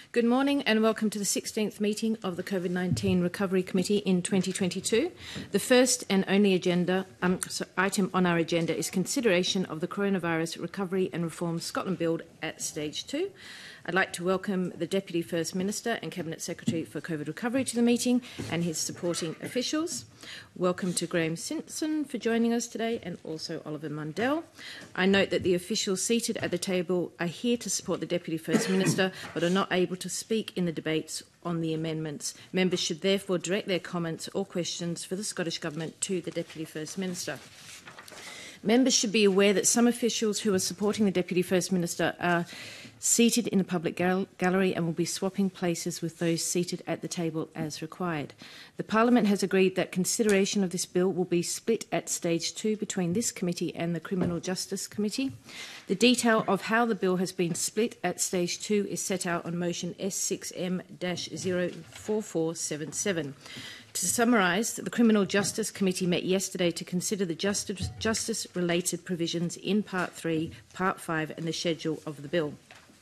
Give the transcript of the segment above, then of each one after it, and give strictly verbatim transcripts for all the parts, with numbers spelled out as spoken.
Good morning and welcome to the sixteenth meeting of the COVID nineteen Recovery Committee in twenty twenty-two. The first and only agenda um, so item on our agenda is consideration of the Coronavirus Recovery and Reform Scotland Bill at Stage two. I'd like to welcome the Deputy First Minister and Cabinet Secretary for COVID Recovery to the meeting and his supporting officials. Welcome to Graham Simpson for joining us today and also Oliver Mundell. I note that the officials seated at the table are here to support the Deputy First Minister but are not able to speak in the debates on the amendments. Members should therefore direct their comments or questions for the Scottish Government to the Deputy First Minister. Members should be aware that some officials who are supporting the Deputy First Minister are seated in the public gal gallery and will be swapping places with those seated at the table as required. The Parliament has agreed that consideration of this bill will be split at stage two between this committee and the Criminal Justice Committee. The detail of how the bill has been split at stage two is set out on motion S six M zero four four seven seven. To summarise, the Criminal Justice Committee met yesterday to consider the justice-related provisions in Part three, Part five and the schedule of the bill.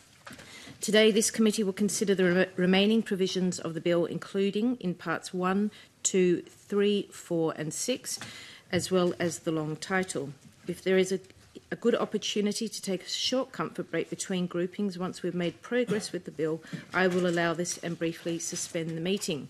Today, this committee will consider the re remaining provisions of the bill, including in Parts one, two, three, four and six, as well as the long title. If there is a, a good opportunity to take a short comfort break between groupings once we've made progress with the bill, I will allow this and briefly suspend the meeting.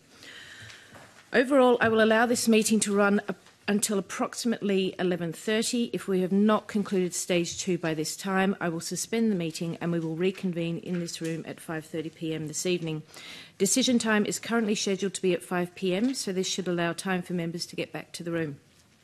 Overall, I will allow this meeting to run up until approximately eleven thirty. If we have not concluded stage two by this time, I will suspend the meeting and we will reconvene in this room at five thirty p m this evening. Decision time is currently scheduled to be at five p m, so this should allow time for members to get back to the room.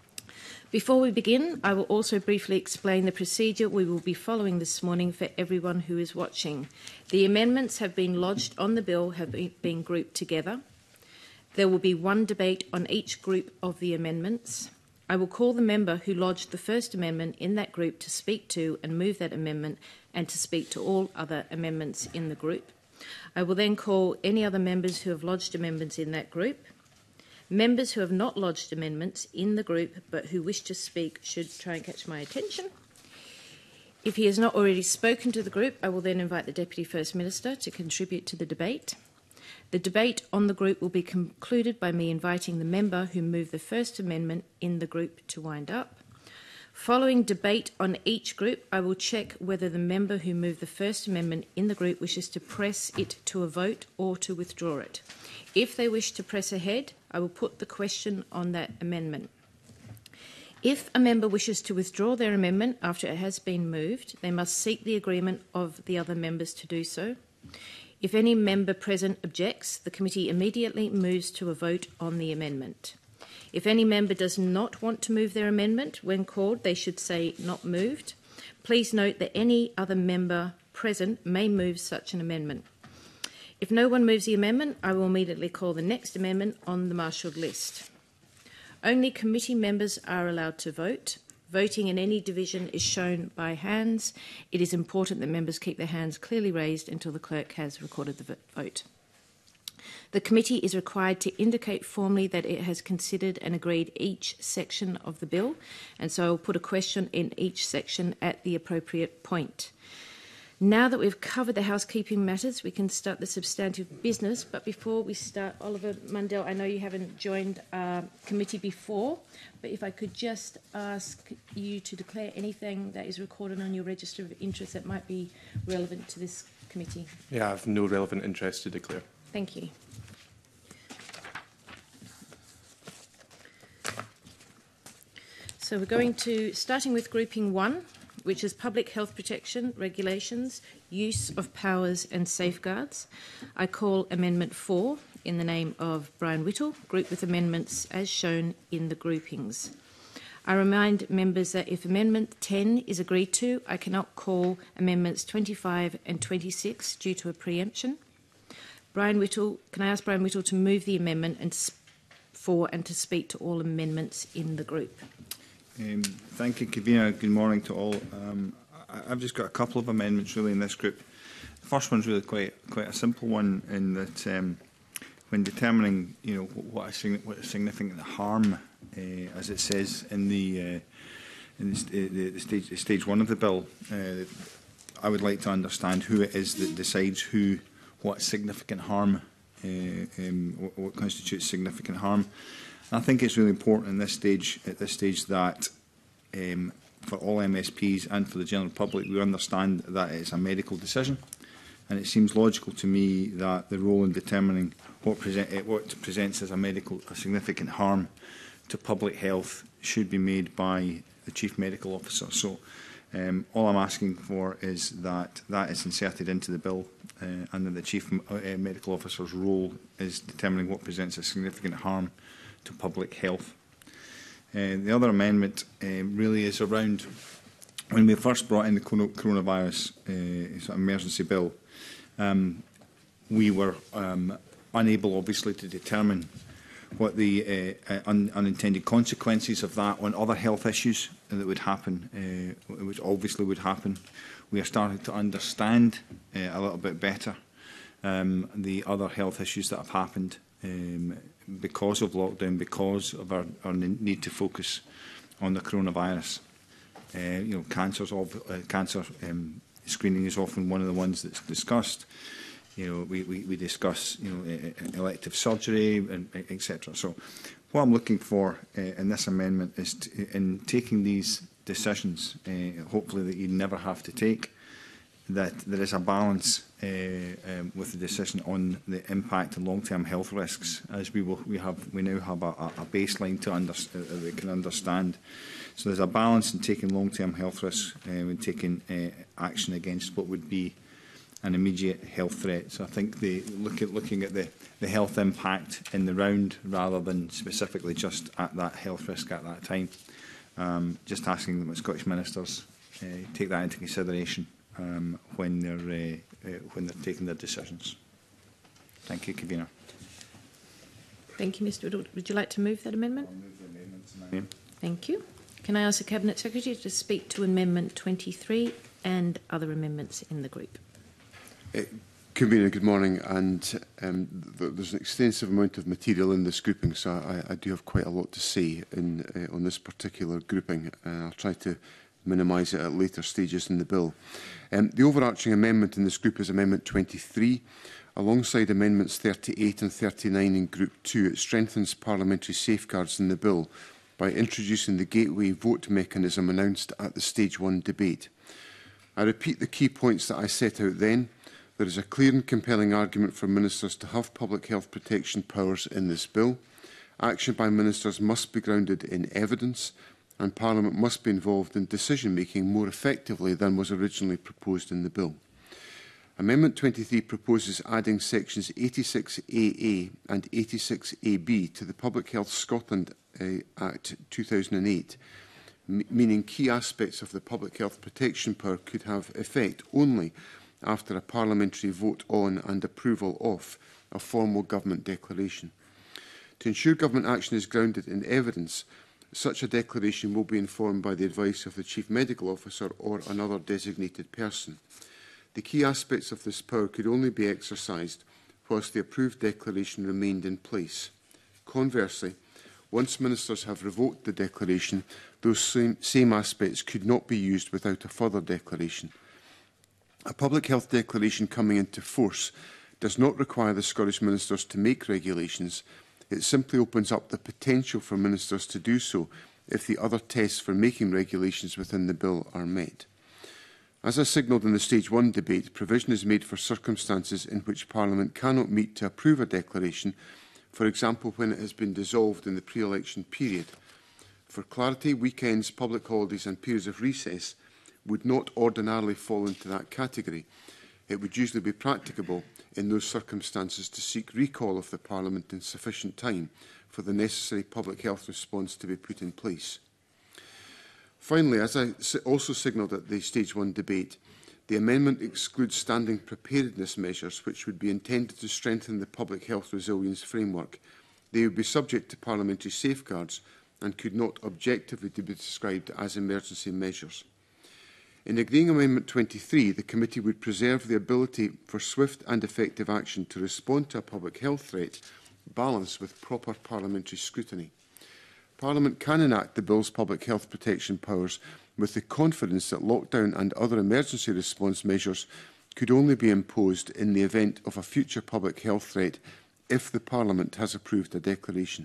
Before we begin, I will also briefly explain the procedure we will be following this morning for everyone who is watching. The amendments have been lodged on the bill, have been grouped together. There will be one debate on each group of the amendments. I will call the member who lodged the first amendment in that group to speak to and move that amendment and to speak to all other amendments in the group. I will then call any other members who have lodged amendments in that group. Members who have not lodged amendments in the group but who wish to speak should try and catch my attention. If he has not already spoken to the group, I will then invite the Deputy First Minister to contribute to the debate. The debate on the group will be concluded by me inviting the member who moved the first amendment in the group to wind up. Following debate on each group, I will check whether the member who moved the first amendment in the group wishes to press it to a vote or to withdraw it. If they wish to press ahead, I will put the question on that amendment. If a member wishes to withdraw their amendment after it has been moved, they must seek the agreement of the other members to do so. If any member present objects, the committee immediately moves to a vote on the amendment. If any member does not want to move their amendment, when called, they should say not moved. Please note that any other member present may move such an amendment. If no one moves the amendment, I will immediately call the next amendment on the marshalled list. Only committee members are allowed to vote. Voting in any division is shown by hands. It is important that members keep their hands clearly raised until the clerk has recorded the vote. The committee is required to indicate formally that it has considered and agreed each section of the bill, and so I will put a question in each section at the appropriate point. Now that we've covered the housekeeping matters, we can start the substantive business. But before we start, Oliver Mundell, I know you haven't joined our committee before, but if I could just ask you to declare anything that is recorded on your register of interest that might be relevant to this committee. Yeah, I have no relevant interest to declare. Thank you. So we're going to, starting with grouping one, which is public health protection, regulations, use of powers and safeguards. I call Amendment four in the name of Brian Whittle, group with amendments as shown in the groupings. I remind members that if Amendment ten is agreed to, I cannot call Amendments twenty-five and twenty-six due to a preemption. Brian Whittle, can I ask Brian Whittle to move the amendment and for and to speak to all amendments in the group? Um, thank you, Convener. Good morning to all. Um, I, I've just got a couple of amendments really in this group. The first one's really quite quite a simple one in that um, when determining, you know, what is, what is significant harm, uh, as it says in the uh, in the, the, the stage the stage one of the bill, uh, I would like to understand who it is that decides who what significant harm, uh, um, what, what constitutes significant harm. And I think it's really important in this stage, at this stage that um, for all M S Ps and for the general public, we understand that it's a medical decision. And it seems logical to me that the role in determining what, present, what presents as a medical a significant harm to public health should be made by the Chief Medical Officer. So um, all I'm asking for is that that is inserted into the bill uh, and that the Chief uh, Medical Officer's role is determining what presents a significant harm to public health. Uh, the other amendment um, really is around when we first brought in the coronavirus uh, sort of emergency bill. Um, we were um, unable, obviously, to determine what the uh, un unintended consequences of that on other health issues that would happen, uh, which obviously would happen. We are starting to understand uh, a little bit better um, the other health issues that have happened um, because of lockdown, because of our, our need to focus on the coronavirus. Uh, you know, cancers of uh, cancer um, screening is often one of the ones that's discussed. You know, we, we, we discuss, you know, elective surgery, and et cetera. So what I'm looking for uh, in this amendment is to, in taking these decisions, uh, hopefully that you never have to take, that there is a balance uh, um, with the decision on the impact and long-term health risks, as we will, we have, we now have a, a baseline to under, uh, that we can understand. So there's a balance in taking long-term health risks uh, and taking uh, action against what would be an immediate health threat. So I think they look at looking at the, the health impact in the round rather than specifically just at that health risk at that time. Um, just asking that Scottish ministers uh, take that into consideration um, when they're uh, uh, when they're taking their decisions. Thank you, Convener. Thank you, Mr Wood. Would you like to move that amendment? I'll move the amendment tonight. Thank you. Can I ask the Cabinet Secretary to speak to Amendment twenty-three and other amendments in the group? Uh, Convener, good morning. And um, th there's an extensive amount of material in this grouping, so I, I do have quite a lot to say in, uh, on this particular grouping. Uh, I'll try to minimise it at later stages in the bill. Um, the overarching amendment in this group is Amendment twenty-three. Alongside Amendments thirty-eight and thirty-nine in Group two, it strengthens parliamentary safeguards in the bill by introducing the gateway vote mechanism announced at the Stage one debate. I repeat the key points that I set out then. There is a clear and compelling argument for ministers to have public health protection powers in this bill. Action by ministers must be grounded in evidence, and Parliament must be involved in decision-making more effectively than was originally proposed in the bill. Amendment twenty-three proposes adding sections eighty-six A A and eighty-six A B to the Public Health Scotland uh, Act two thousand eight, m meaning key aspects of the public health protection power could have effect only after a parliamentary vote on and approval of a formal government declaration. To ensure government action is grounded in evidence, such a declaration will be informed by the advice of the Chief Medical Officer or another designated person. The key aspects of this power could only be exercised whilst the approved declaration remained in place. Conversely, once ministers have revoked the declaration, those same, same aspects could not be used without a further declaration. A public health declaration coming into force does not require the Scottish ministers to make regulations. It simply opens up the potential for ministers to do so if the other tests for making regulations within the bill are met. As I signalled in the Stage one debate, provision is made for circumstances in which Parliament cannot meet to approve a declaration, for example when it has been dissolved in the pre-election period. For clarity, weekends, public holidays and periods of recess would not ordinarily fall into that category. It would usually be practicable in those circumstances to seek recall of the Parliament in sufficient time for the necessary public health response to be put in place. Finally, as I also signalled at the Stage one debate, the amendment excludes standing preparedness measures which would be intended to strengthen the public health resilience framework. They would be subject to parliamentary safeguards and could not objectively be described as emergency measures. In agreeing Amendment twenty-three, the committee would preserve the ability for swift and effective action to respond to a public health threat, balanced with proper parliamentary scrutiny. Parliament can enact the bill's public health protection powers with the confidence that lockdown and other emergency response measures could only be imposed in the event of a future public health threat if the Parliament has approved a declaration.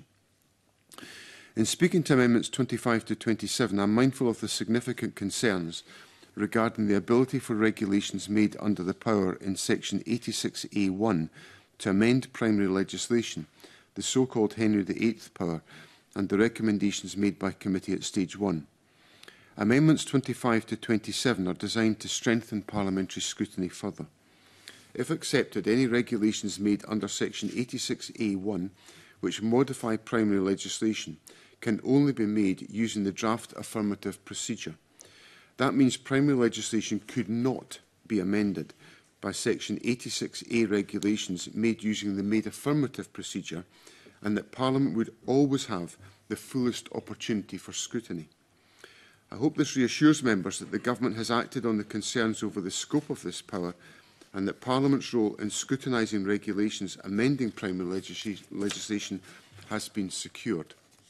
In speaking to Amendments twenty-five to twenty-seven, I am mindful of the significant concerns regarding the ability for regulations made under the power in Section eighty-six A one to amend primary legislation, the so-called Henry the eighth power, and the recommendations made by committee at stage one. Amendments twenty-five to twenty-seven are designed to strengthen parliamentary scrutiny further. If accepted, any regulations made under Section eighty-six A one which modify primary legislation can only be made using the draft affirmative procedure. That means primary legislation could not be amended by Section eighty-six A regulations made using the made affirmative procedure, and that Parliament would always have the fullest opportunity for scrutiny. I hope this reassures members that the Government has acted on the concerns over the scope of this power, and that Parliament's role in scrutinising regulations amending primary legis legislation has been secured.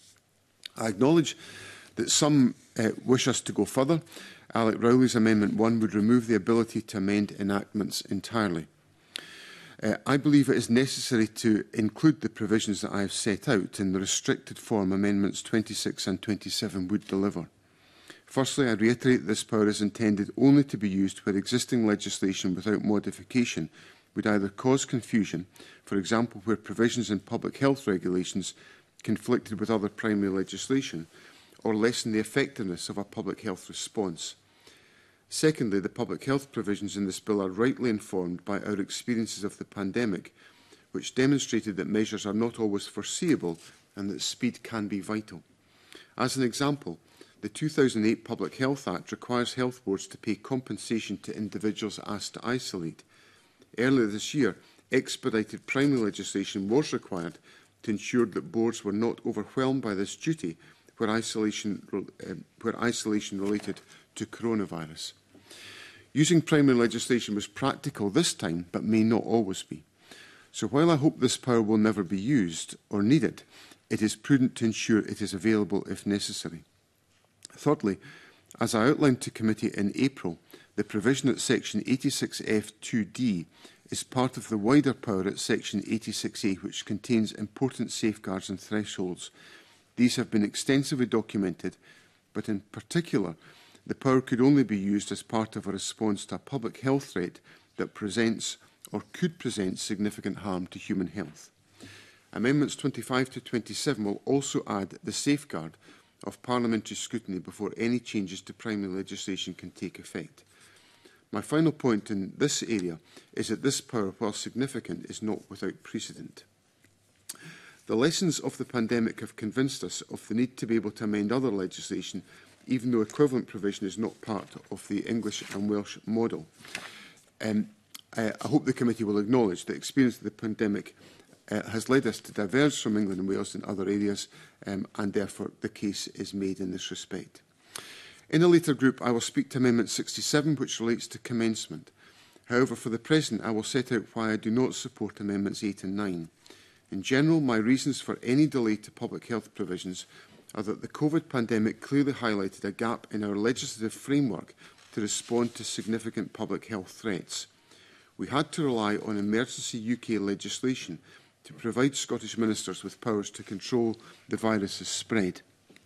I acknowledge that some uh, wish us to go further. Alec Rowley's Amendment one would remove the ability to amend enactments entirely. Uh, I believe it is necessary to include the provisions that I have set out in the restricted form Amendments twenty-six and twenty-seven would deliver. Firstly, I reiterate that this power is intended only to be used where existing legislation without modification would either cause confusion, for example where provisions in public health regulations conflicted with other primary legislation, or lessen the effectiveness of a public health response. Secondly, the public health provisions in this bill are rightly informed by our experiences of the pandemic, which demonstrated that measures are not always foreseeable and that speed can be vital. As an example, the two thousand eight Public Health Act requires health boards to pay compensation to individuals asked to isolate. Earlier this year, expedited primary legislation was required to ensure that boards were not overwhelmed by this duty where isolation, uh, where isolation related to coronavirus. Using primary legislation was practical this time, but may not always be. So while I hope this power will never be used or needed, it is prudent to ensure it is available if necessary. Thirdly, as I outlined to committee in April, the provision at Section eighty-six F two D is part of the wider power at Section eighty-six A, which contains important safeguards and thresholds. These have been extensively documented, but in particular, the power could only be used as part of a response to a public health threat that presents or could present significant harm to human health. Amendments twenty-five to twenty-seven will also add the safeguard of parliamentary scrutiny before any changes to primary legislation can take effect. My final point in this area is that this power, while significant, is not without precedent. The lessons of the pandemic have convinced us of the need to be able to amend other legislation, even though equivalent provision is not part of the English and Welsh model. Um, I, I hope the committee will acknowledge that experience of the pandemic uh, has led us to diverge from England and Wales in other areas, um, and therefore the case is made in this respect. In a later group, I will speak to Amendment sixty-seven, which relates to commencement. However, for the present, I will set out why I do not support Amendments eight and nine. In general, my reasons for any delay to public health provisions are that the COVID pandemic clearly highlighted a gap in our legislative framework to respond to significant public health threats. We had to rely on emergency U K legislation to provide Scottish ministers with powers to control the virus's spread.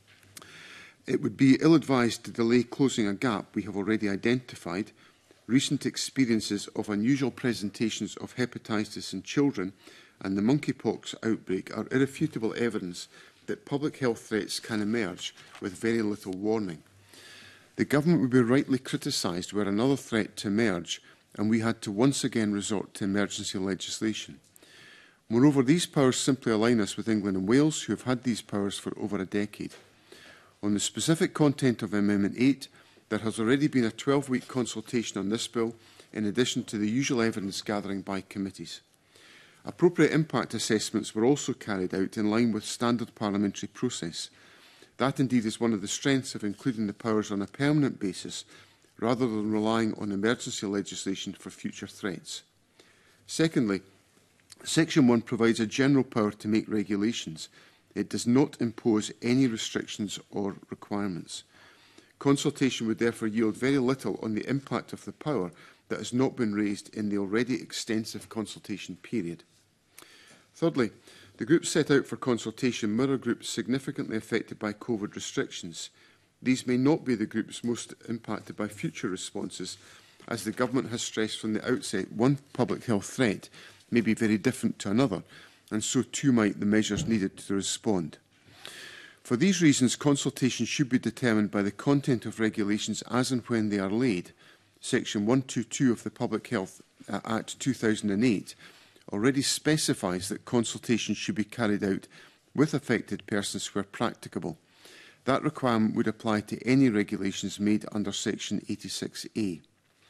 It would be ill-advised to delay closing a gap we have already identified. Recent experiences of unusual presentations of hepatitis in children and the monkeypox outbreak are irrefutable evidence that public health threats can emerge with very little warning. The government would be rightly criticised were another threat to emerge and we had to once again resort to emergency legislation. Moreover, these powers simply align us with England and Wales, who have had these powers for over a decade. On the specific content of Amendment eight, there has already been a twelve-week consultation on this bill, in addition to the usual evidence gathering by committees. Appropriate impact assessments were also carried out in line with standard parliamentary process. That indeed is one of the strengths of including the powers on a permanent basis, rather than relying on emergency legislation for future threats. Secondly, Section one provides a general power to make regulations. It does not impose any restrictions or requirements. Consultation would therefore yield very little on the impact of the power that has not been raised in the already extensive consultation period. Thirdly, the groups set out for consultation mirror groups significantly affected by COVID restrictions. These may not be the groups most impacted by future responses, as the Government has stressed from the outset one public health threat may be very different to another, and so too might the measures needed to respond. For these reasons, consultation should be determined by the content of regulations as and when they are laid. Section one twenty-two of the Public Health Act two thousand eight already specifies that consultation should be carried out with affected persons where practicable. That requirement would apply to any regulations made under Section eighty-six A.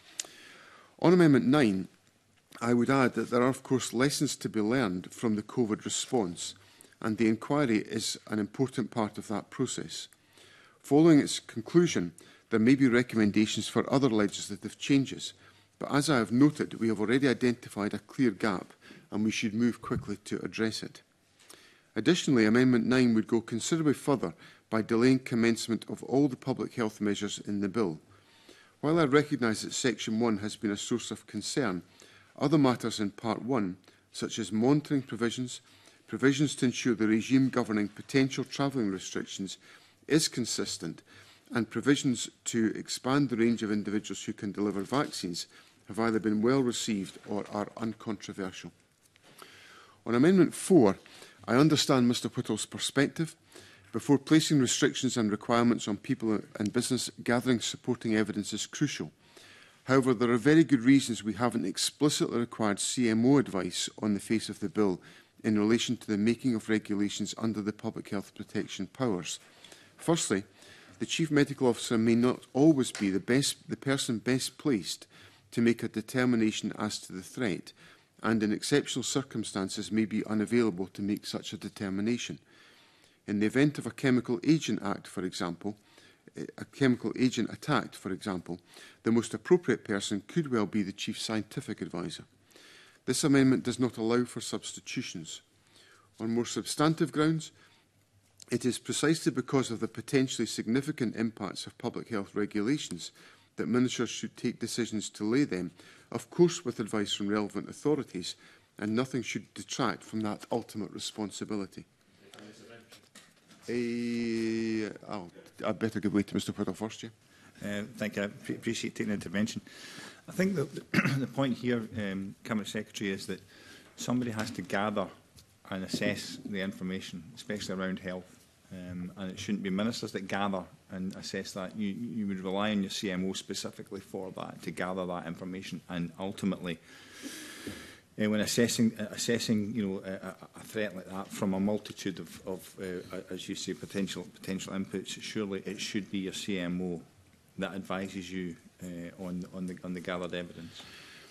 On Amendment nine, I would add that there are, of course, lessons to be learned from the COVID response, and the inquiry is an important part of that process. Following its conclusion, there may be recommendations for other legislative changes, but as I have noted, we have already identified a clear gap, and we should move quickly to address it. Additionally, Amendment nine would go considerably further by delaying commencement of all the public health measures in the bill. While I recognise that Section one has been a source of concern, other matters in Part one, such as monitoring provisions, provisions to ensure the regime governing potential travelling restrictions is consistent, and provisions to expand the range of individuals who can deliver vaccines, have either been well received or are uncontroversial. On Amendment four, I understand Mr Whittle's perspective. Before placing restrictions and requirements on people and business, gathering supporting evidence is crucial. However, there are very good reasons we haven't explicitly required C M O advice on the face of the bill in relation to the making of regulations under the public health protection powers. Firstly, the Chief Medical Officer may not always be the, best, the person best placed to make a determination as to the threat, and in exceptional circumstances may be unavailable to make such a determination. In the event of a chemical agent act, for example, a chemical agent attack, for example, the most appropriate person could well be the Chief Scientific Advisor. This amendment does not allow for substitutions. On more substantive grounds, it is precisely because of the potentially significant impacts of public health regulations that ministers should take decisions to lay them, of course with advice from relevant authorities, and nothing should detract from that ultimate responsibility. Uh, I'll, I'd better give way to Mr Whittle first, yeah. Uh, thank you. I pre appreciate taking intervention. I think that the point here, um, Cabinet Secretary, is that somebody has to gather and assess the information, especially around health. Um, and it shouldn't be ministers that gather and assess that. You, you would rely on your C M O specifically for that, to gather that information, and ultimately, uh, when assessing, uh, assessing, you know, a, a threat like that from a multitude of, of uh, as you say, potential potential inputs, surely it should be your C M O that advises you uh, on on the on the gathered evidence.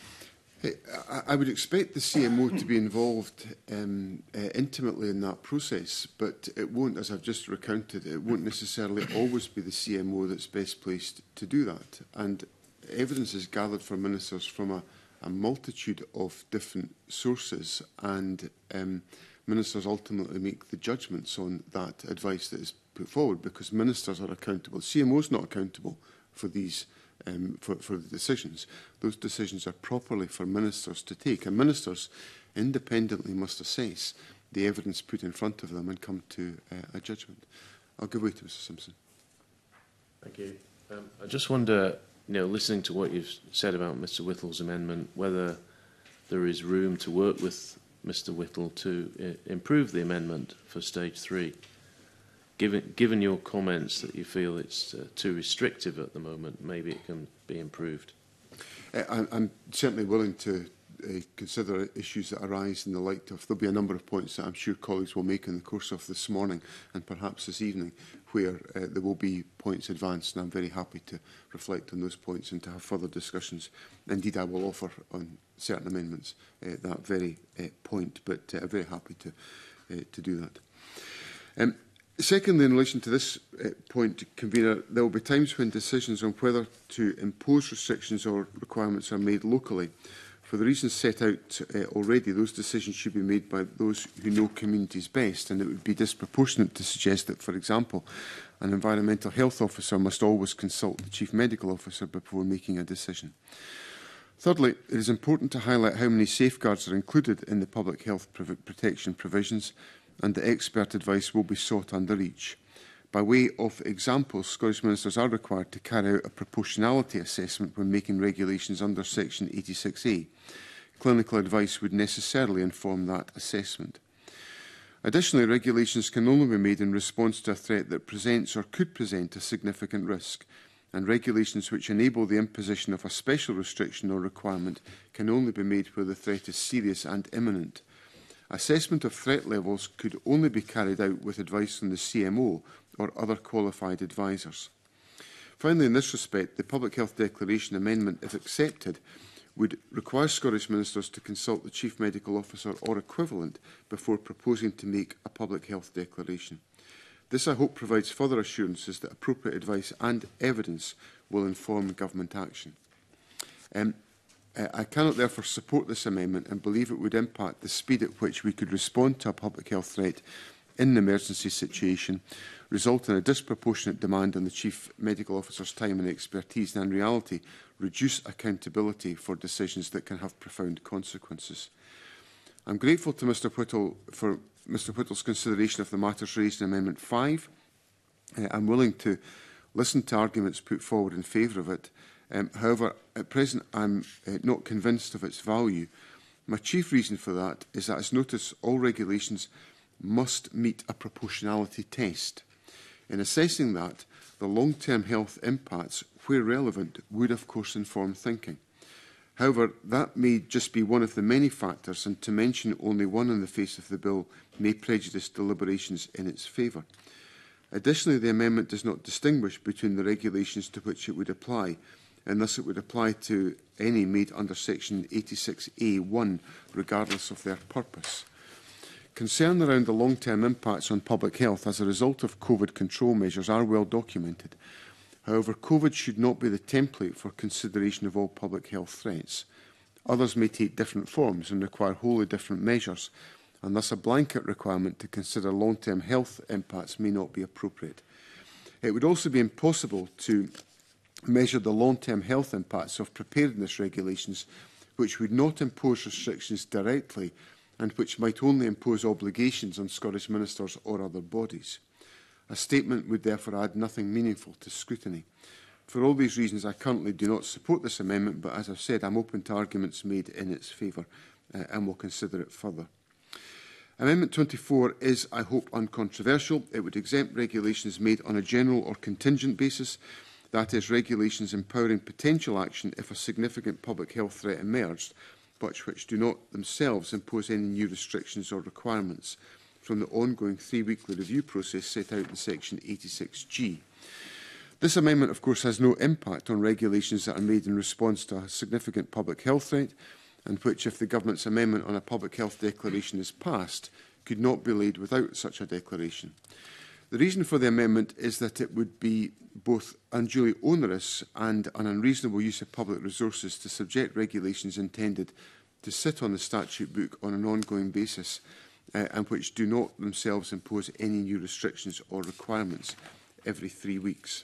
I would expect the C M O to be involved um, uh, intimately in that process, but it won't, as I've just recounted, it won't necessarily always be the C M O that's best placed to do that. And evidence is gathered from ministers from a, a multitude of different sources, and um, ministers ultimately make the judgments on that advice that is put forward, because ministers are accountable. C M O is not accountable for these Um, for, for the decisions. Those decisions are properly for ministers to take, and ministers independently must assess the evidence put in front of them and come to uh, a judgment. I'll give way to Mister Simpson. Thank you. Um, I just wonder, you know, listening to what you've said about Mister Whittle's amendment, whether there is room to work with Mister Whittle to uh, improve the amendment for stage three. Given, given your comments that you feel it's uh, too restrictive at the moment, maybe it can be improved. Uh, I'm, I'm certainly willing to uh, consider issues that arise in the light of, there'll be a number of points that I'm sure colleagues will make in the course of this morning and perhaps this evening, where uh, there will be points advanced, and I'm very happy to reflect on those points and to have further discussions. Indeed, I will offer on certain amendments uh, that very uh, point, but uh, I'm very happy to, uh, to do that. Um, Secondly, in relation to this uh, point, Convener, there will be times when decisions on whether to impose restrictions or requirements are made locally. For the reasons set out uh, already, those decisions should be made by those who know communities best, and it would be disproportionate to suggest that, for example, an environmental health officer must always consult the Chief Medical Officer before making a decision. Thirdly, it is important to highlight how many safeguards are included in the public health protection provisions and that expert advice will be sought under each. By way of example, Scottish Ministers are required to carry out a proportionality assessment when making regulations under Section eighty-six A. Clinical advice would necessarily inform that assessment. Additionally, regulations can only be made in response to a threat that presents or could present a significant risk, and regulations which enable the imposition of a special restriction or requirement can only be made where the threat is serious and imminent. Assessment of threat levels could only be carried out with advice from the C M O or other qualified advisors. Finally, in this respect, the Public Health Declaration Amendment, if accepted, would require Scottish Ministers to consult the Chief Medical Officer or equivalent before proposing to make a public health declaration. This, I hope, provides further assurances that appropriate advice and evidence will inform government action. Um, I cannot therefore support this amendment and believe it would impact the speed at which we could respond to a public health threat in an emergency situation, result in a disproportionate demand on the Chief Medical Officer's time and expertise, and in reality reduce accountability for decisions that can have profound consequences. I am grateful to Mr Whittle for Mr Whittle's consideration of the matters raised in Amendment five. Uh, I am willing to listen to arguments put forward in favour of it. Um, however, at present I am uh, not convinced of its value. My chief reason for that is that, as noticed, all regulations must meet a proportionality test. In assessing that, the long-term health impacts, where relevant, would of course inform thinking. However, that may just be one of the many factors, and to mention only one in the face of the bill may prejudice deliberations in its favour. Additionally, the amendment does not distinguish between the regulations to which it would apply, and thus it would apply to any made under Section eighty-six A one, regardless of their purpose. Concern around the long-term impacts on public health as a result of COVID control measures are well documented. However, COVID should not be the template for consideration of all public health threats. Others may take different forms and require wholly different measures, and thus a blanket requirement to consider long-term health impacts may not be appropriate. It would also be impossible to measure the long-term health impacts of preparedness regulations which would not impose restrictions directly and which might only impose obligations on Scottish ministers or other bodies. A statement would therefore add nothing meaningful to scrutiny. For all these reasons, I currently do not support this amendment, but as I have said, I am open to arguments made in its favour uh, and will consider it further. Amendment twenty-four is, I hope, uncontroversial. It would exempt regulations made on a general or contingent basis, that is, regulations empowering potential action if a significant public health threat emerged, but which do not themselves impose any new restrictions or requirements, from the ongoing three-weekly review process set out in Section eighty-six G. This amendment, of course, has no impact on regulations that are made in response to a significant public health threat, and which, if the Government's amendment on a public health declaration is passed, could not be laid without such a declaration. The reason for the amendment is that it would be both unduly onerous and an unreasonable use of public resources to subject regulations intended to sit on the statute book on an ongoing basis uh, and which do not themselves impose any new restrictions or requirements every three weeks.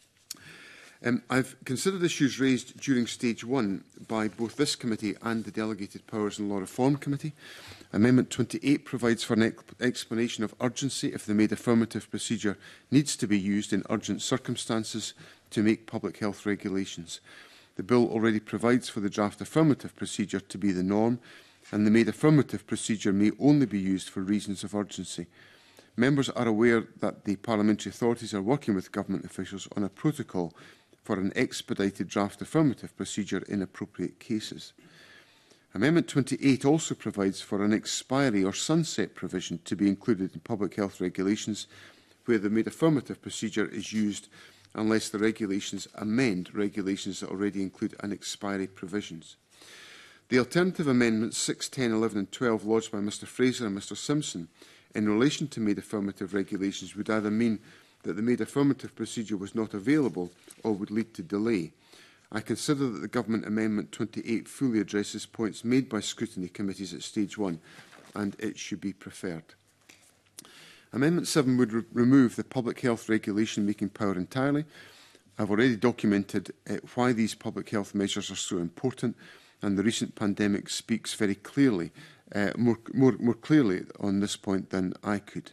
Um, I have considered issues raised during stage one by both this committee and the Delegated Powers and Law Reform Committee. Amendment twenty-eight provides for an ex explanation of urgency if the made affirmative procedure needs to be used in urgent circumstances to make public health regulations. The bill already provides for the draft affirmative procedure to be the norm, and the made affirmative procedure may only be used for reasons of urgency. Members are aware that the parliamentary authorities are working with government officials on a protocol for an expedited draft affirmative procedure in appropriate cases. Amendment twenty-eight also provides for an expiry or sunset provision to be included in public health regulations where the made affirmative procedure is used unless the regulations amend regulations that already include an expiry provisions. The alternative amendments six, ten, eleven and twelve lodged by Mr Fraser and Mr Simpson in relation to made affirmative regulations would either mean that the made affirmative procedure was not available or would lead to delay. I consider that the Government Amendment twenty-eight fully addresses points made by scrutiny committees at stage one, and it should be preferred. Amendment seven would re remove the public health regulation making power entirely. I've already documented uh, why these public health measures are so important, and the recent pandemic speaks very clearly, uh, more, more, more clearly on this point than I could.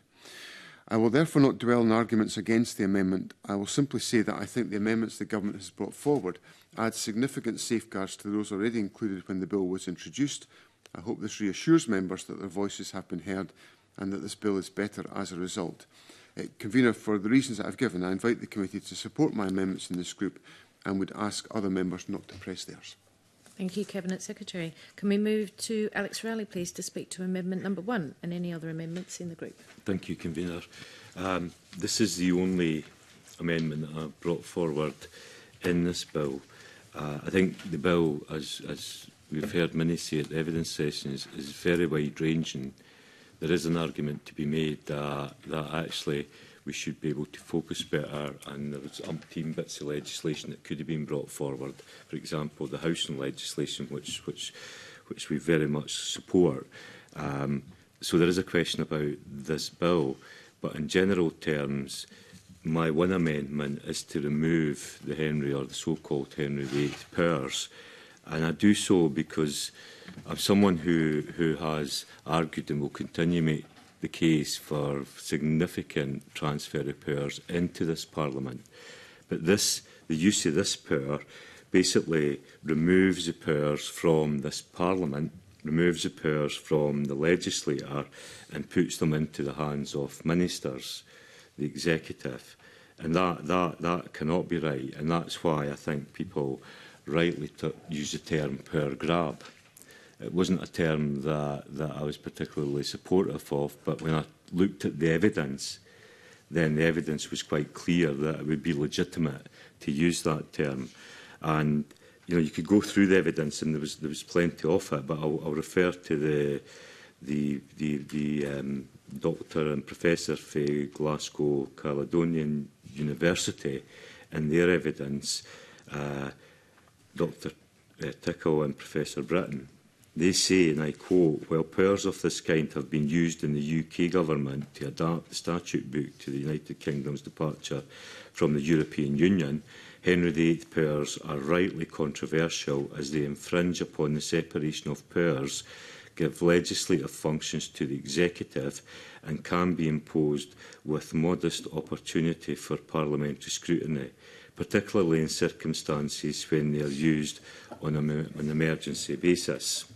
I will therefore not dwell on arguments against the amendment. I will simply say that I think the amendments the Government has brought forward add significant safeguards to those already included when the bill was introduced. I hope this reassures members that their voices have been heard and that this bill is better as a result. Uh, Convener, for the reasons that I've given, I invite the committee to support my amendments in this group and would ask other members not to press theirs. Thank you, Cabinet Secretary. Can we move to Alex Rowley, please, to speak to amendment number one and any other amendments in the group? Thank you, Convener. Um, this is the only amendment that I've brought forward in this bill. Uh, I think the bill, as, as we've heard many say at the evidence sessions, is very wide-ranging. There is an argument to be made that, that actually we should be able to focus better, and there was umpteen bits of legislation that could have been brought forward. For example, the housing legislation, which, which, which we very much support. Um, so there is a question about this bill, but in general terms, my one amendment is to remove the Henry, or the so-called Henry the eighth powers. And I do so because I'm someone who, who has argued and will continue to make the case for significant transfer of powers into this Parliament. But this, the use of this power basically removes the powers from this Parliament, removes the powers from the legislator and puts them into the hands of ministers, the executive. And that, that, that cannot be right. And that's why I think people rightly use the term power grab. It wasn't a term that, that I was particularly supportive of, but when I looked at the evidence, then the evidence was quite clear that it would be legitimate to use that term. And you know, you could go through the evidence, and there was there was plenty of it, but I'll, I'll refer to the the the, the um, doctor and professor for Glasgow Caledonian University and their evidence, uh, Doctor Uh, Tickle and Professor Britton. They say, and I quote, "While powers of this kind have been used in the U K government to adapt the statute book to the United Kingdom's departure from the European Union, Henry the eighth powers are rightly controversial as they infringe upon the separation of powers, give legislative functions to the executive, and can be imposed with modest opportunity for parliamentary scrutiny, particularly in circumstances when they are used on a, an emergency basis."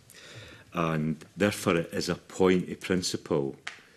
And therefore it is a point of principle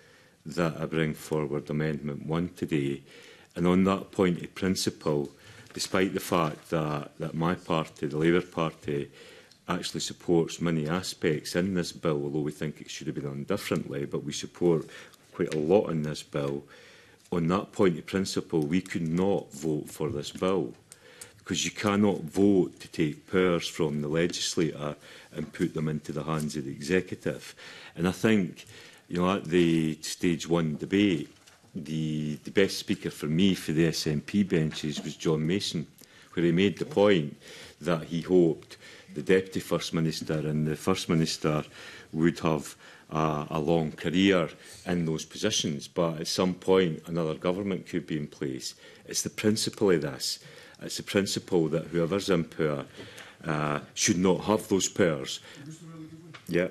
that I bring forward Amendment one today. And on that point of principle, despite the fact that, that my party, the Labour Party, actually supports many aspects in this bill, although we think it should have been done differently, but we support quite a lot in this bill. On that point of principle, we could not vote for this bill, because you cannot vote to take powers from the legislator and put them into the hands of the executive. And I think, you know, at the stage one debate, the, the best speaker for me for the S N P benches was John Mason, where he made the point that he hoped the Deputy First Minister and the First Minister would have a, a long career in those positions, but at some point another government could be in place. It's the principle of this. It's the principle that whoever's in power uh, should not have those powers. Yeah.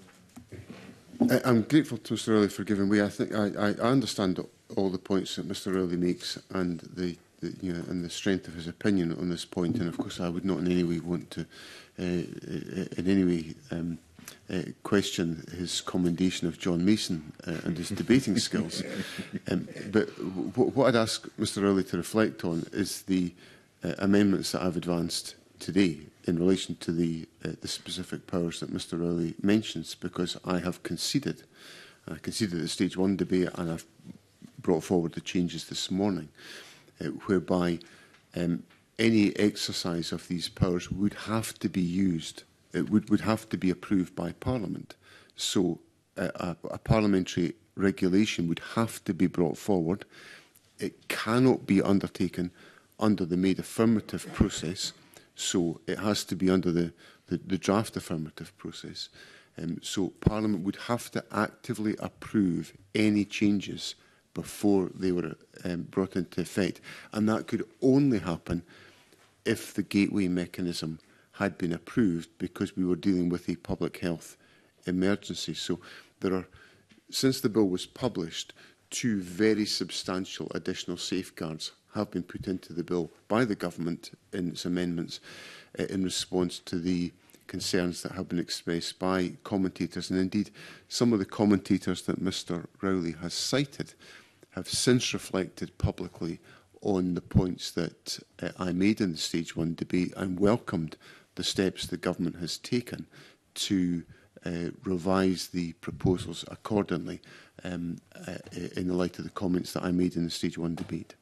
I, I'm grateful to Mr Rowley for giving way. I think I, I, I understand all the points that Mr Rowley makes and the, the you know and the strength of his opinion on this point. And of course, I would not in any way want to, uh, in any way, um, uh, question his commendation of John Mason uh, and his debating skills. Um, but w what I'd ask Mr Rowley to reflect on is the uh, amendments that I've advanced today in relation to the, uh, the specific powers that Mr Rowley mentions, because I have conceded, I conceded at the stage one debate, and I've brought forward the changes this morning, uh, whereby um, any exercise of these powers would have to be used, it would, would have to be approved by Parliament. So uh, a, a parliamentary regulation would have to be brought forward. It cannot be undertaken under the made affirmative process, so it has to be under the, the, the draft affirmative process. Um, so Parliament would have to actively approve any changes before they were um, brought into effect. And that could only happen if the gateway mechanism had been approved, because we were dealing with a public health emergency. So there are, since the bill was published, two very substantial additional safeguards have been put into the bill by the government in its amendments uh, in response to the concerns that have been expressed by commentators. And indeed, some of the commentators that Mr Rowley has cited have since reflected publicly on the points that uh, I made in the stage one debate and welcomed the steps the government has taken to uh, revise the proposals accordingly um, uh, in the light of the comments that I made in the stage one debate.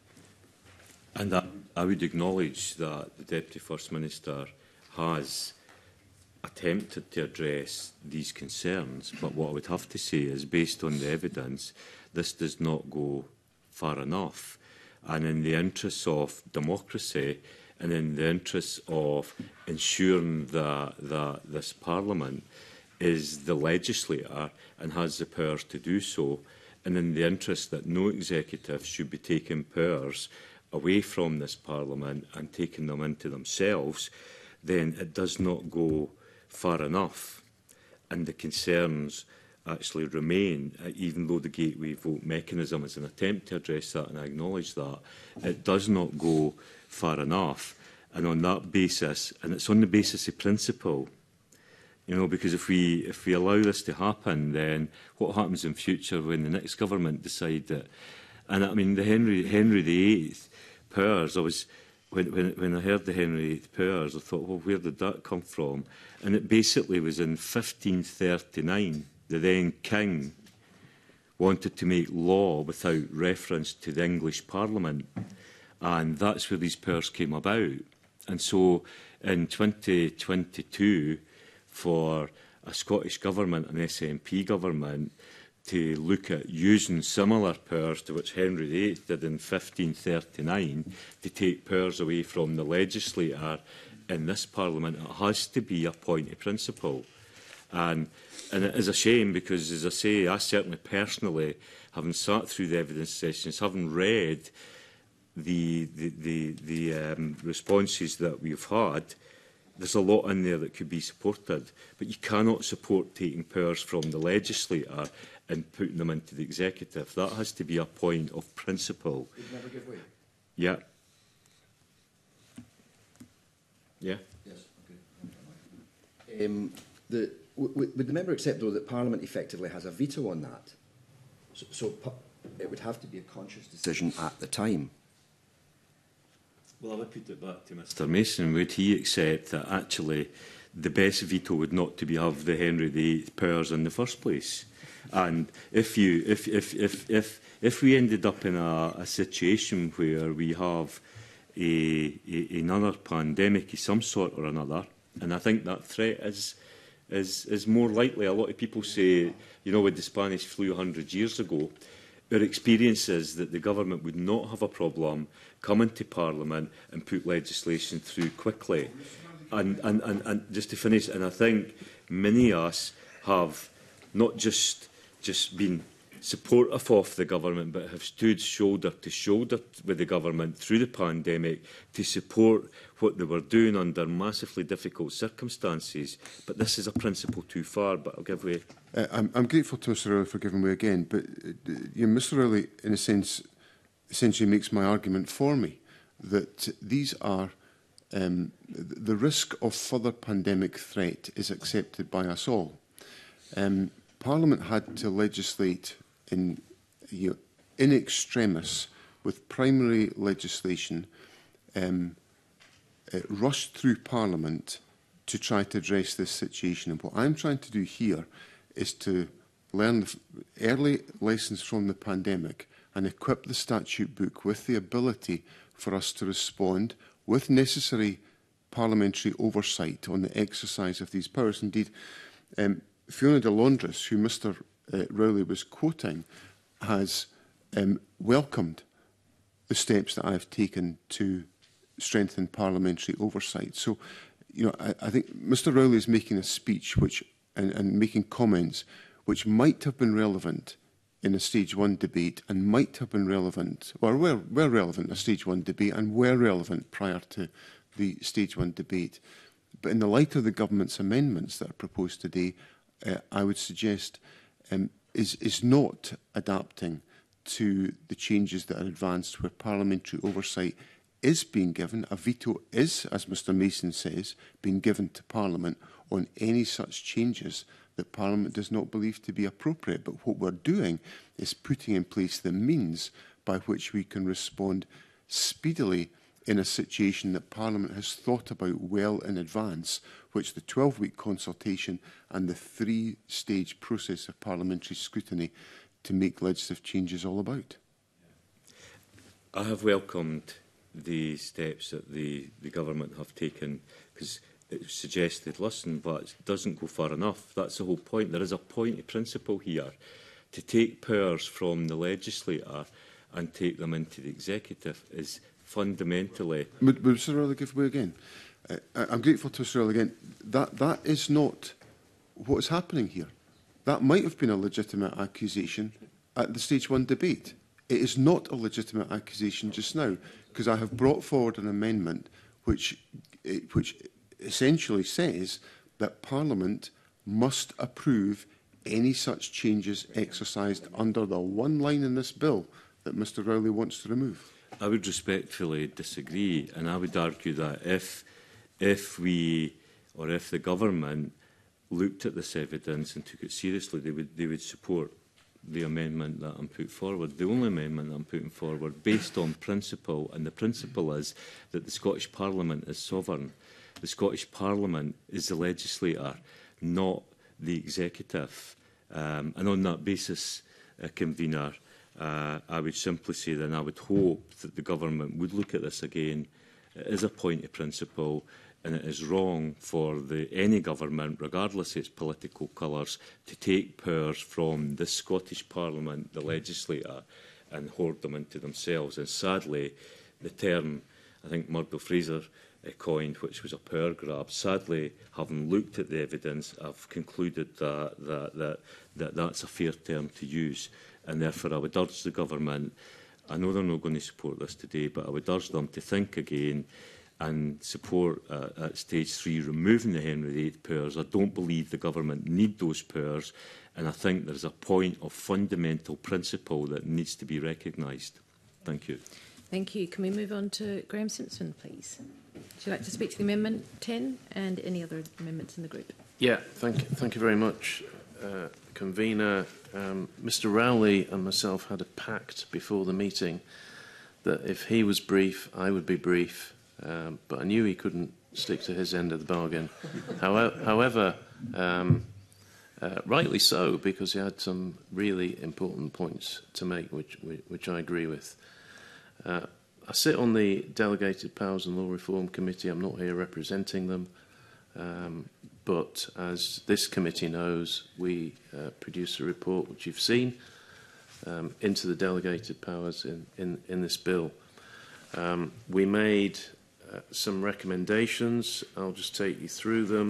And I, I would acknowledge that the Deputy First Minister has attempted to address these concerns, but what I would have to say is, based on the evidence, this does not go far enough. And in the interests of democracy and in the interests of ensuring that, that this Parliament is the legislator and has the powers to do so, and in the interest that no executive should be taking powers away from this Parliament and taking them into themselves, then it does not go far enough. And the concerns actually remain, uh, even though the gateway vote mechanism is an attempt to address that, and I acknowledge that, it does not go far enough. And on that basis, and it's on the basis of principle, you know, because if we if we allow this to happen, then what happens in future when the next government decide that? And I mean, the Henry Henry the Eighth powers. I was when when when I heard the Henry the Eighth powers, I thought, well, where did that come from? And it basically was in fifteen thirty-nine. The then King wanted to make law without reference to the English Parliament, and that's where these powers came about. And so, in twenty twenty-two, for a Scottish Government, an S N P government, to look at using similar powers to which Henry the Eighth did in fifteen thirty-nine to take powers away from the legislator in this Parliament, it has to be a point of principle. And, and it is a shame because, as I say, I certainly personally, having sat through the evidence sessions, having read the, the, the, the um, responses that we've had, there's a lot in there that could be supported. But you cannot support taking powers from the legislator and putting them into the executive. That has to be a point of principle. You'd never give way? Yeah. Yeah. Yes, okay. Um, the, w would the member accept, though, that Parliament effectively has a veto on that? So, so it would have to be a conscious decision at the time. Well, I would put it back to Mr Mason. Would he accept that actually the best veto would not to be have the Henry the Eighth powers in the first place? And if you, if if if if if we ended up in a, a situation where we have a, a another pandemic of some sort or another, and I think that threat is is is more likely. A lot of people say, you know, with the Spanish flu a hundred years ago, our experience is that the government would not have a problem coming to Parliament and put legislation through quickly. And, and, and, and just to finish, and I think many of us have not just, just been supportive of the government, but have stood shoulder to shoulder with the government through the pandemic to support what they were doing under massively difficult circumstances. But this is a principle too far, but I'll give way. Uh, I'm, I'm grateful to Mr Rowley for giving way again, but uh, you know, Mr Rowley, in a sense, essentially makes my argument for me, that these are, um, the risk of further pandemic threat is accepted by us all. Um, Parliament had to legislate in, you know, in extremis with primary legislation um, uh, rushed through Parliament to try to address this situation. And what I'm trying to do here is to learn the early lessons from the pandemic and equip the statute book with the ability for us to respond with necessary parliamentary oversight on the exercise of these powers. Indeed, um, Fiona de Londres, who Mr uh, Rowley was quoting, has um, welcomed the steps that I've taken to strengthen parliamentary oversight. So, you know, I, I think Mr Rowley is making a speech which, and, and making comments which might have been relevant in a stage one debate and might have been relevant, or were, were relevant in a stage one debate and were relevant prior to the stage one debate. But in the light of the government's amendments that are proposed today, uh, I would suggest um, is, is not adapting to the changes that are advanced where parliamentary oversight is being given. A veto is, as Mr Mason says, being given to Parliament on any such changes that Parliament does not believe to be appropriate. But what we're doing is putting in place the means by which we can respond speedily in a situation that Parliament has thought about well in advance, which the twelve-week consultation and the three-stage process of parliamentary scrutiny to make legislative changes all about. I have welcomed the steps that the, the government have taken, because it suggested, listen, but it doesn't go far enough. That's the whole point. There is a point of principle here to take powers from the legislator and take them into the executive is fundamentally... Would, would Sir Rowley give way again? Uh, I'm grateful to Sir Rowley again. That, that is not what is happening here. That might have been a legitimate accusation at the stage one debate. It is not a legitimate accusation just now, because I have brought forward an amendment which, which essentially says that Parliament must approve any such changes exercised under the one line in this bill that Mr Rowley wants to remove. I would respectfully disagree, and I would argue that if, if we, or if the government looked at this evidence and took it seriously, they would, they would support the amendment that I'm putting forward, the only amendment that I'm putting forward, based on principle, and the principle is that the Scottish Parliament is sovereign. The Scottish Parliament is the legislator, not the executive. Um, and on that basis, uh, convener, uh, I would simply say that, and I would hope that the government would look at this again. It is a point of principle, and it is wrong for the, any government, regardless of its political colours, to take powers from the Scottish Parliament, the legislator, and hoard them into themselves. And sadly, the term, I think Murdo Fraser uh, coined, which was a power grab, sadly, having looked at the evidence, I've concluded that, that, that, that that's a fair term to use. And therefore, I would urge the government, I know they're not going to support this today, but I would urge them to think again and support uh, at stage three removing the Henry the eighth powers. I don't believe the government need those powers, and I think there's a point of fundamental principle that needs to be recognised. Thank you. Thank you. Can we move on to Graham Simpson, please? Would you like to speak to the Amendment ten and any other amendments in the group? Yeah, thank you, thank you very much, uh, Convener. Um, Mr Rowley and myself had a pact before the meeting that if he was brief, I would be brief. Um, but I knew he couldn't stick to his end of the bargain. However, however um, uh, rightly so, because he had some really important points to make, which, which I agree with. Uh, I sit on the Delegated Powers and Law Reform Committee. I'm not here representing them. Um, but as this committee knows, we uh, produce a report, which you've seen, um, into the delegated powers in, in, in this bill. Um, we made uh, some recommendations. I'll just take you through them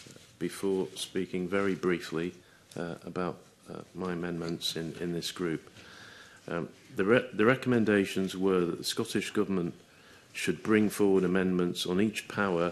before speaking very briefly uh, about uh, my amendments in, in this group. Um, the, re the recommendations were that the Scottish Government should bring forward amendments on each power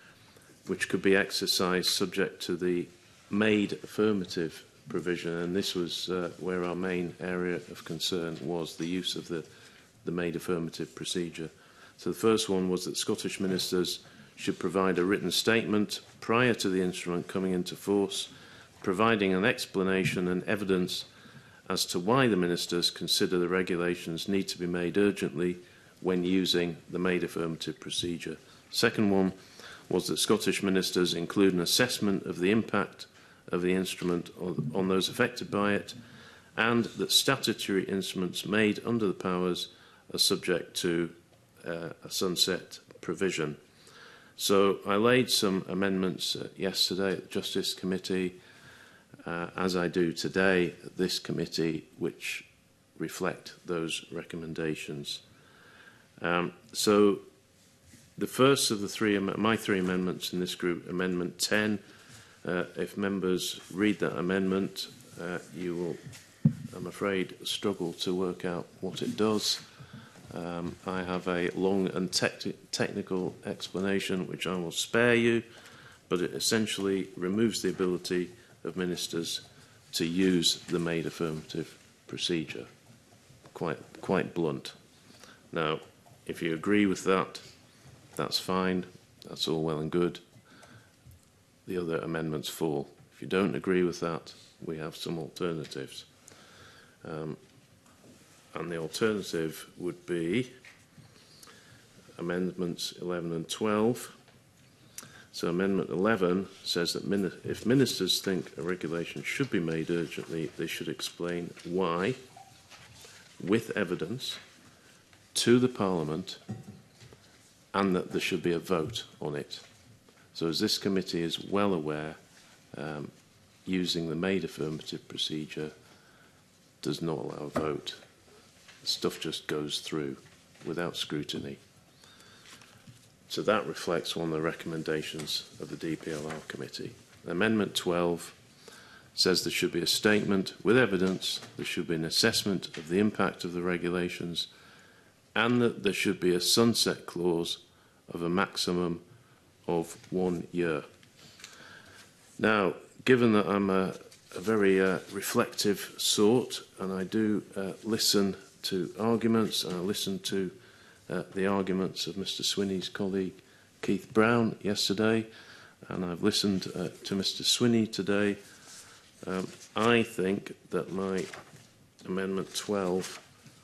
which could be exercised subject to the made affirmative provision, and this was uh, where our main area of concern was the use of the, the made affirmative procedure. So the first one was that Scottish ministers should provide a written statement prior to the instrument coming into force, providing an explanation and evidence as to why the ministers consider the regulations need to be made urgently when using the made affirmative procedure. Second one was that Scottish ministers include an assessment of the impact of the instrument on, on those affected by it, and that statutory instruments made under the powers are subject to uh, a sunset provision. So I laid some amendments uh, yesterday at the Justice Committee, uh, as I do today at this committee, which reflect those recommendations. Um, so the first of the three, my three amendments in this group, Amendment ten, uh, if members read that amendment, uh, you will I'm afraid, struggle to work out what it does. Um, I have a long and te technical explanation, which I will spare you, but it essentially removes the ability of ministers to use the made affirmative procedure. Quite, quite blunt. Now, if you agree with that, that's fine. That's all well and good. The other amendments fall. If you don't agree with that, we have some alternatives. Um, and the alternative would be amendments eleven and twelve. So amendment eleven says that min if ministers think a regulation should be made urgently, they should explain why, with evidence, to the Parliament, and that there should be a vote on it. So as this committee is well aware, um, using the made affirmative procedure does not allow a vote. Stuff just goes through without scrutiny. So that reflects one of the recommendations of the D P L R committee. Amendment twelve says there should be a statement with evidence, there should be an assessment of the impact of the regulations, and that there should be a sunset clause of a maximum of one year. Now, given that I'm a, a very uh, reflective sort, and I do uh, listen to arguments, and I listen to uh, the arguments of Mr Swinney's colleague Keith Brown yesterday, and I've listened uh, to Mr Swinney today, um, I think that my Amendment twelve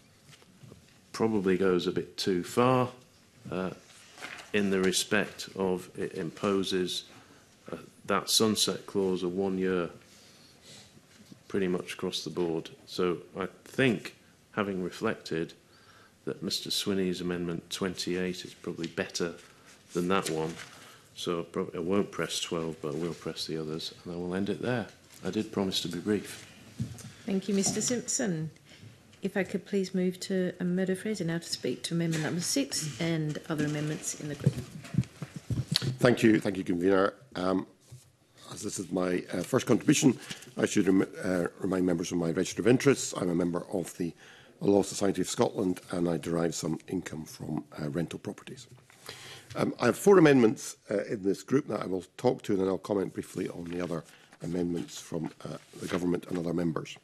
probably goes a bit too far uh, in the respect of it imposes uh, that sunset clause of one year pretty much across the board. So I think, having reflected, that Mr Swinney's Amendment twenty-eight is probably better than that one. So I won't press twelve, but I will press the others, and I will end it there. I did promise to be brief. Thank you, Mr Simpson. If I could please move to a Murdo Fraser now to speak to amendment number six and other amendments in the group. Thank you, thank you, Convener. Um, as this is my uh, first contribution, I should rem uh, remind members of my register of interests. I'm a member of the Law Society of Scotland, and I derive some income from uh, rental properties. Um, I have four amendments uh, in this group that I will talk to, and then I'll comment briefly on the other amendments from uh, the government and other members.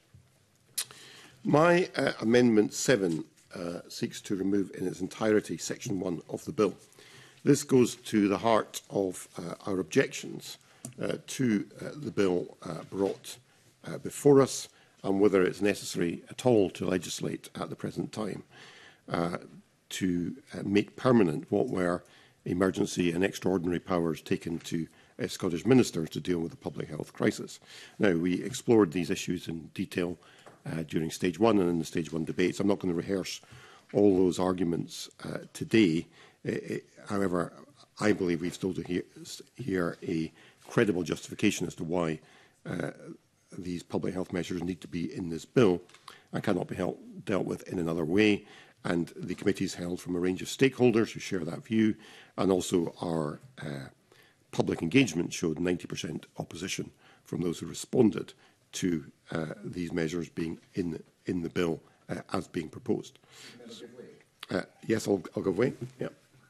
My uh, Amendment seven uh, seeks to remove in its entirety Section one of the bill. This goes to the heart of uh, our objections uh, to uh, the bill uh, brought uh, before us, and whether it's necessary at all to legislate at the present time uh, to uh, make permanent what were emergency and extraordinary powers taken to uh, Scottish ministers to deal with the public health crisis. Now, we explored these issues in detail uh, during stage one and in the stage one debates. I'm not going to rehearse all those arguments uh, today. Uh, however, I believe we've still to hear, hear a credible justification as to why uh, these public health measures need to be in this bill and cannot be held, dealt with in another way. And the committee is held from a range of stakeholders who share that view, and also our uh, public engagement showed ninety percent opposition from those who responded to uh, these measures being in, in the bill uh, as being proposed. Uh, yes, I'll, I'll give way. Yeah.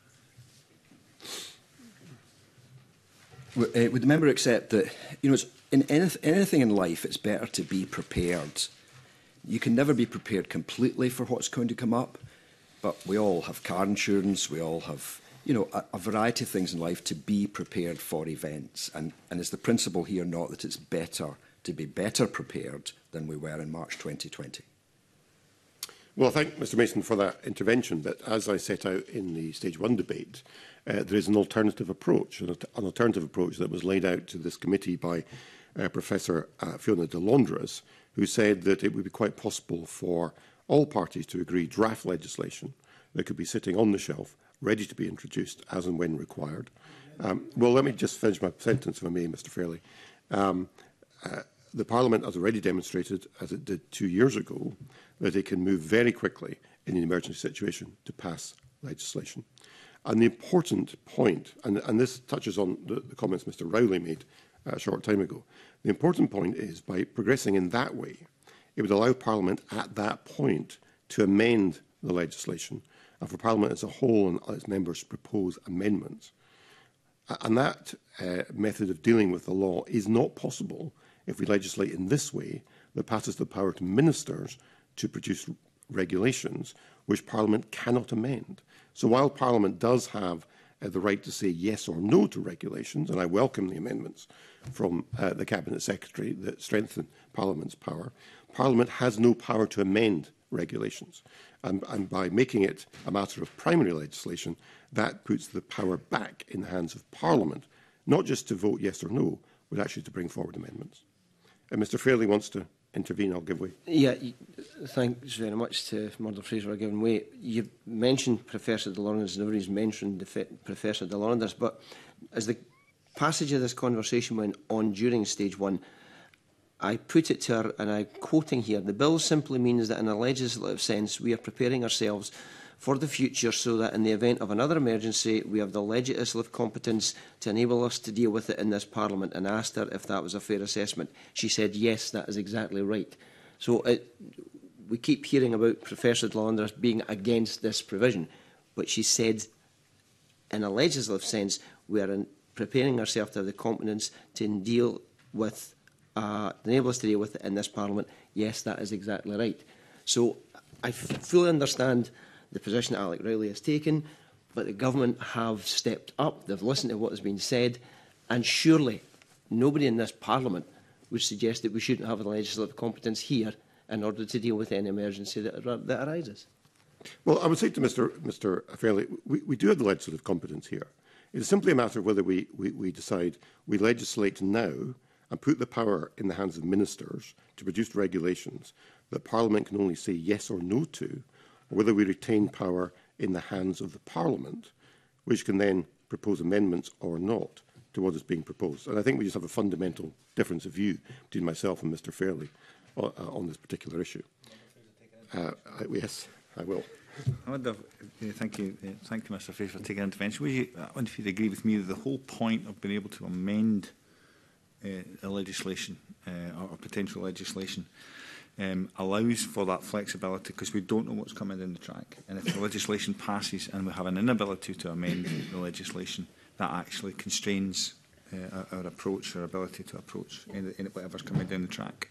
Would, uh, would the member accept that, you know, it's, in anyth anything in life, it's better to be prepared. You can never be prepared completely for what's going to come up, but we all have car insurance, we all have, you know, a, a variety of things in life to be prepared for events. And, and is the principle here not that it's better to be better prepared than we were in March twenty twenty? Well, thank Mr Mason for that intervention, but as I set out in the stage one debate, uh, there is an alternative approach, an, an alternative approach that was laid out to this committee by uh, Professor uh, Fiona de Londres, who said that it would be quite possible for all parties to agree draft legislation that could be sitting on the shelf, ready to be introduced as and when required. Um, well, let me just finish my sentence, if I may, Mr Fairley. Um, uh, the Parliament has already demonstrated, as it did two years ago, that it can move very quickly in an emergency situation to pass legislation. And the important point, and, and this touches on the, the comments Mr Rowley made uh, a short time ago, the important point is by progressing in that way, It would allow Parliament at that point to amend the legislation and for Parliament as a whole and its members to propose amendments. And that uh, method of dealing with the law is not possible if we legislate in this way that passes the power to ministers to produce regulations which Parliament cannot amend. So while Parliament does have uh, the right to say yes or no to regulations, and I welcome the amendments from uh, the Cabinet Secretary that strengthen Parliament's power, Parliament has no power to amend regulations. And, and by making it a matter of primary legislation, that puts the power back in the hands of Parliament, not just to vote yes or no, but actually to bring forward amendments. And Mr Fairley wants to intervene. I'll give way. Yeah, thanks very much to Murdo Fraser for giving way. You mentioned Professor de Laurentiis, and everybody's mentioned Professor de Laurentiis, but as the passage of this conversation went on during stage one, I put it to her, and I'm quoting here, the bill simply means that in a legislative sense we are preparing ourselves for the future so that in the event of another emergency we have the legislative competence to enable us to deal with it in this Parliament, and asked her if that was a fair assessment. She said yes, that is exactly right. So it, we keep hearing about Professor de Laurentiis being against this provision, but she said in a legislative sense we are in preparing ourselves to have the competence to deal with Uh, enable us to deal with it in this Parliament. Yes, that is exactly right. So I fully understand the position that Alec Rowley has taken, but the government have stepped up. They've listened to what has been said, and surely nobody in this Parliament would suggest that we shouldn't have the legislative competence here in order to deal with any emergency that, that arises. Well, I would say to Mr Mr Fairley, we, we do have the legislative competence here. It is simply a matter of whether we, we, we decide we legislate now and put the power in the hands of ministers to produce regulations that Parliament can only say yes or no to, or whether we retain power in the hands of the Parliament, which can then propose amendments or not to what is being proposed. And I think we just have a fundamental difference of view between myself and Mr Fairley on, uh, on this particular issue. Uh, I, yes, I will. I wonder, uh, thank you, uh, thank you, Mr Fraser, for taking intervention. Would you, I wonder if you'd agree with me that the whole point of being able to amend Uh, the legislation uh, or, or potential legislation um, allows for that flexibility, because we don't know what's coming down the track. And if the legislation passes and we have an inability to amend the legislation, that actually constrains uh, our, our approach, our ability to approach any, any, whatever's coming down the track.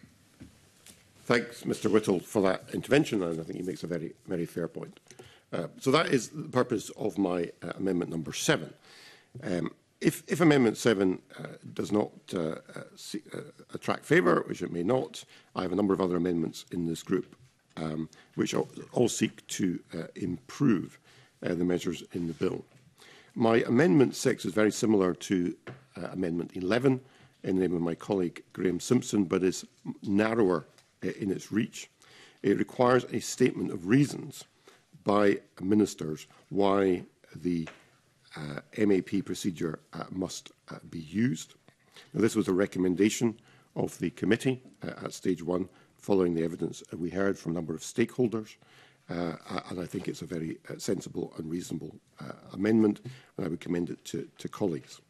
Thanks, Mr Whittle, for that intervention, and I think he makes a very, very fair point. Uh, so that is the purpose of my uh, amendment number seven. Um, If, if Amendment seven uh, does not uh, uh, see, uh, attract favour, which it may not, I have a number of other amendments in this group um, which all, all seek to uh, improve uh, the measures in the bill. My Amendment six is very similar to uh, Amendment eleven in the name of my colleague Graham Simpson, but is narrower uh, in its reach. It requires a statement of reasons by ministers why the Uh, M A P procedure uh, must uh, be used. Now, this was a recommendation of the committee uh, at stage one, following the evidence uh, we heard from a number of stakeholders, uh, and I think it's a very uh, sensible and reasonable uh, amendment, and I would commend it to, to colleagues.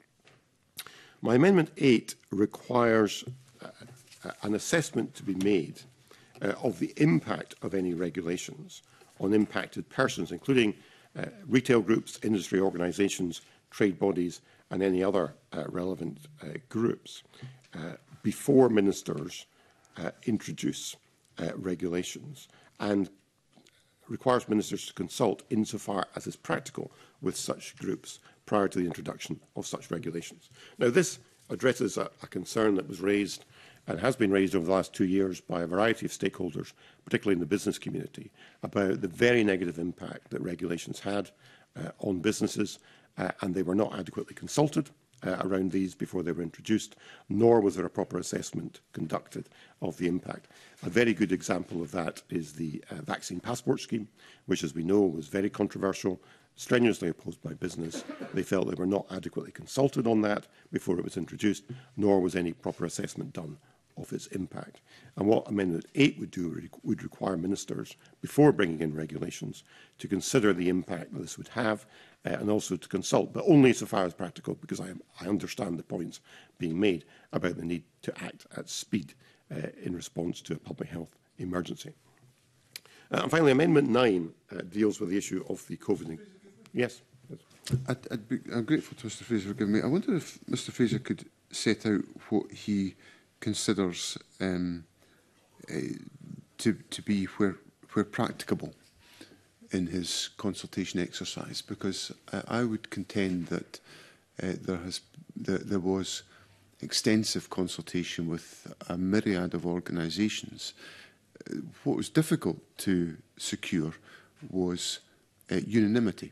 My Amendment eight requires uh, an assessment to be made uh, of the impact of any regulations on impacted persons, including Uh, retail groups, industry organisations, trade bodies and any other uh, relevant uh, groups uh, before ministers uh, introduce uh, regulations, and requires ministers to consult insofar as is practical with such groups prior to the introduction of such regulations. Now, this addresses a, a concern that was raised and has been raised over the last two years by a variety of stakeholders, particularly in the business community, about the very negative impact that regulations had uh, on businesses, uh, and they were not adequately consulted uh, around these before they were introduced, nor was there a proper assessment conducted of the impact. A very good example of that is the uh, vaccine passport scheme, which, as we know, was very controversial, strenuously opposed by business. They felt they were not adequately consulted on that before it was introduced, nor was any proper assessment done of its impact. And what Amendment eight would do would require ministers, before bringing in regulations, to consider the impact that this would have, uh, and also to consult, but only so far as practical, because I, I understand the points being made about the need to act at speed uh, in response to a public health emergency. Uh, and finally, Amendment nine uh, deals with the issue of the COVID. Yes. I'd, I'd be, I'm grateful to Mr Fraser for giving me. I wonder if Mr Fraser could set out what he considers um, uh, to, to be where, where practicable in his consultation exercise, because uh, I would contend that uh, there has there, there was extensive consultation with a myriad of organisations. Uh, what was difficult to secure was uh, unanimity,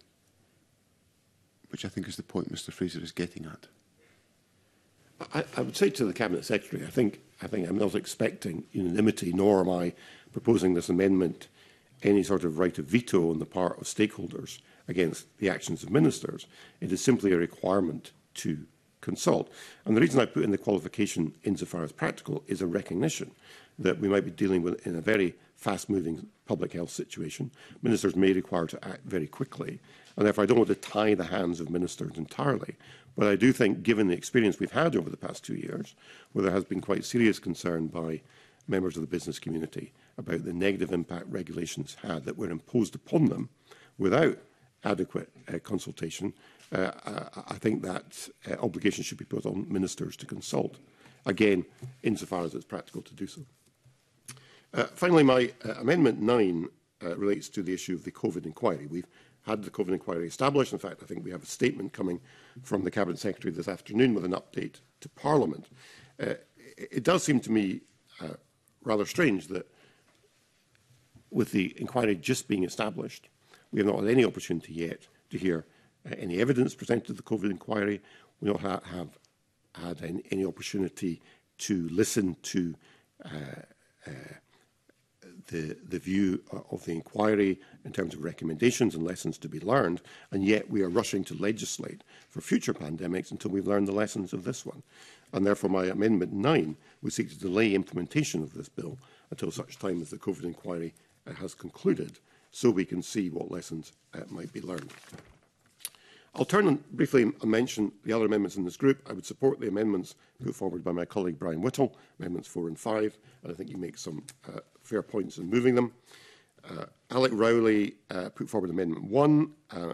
which I think is the point Mr Fraser is getting at. I, I would say to the Cabinet Secretary, I think, I think I'm not expecting unanimity, nor am I proposing this amendment any sort of right of veto on the part of stakeholders against the actions of ministers. It is simply a requirement to consult. And the reason I put in the qualification insofar as practical is a recognition that we might be dealing with in a very fast-moving public health situation. Ministers may require to act very quickly, and therefore I don't want to tie the hands of ministers entirely. But I do think, given the experience we've had over the past two years, where there has been quite serious concern by members of the business community about the negative impact regulations had that were imposed upon them without adequate uh, consultation, uh, I, I think that uh, obligation should be put on ministers to consult, again, insofar as it's practical to do so. Uh, finally, my uh, Amendment nine uh, relates to the issue of the COVID inquiry. We've had the COVID inquiry established. In fact, I think we have a statement coming from the Cabinet Secretary this afternoon with an update to Parliament. Uh, it, it does seem to me uh, rather strange that with the inquiry just being established, we have not had any opportunity yet to hear uh, any evidence presented to the COVID inquiry. We not ha have had any, any opportunity to listen to uh, uh, the, the view of the inquiry in terms of recommendations and lessons to be learned, and yet we are rushing to legislate for future pandemics until we've learned the lessons of this one. And therefore my Amendment nine would seek to delay implementation of this bill until such time as the COVID inquiry uh, has concluded, so we can see what lessons uh, might be learned. I'll turn and briefly and mention the other amendments in this group. I would support the amendments put forward by my colleague Brian Whittle, amendments four and five, and I think you make some uh, fair points in moving them. Uh, Alec Rowley uh, put forward Amendment one. Uh,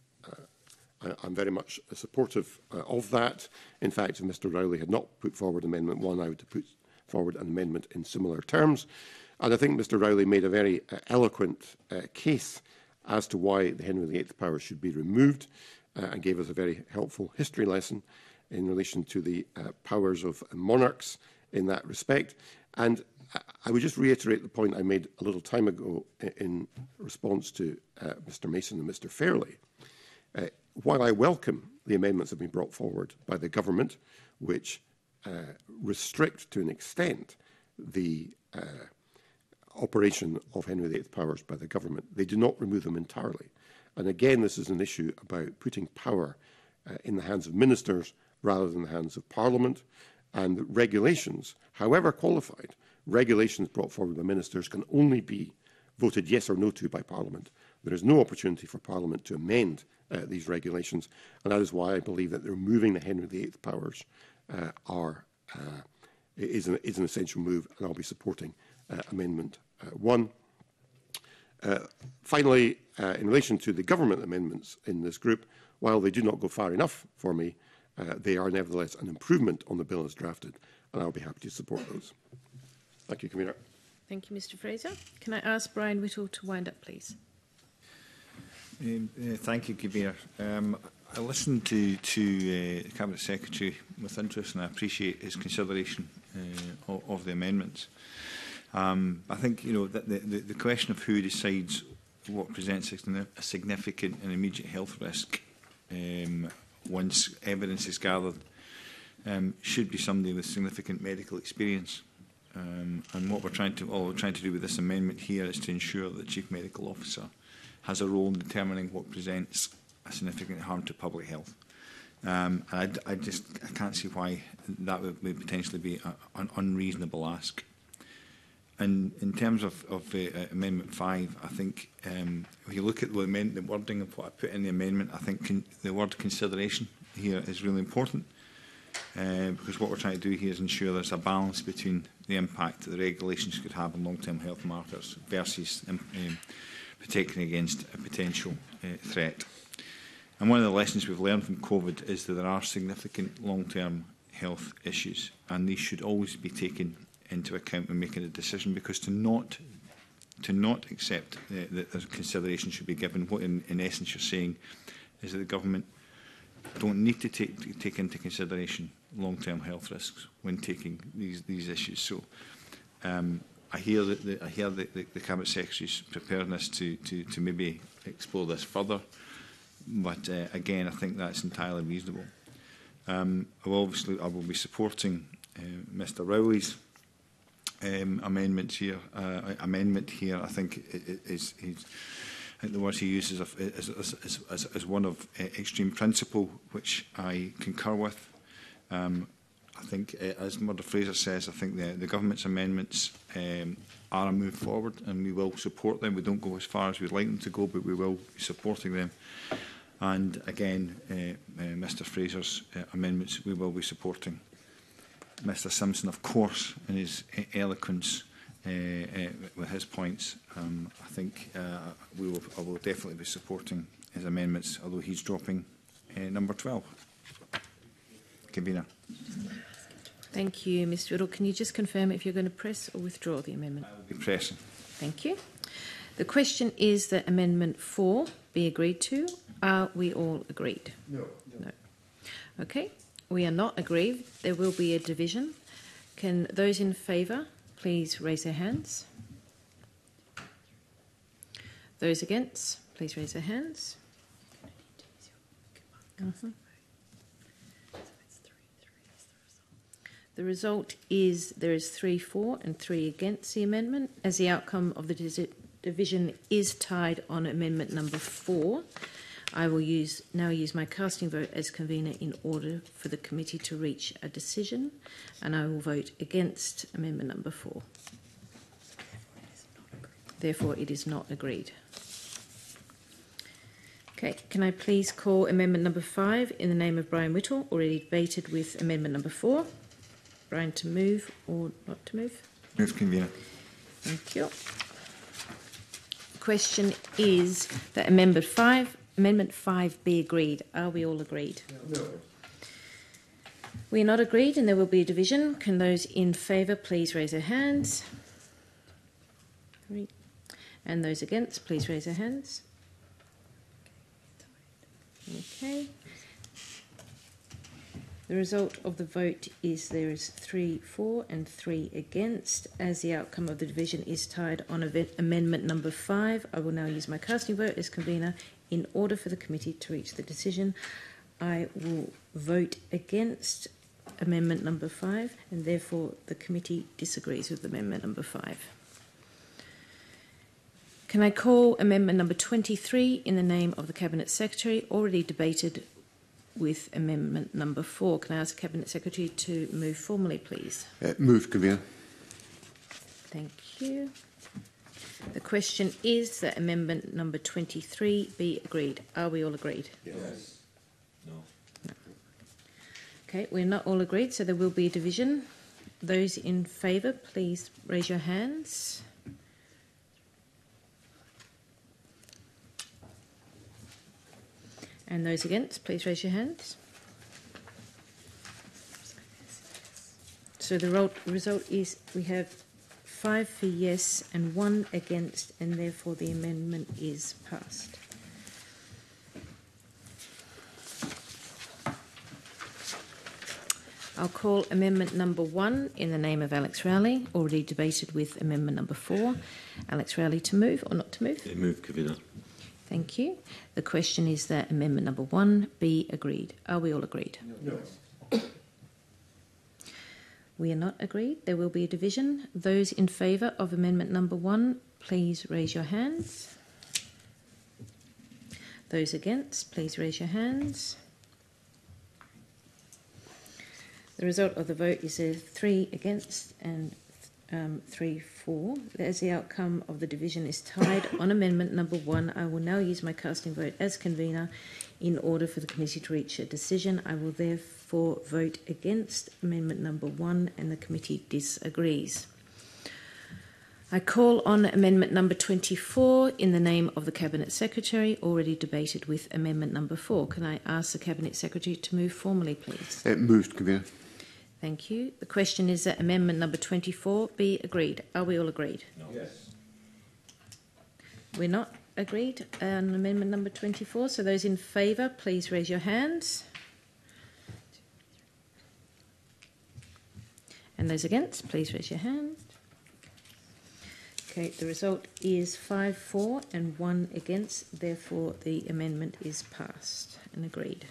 uh, I, I'm very much supportive uh, of that. In fact, if Mr Rowley had not put forward Amendment one, I would have put forward an amendment in similar terms. And I think Mr Rowley made a very uh, eloquent uh, case as to why the Henry the eighth power should be removed, uh, and gave us a very helpful history lesson in relation to the uh, powers of monarchs in that respect. And I would just reiterate the point I made a little time ago in response to uh, Mr Mason and Mr Fairley. Uh, while I welcome the amendments that have been brought forward by the government, which uh, restrict to an extent the uh, operation of Henry the eighth powers by the government, they do not remove them entirely. And again, this is an issue about putting power uh, in the hands of ministers rather than the hands of Parliament. And regulations, however qualified, regulations brought forward by ministers can only be voted yes or no to by Parliament. There is no opportunity for Parliament to amend uh, these regulations, and that is why I believe that removing the Henry the eighth powers uh, are, uh, is, an, is an essential move, and I'll be supporting uh, Amendment uh, one. Uh, finally, uh, in relation to the government amendments in this group, while they do not go far enough for me, uh, they are nevertheless an improvement on the bill as drafted, and I'll be happy to support those. Thank you, Convener. Thank you, Mr Fraser. Can I ask Brian Whittle to wind up, please? Um, uh, thank you, Convener. Um, I listened to, to uh, the Cabinet Secretary with interest, and I appreciate his consideration uh, of, of the amendments. Um, I think, you know, that the, the, the question of who decides what presents a significant and immediate health risk um, once evidence is gathered um, should be somebody with significant medical experience. Um, and what we're trying to, all we're trying to do with this amendment here is to ensure that the Chief Medical Officer has a role in determining what presents a significant harm to public health. Um, and I, I just I can't see why that would, would potentially be a, an unreasonable ask. And in terms of, of uh, Amendment five, I think um, if you look at the, amend the wording of what I put in the amendment, I think con the word consideration here is really important. uh, because what we're trying to do here is ensure there's a balance between the impact that the regulations could have on long-term health markers versus um, um, protecting against a potential uh, threat. And one of the lessons we've learned from COVID is that there are significant long-term health issues, and these should always be taken into account when making a decision, because to not to not accept uh, that there's consideration should be given, what in, in essence you're saying is that the government don't need to take, to take into consideration long-term health risks when taking these these issues. So um, I hear that the, I hear the, the, the Cabinet Secretary's preparedness to, to to maybe explore this further, but uh, again I think that's entirely reasonable. Um, I will obviously I will be supporting uh, Mr Rowley's um, amendment here. Uh, amendment here, I think, is, is I think the words he uses is, is, is, is, is one of uh, extreme principle, which I concur with. Um, I think, uh, as Murdo Fraser says, I think the, the government's amendments um, are a move forward, and we will support them. We don't go as far as we'd like them to go, but we will be supporting them. And again, uh, uh, Mr Fraser's uh, amendments we will be supporting. Mr Simpson, of course, in his uh, eloquence uh, uh, with his points, um, I think uh, we will, I will definitely be supporting his amendments, although he's dropping uh, number twelve. Convener. Thank you, Mister Whittle. Can you just confirm if you're going to press or withdraw the amendment? I will be pressing. Thank you. The question is that Amendment four be agreed to. Are we all agreed? No. No. Okay. We are not agreed. There will be a division. Can those in favour please raise their hands? Those against, please raise their hands. Mm-hmm. The result is there is three for and three against the amendment. As the outcome of the division is tied on amendment number four, I will use now use my casting vote as convener in order for the committee to reach a decision, and I will vote against amendment number four. Therefore, it is not agreed. Okay, can I please call amendment number five in the name of Brian Whittle, already debated with amendment number four. Brian, to move or not to move? Move, convener. Thank you. The question is that amendment five, amendment five be agreed. Are we all agreed? No. We are not agreed, and there will be a division. Can those in favour please raise their hands? Three. And those against, please raise their hands. Okay. The result of the vote is there is three for and three against. As the outcome of the division is tied on amendment number five, I will now use my casting vote as convener in order for the committee to reach the decision. I will vote against amendment number five, and therefore the committee disagrees with amendment number five. Can I call amendment number twenty-three in the name of the Cabinet Secretary, already debated with amendment number four? Can I ask the Cabinet Secretary to move formally, please? Uh, move, convener. Thank you. The question is that amendment number twenty-three be agreed. Are we all agreed? Yes. No. No. Okay, we're not all agreed, so there will be a division. Those in favour, please raise your hands. And those against, please raise your hands. So the result is we have five for yes and one against, and therefore the amendment is passed. I'll call amendment number one in the name of Alex Rowley, already debated with amendment number four. Alex Rowley, to move or not to move? Uh, move, convener. Thank you. The question is that amendment number one be agreed. Are we all agreed? No. We are not agreed. There will be a division. Those in favour of amendment number one, please raise your hands. Those against, please raise your hands. The result of the vote is a three against and um, three for. As the outcome of the division is tied on amendment number one, I will now use my casting vote as convener in order for the committee to reach a decision. I will therefore therefore vote against amendment number one, and the committee disagrees. I call on amendment number twenty-four in the name of the Cabinet Secretary, already debated with amendment number four. Can I ask the Cabinet Secretary to move formally, please? Uh, moved, Convener. Thank you. The question is that amendment number twenty-four be agreed. Are we all agreed? No. Yes. We're not agreed on amendment number twenty-four. So those in favour, please raise your hands. And those against, please raise your hand. Okay, the result is five for and one against. Therefore, the amendment is passed and agreed.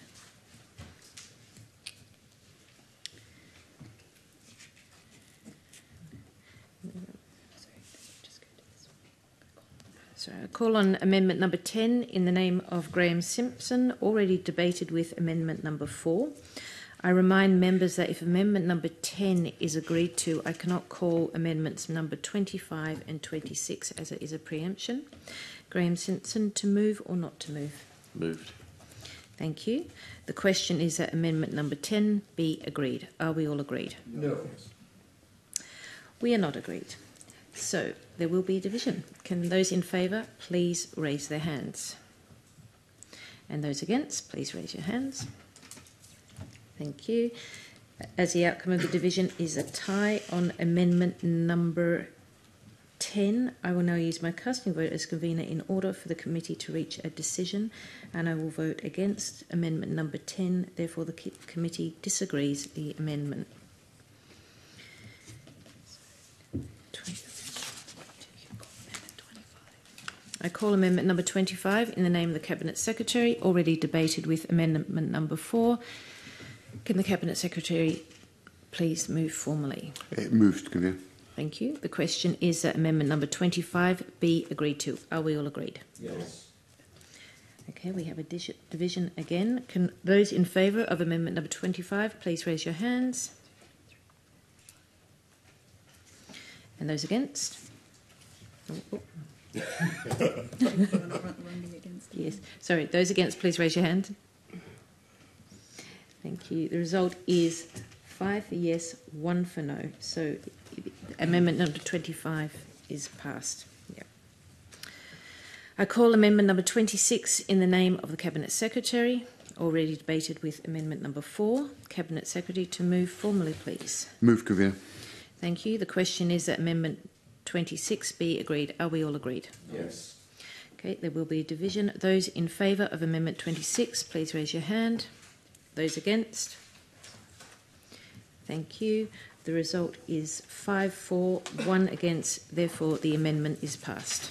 So I call on amendment number ten in the name of Graham Simpson, already debated with amendment number four. I remind members that if amendment number ten is agreed to, I cannot call amendments number twenty-five and twenty-six as it is a preemption. Graham Simpson, to move or not to move? Moved. Thank you. The question is that amendment number ten be agreed. Are we all agreed? No. We are not agreed. So there will be a division. Can those in favour please raise their hands? And those against, please raise your hands. Thank you. As the outcome of the division is a tie on amendment number ten, I will now use my casting vote as convener in order for the committee to reach a decision, and I will vote against amendment number ten. Therefore, the committee disagrees the amendment. I call amendment number twenty-five in the name of the Cabinet Secretary, already debated with amendment number four. Can the Cabinet Secretary please move formally? Uh, moved, Convener. Thank you. The question is that amendment number twenty-five be agreed to. Are we all agreed? Yes. Okay, we have a division again. Can those in favour of amendment number twenty-five please raise your hands? And those against? Oh, oh. Yes. Sorry, those against, please raise your hand. Thank you. The result is five for yes, one for no. So amendment number twenty-five is passed. Yep. I call amendment number twenty-six in the name of the Cabinet Secretary, already debated with amendment number four. Cabinet Secretary, to move formally, please. Move, Convener. Thank you. The question is that amendment twenty-six be agreed. Are we all agreed? Yes. Okay, there will be a division. Those in favour of amendment twenty-six, please raise your hand. Those against? Thank you. The result is five for, one against. Therefore, the amendment is passed.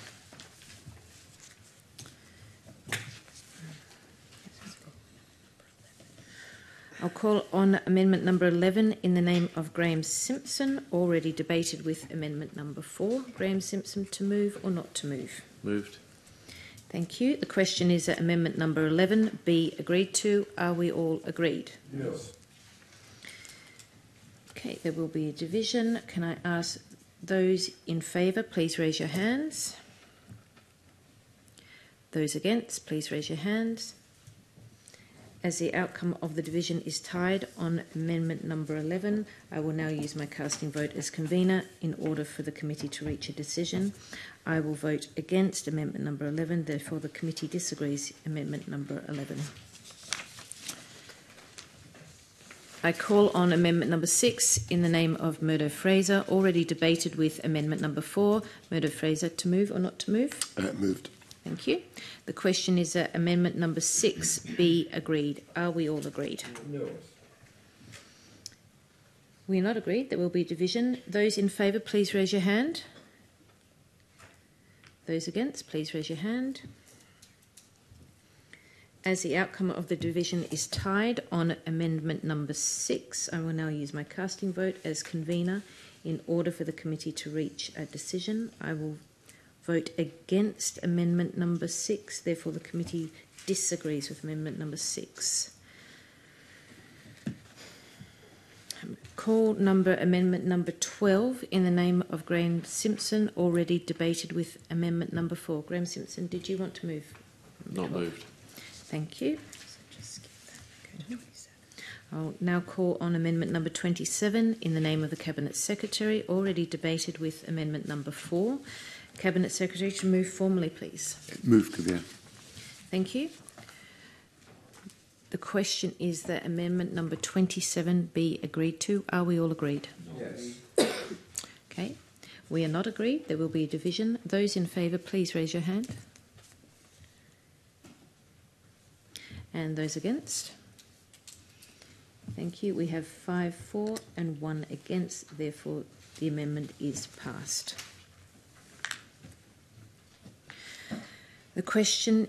I'll call on amendment number eleven in the name of Graham Simpson, already debated with amendment number four. Graham Simpson, to move or not to move? Moved. Thank you. The question is that amendment number eleven be agreed to. Are we all agreed? Yes. Okay, there will be a division. Can I ask those in favour, please raise your hands. Those against, please raise your hands. As the outcome of the division is tied on amendment number eleven, I will now use my casting vote as convener in order for the committee to reach a decision. I will vote against amendment number eleven, therefore the committee disagrees amendment number eleven. I call on amendment number six in the name of Murdo Fraser, already debated with amendment number four. Murdo Fraser, to move or not to move? Uh, moved. Thank you. The question is that amendment number six be agreed. Are we all agreed? No. We are not agreed. There will be division. Those in favour, please raise your hand. Those against, please raise your hand. As the outcome of the division is tied on amendment number six, I will now use my casting vote as convener in order for the committee to reach a decision. I will vote against amendment number six, therefore the committee disagrees with amendment number six. Call number amendment number twelve in the name of Graham Simpson, already debated with amendment number four. Graham Simpson, did you want to move? Not moved. Thank you. I'll now call on amendment number twenty-seven in the name of the Cabinet Secretary, already debated with amendment number four. Cabinet Secretary to move formally, please. Move, Convener. Thank you. The question is that amendment number twenty-seven be agreed to. Are we all agreed? Yes. Okay. We are not agreed. There will be a division. Those in favour, please raise your hand. And those against? Thank you. We have five for and one against. Therefore, the amendment is passed. The question...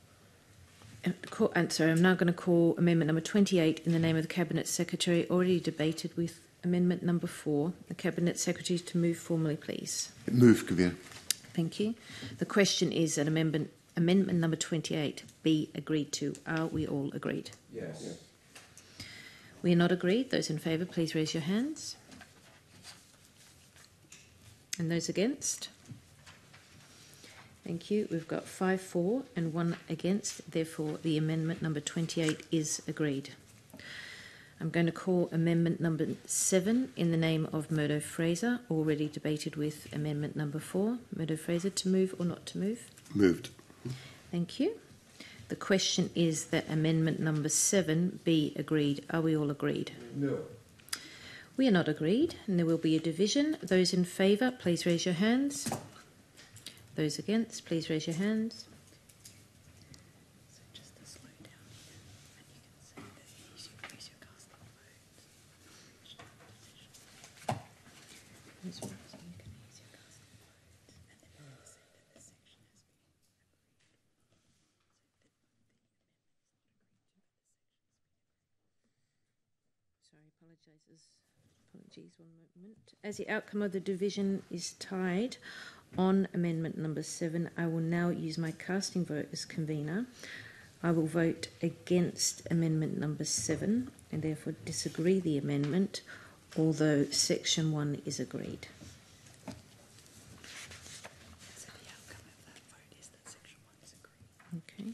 And sorry, I'm now going to call amendment number twenty-eight in the name of the Cabinet Secretary, already debated with amendment number four. The Cabinet Secretary to move formally, please. Move, Convener. Thank you. The question is that amendment, amendment number twenty-eight be agreed to. Are we all agreed? Yes. yes. We are not agreed. Those in favour, please raise your hands. And those against? Thank you. We've got five for and one against. Therefore, the amendment number twenty-eight is agreed. I'm going to call amendment number seven in the name of Murdo Fraser, already debated with amendment number four. Murdo Fraser to move or not to move? Moved. Thank you. The question is that amendment number seven be agreed. Are we all agreed? No. We are not agreed, and there will be a division. Those in favour, please raise your hands. Those against, please raise your hands. So just to slow down here, and you can see that you should raise your casting votes. Those ones, so you can use your casting votes, and then you can say that the section has been agreed. Sorry, apologises. Apologies, one moment. As the outcome of the division is tied on amendment number seven, I will now use my casting vote as convener. I will vote against amendment number seven and therefore disagree the amendment, although section one is agreed. So the outcome of that vote is that section one is agreed. Okay.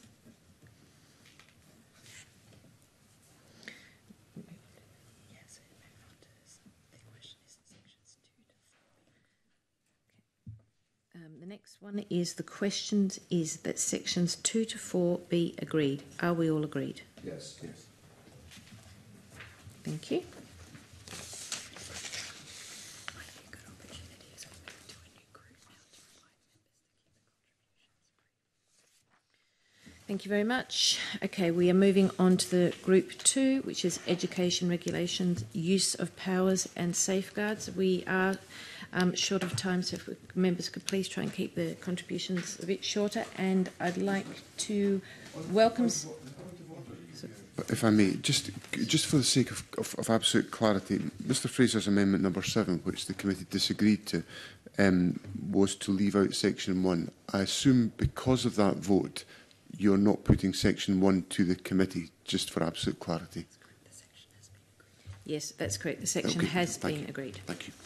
Um, the next one is the questions is that sections two to four be agreed. Are we all agreed? Yes. Yes. Thank you. Thank you very much. Okay, we are moving on to the group two, which is education regulations, use of powers and safeguards. We are um, short of time, so if members could please try and keep the contributions a bit shorter. And I'd like to welcome... If I may, just just for the sake of, of, of absolute clarity, Mr Fraser's amendment number seven, which the committee disagreed to, um, was to leave out section one. I assume because of that vote, you're not putting section one to the committee, just for absolute clarity. Yes, that's correct. The section okay. has Thank been you. agreed. Thank you.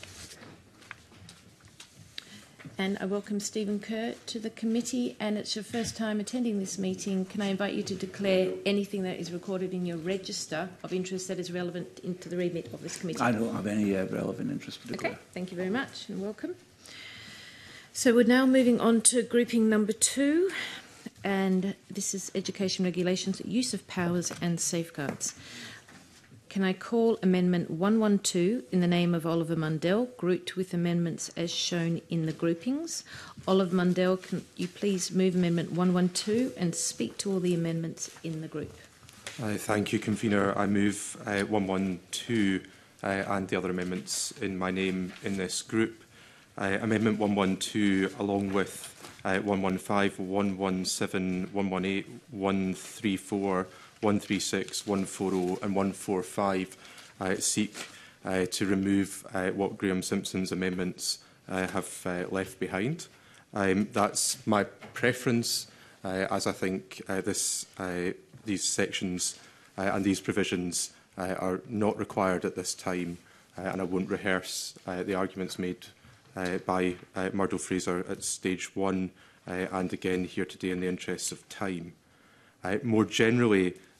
And I welcome Stephen Kerr to the committee, and it's your first time attending this meeting. Can I invite you to declare anything that is recorded in your register of interest that is relevant into the remit of this committee? I don't have any uh, relevant interest to declare. Okay, thank you very much and welcome. So we're now moving on to grouping number two, and this is education regulations, use of powers and safeguards. Can I call Amendment one twelve in the name of Oliver Mundell, grouped with amendments as shown in the groupings? Oliver Mundell, can you please move Amendment one twelve and speak to all the amendments in the group? Uh, thank you, Convener. I move uh, one twelve uh, and the other amendments in my name in this group. Uh, amendment one twelve, along with uh, one fifteen, one seventeen, one eighteen, one thirty-four, one thirty-six, one forty and one forty-five uh, seek uh, to remove uh, what Graham Simpson's amendments uh, have uh, left behind. Um, that's my preference, uh, as I think uh, this, uh, these sections uh, and these provisions uh, are not required at this time, uh, and I won't rehearse uh, the arguments made uh, by uh, Murdo Fraser at stage one uh, and again here today in the interests of time. Uh, more generally,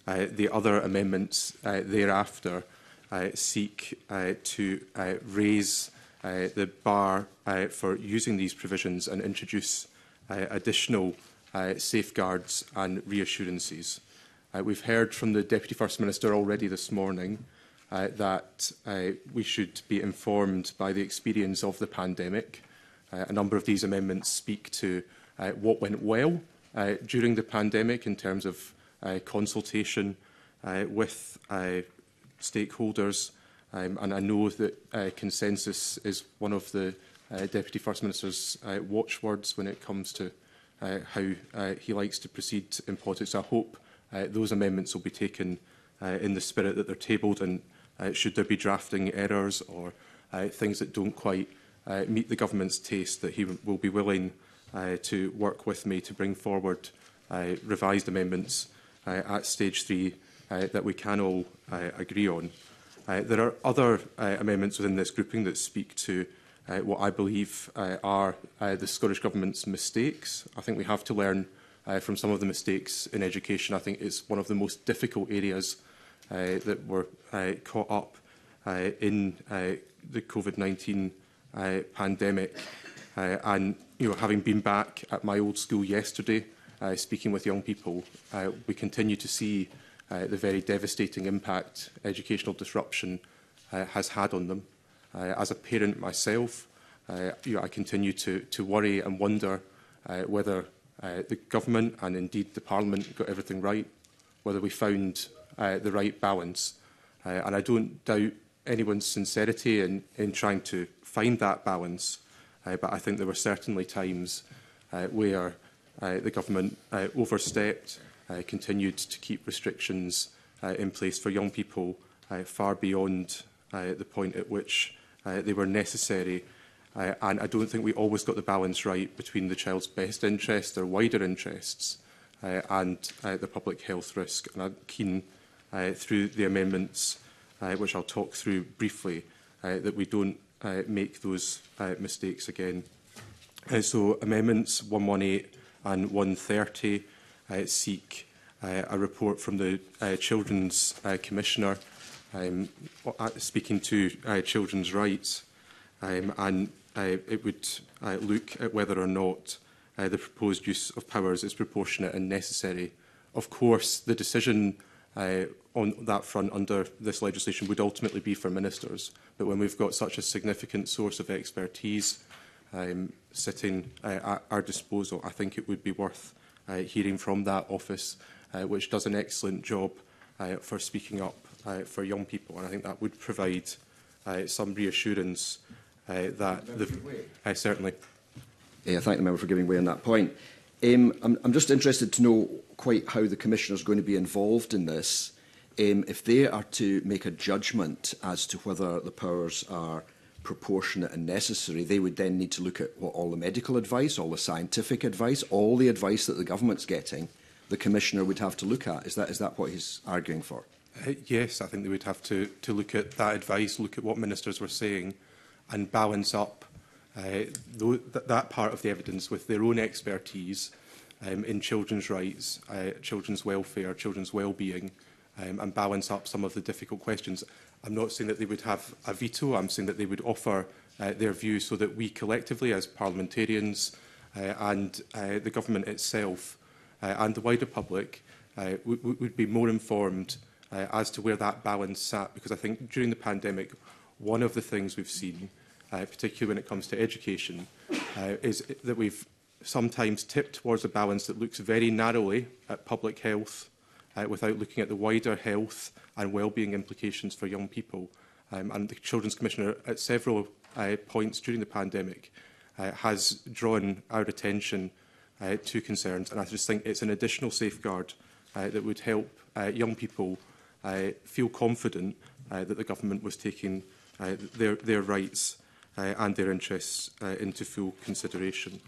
Uh, the other amendments uh, thereafter uh, seek uh, to uh, raise uh, the bar uh, for using these provisions and introduce uh, additional uh, safeguards and reassurances. Uh, we've heard from the Deputy First Minister already this morning uh, that uh, we should be informed by the experience of the pandemic. Uh, a number of these amendments speak to uh, what went well uh, during the pandemic in terms of uh, consultation uh, with uh, stakeholders. Um, and I know that uh, consensus is one of the uh, Deputy First Minister's uh, watchwords when it comes to uh, how uh, he likes to proceed in politics. I hope uh, those amendments will be taken uh, in the spirit that they're tabled, and uh, should there be drafting errors or uh, things that don't quite uh, meet the government's taste, that he will be willing uh, to work with me to bring forward uh, revised amendments uh, at stage three uh, that we can all uh, agree on. Uh, there are other uh, amendments within this grouping that speak to uh, what I believe uh, are uh, the Scottish Government's mistakes. I think we have to learn uh, from some of the mistakes in education. I think it's one of the most difficult areas uh, that were uh, caught up uh, in uh, the COVID nineteen uh, pandemic. Uh, and you know, having been back at my old school yesterday, uh, speaking with young people, uh, we continue to see Uh, the very devastating impact educational disruption uh, has had on them. Uh, as a parent myself, uh, you know, I continue to, to worry and wonder uh, whether uh, the government and indeed the Parliament got everything right, whether we found uh, the right balance. Uh, and I don't doubt anyone's sincerity in, in trying to find that balance, uh, but I think there were certainly times uh, where uh, the government uh, overstepped, Uh, continued to keep restrictions uh, in place for young people uh, far beyond uh, the point at which uh, they were necessary. Uh, and I don't think we always got the balance right between the child's best interests, their wider interests, uh, and uh, the public health risk. And I'm keen uh, through the amendments, uh, which I'll talk through briefly, uh, that we don't uh, make those uh, mistakes again. Uh, so amendments one eighteen and one thirty Uh, seek uh, a report from the uh, Children's uh, Commissioner um, uh, speaking to uh, children's rights, um, and uh, it would uh, look at whether or not uh, the proposed use of powers is proportionate and necessary. Of course, the decision uh, on that front under this legislation would ultimately be for ministers, but when we've got such a significant source of expertise um, sitting uh, at our disposal, I think it would be worth Uh, hearing from that office, uh, which does an excellent job uh, for speaking up uh, for young people. And I think that would provide uh, some reassurance uh, that the, uh, certainly. Yeah, I thank the member for giving way on that point. Um, I'm, I'm just interested to know quite how the Commissioner is going to be involved in this. Um, if they are to make a judgment as to whether the powers are proportionate and necessary, they would then need to look at what, all the medical advice, all the scientific advice, all the advice that the government's getting, the Commissioner would have to look at. Is that, is that what he's arguing for? Uh, yes, I think they would have to, to look at that advice, look at what ministers were saying, and balance up uh, th that part of the evidence with their own expertise um, in children's rights, uh, children's welfare, children's well-being, um, and balance up some of the difficult questions. I'm not saying that they would have a veto. I'm saying that they would offer uh, their view so that we collectively, as parliamentarians uh, and uh, the government itself uh, and the wider public, uh, would be more informed uh, as to where that balance sat. Because I think during the pandemic, one of the things we've seen, uh, particularly when it comes to education, uh, is that we've sometimes tipped towards a balance that looks very narrowly at public health, Uh, without looking at the wider health and well-being implications for young people. Um, and the Children's Commissioner, at several uh, points during the pandemic, uh, has drawn our attention uh, to concerns. And I just think it's an additional safeguard uh, that would help uh, young people uh, feel confident uh, that the government was taking uh, their, their rights uh, and their interests uh, into full consideration.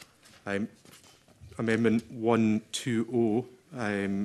Um, amendment one twenty um,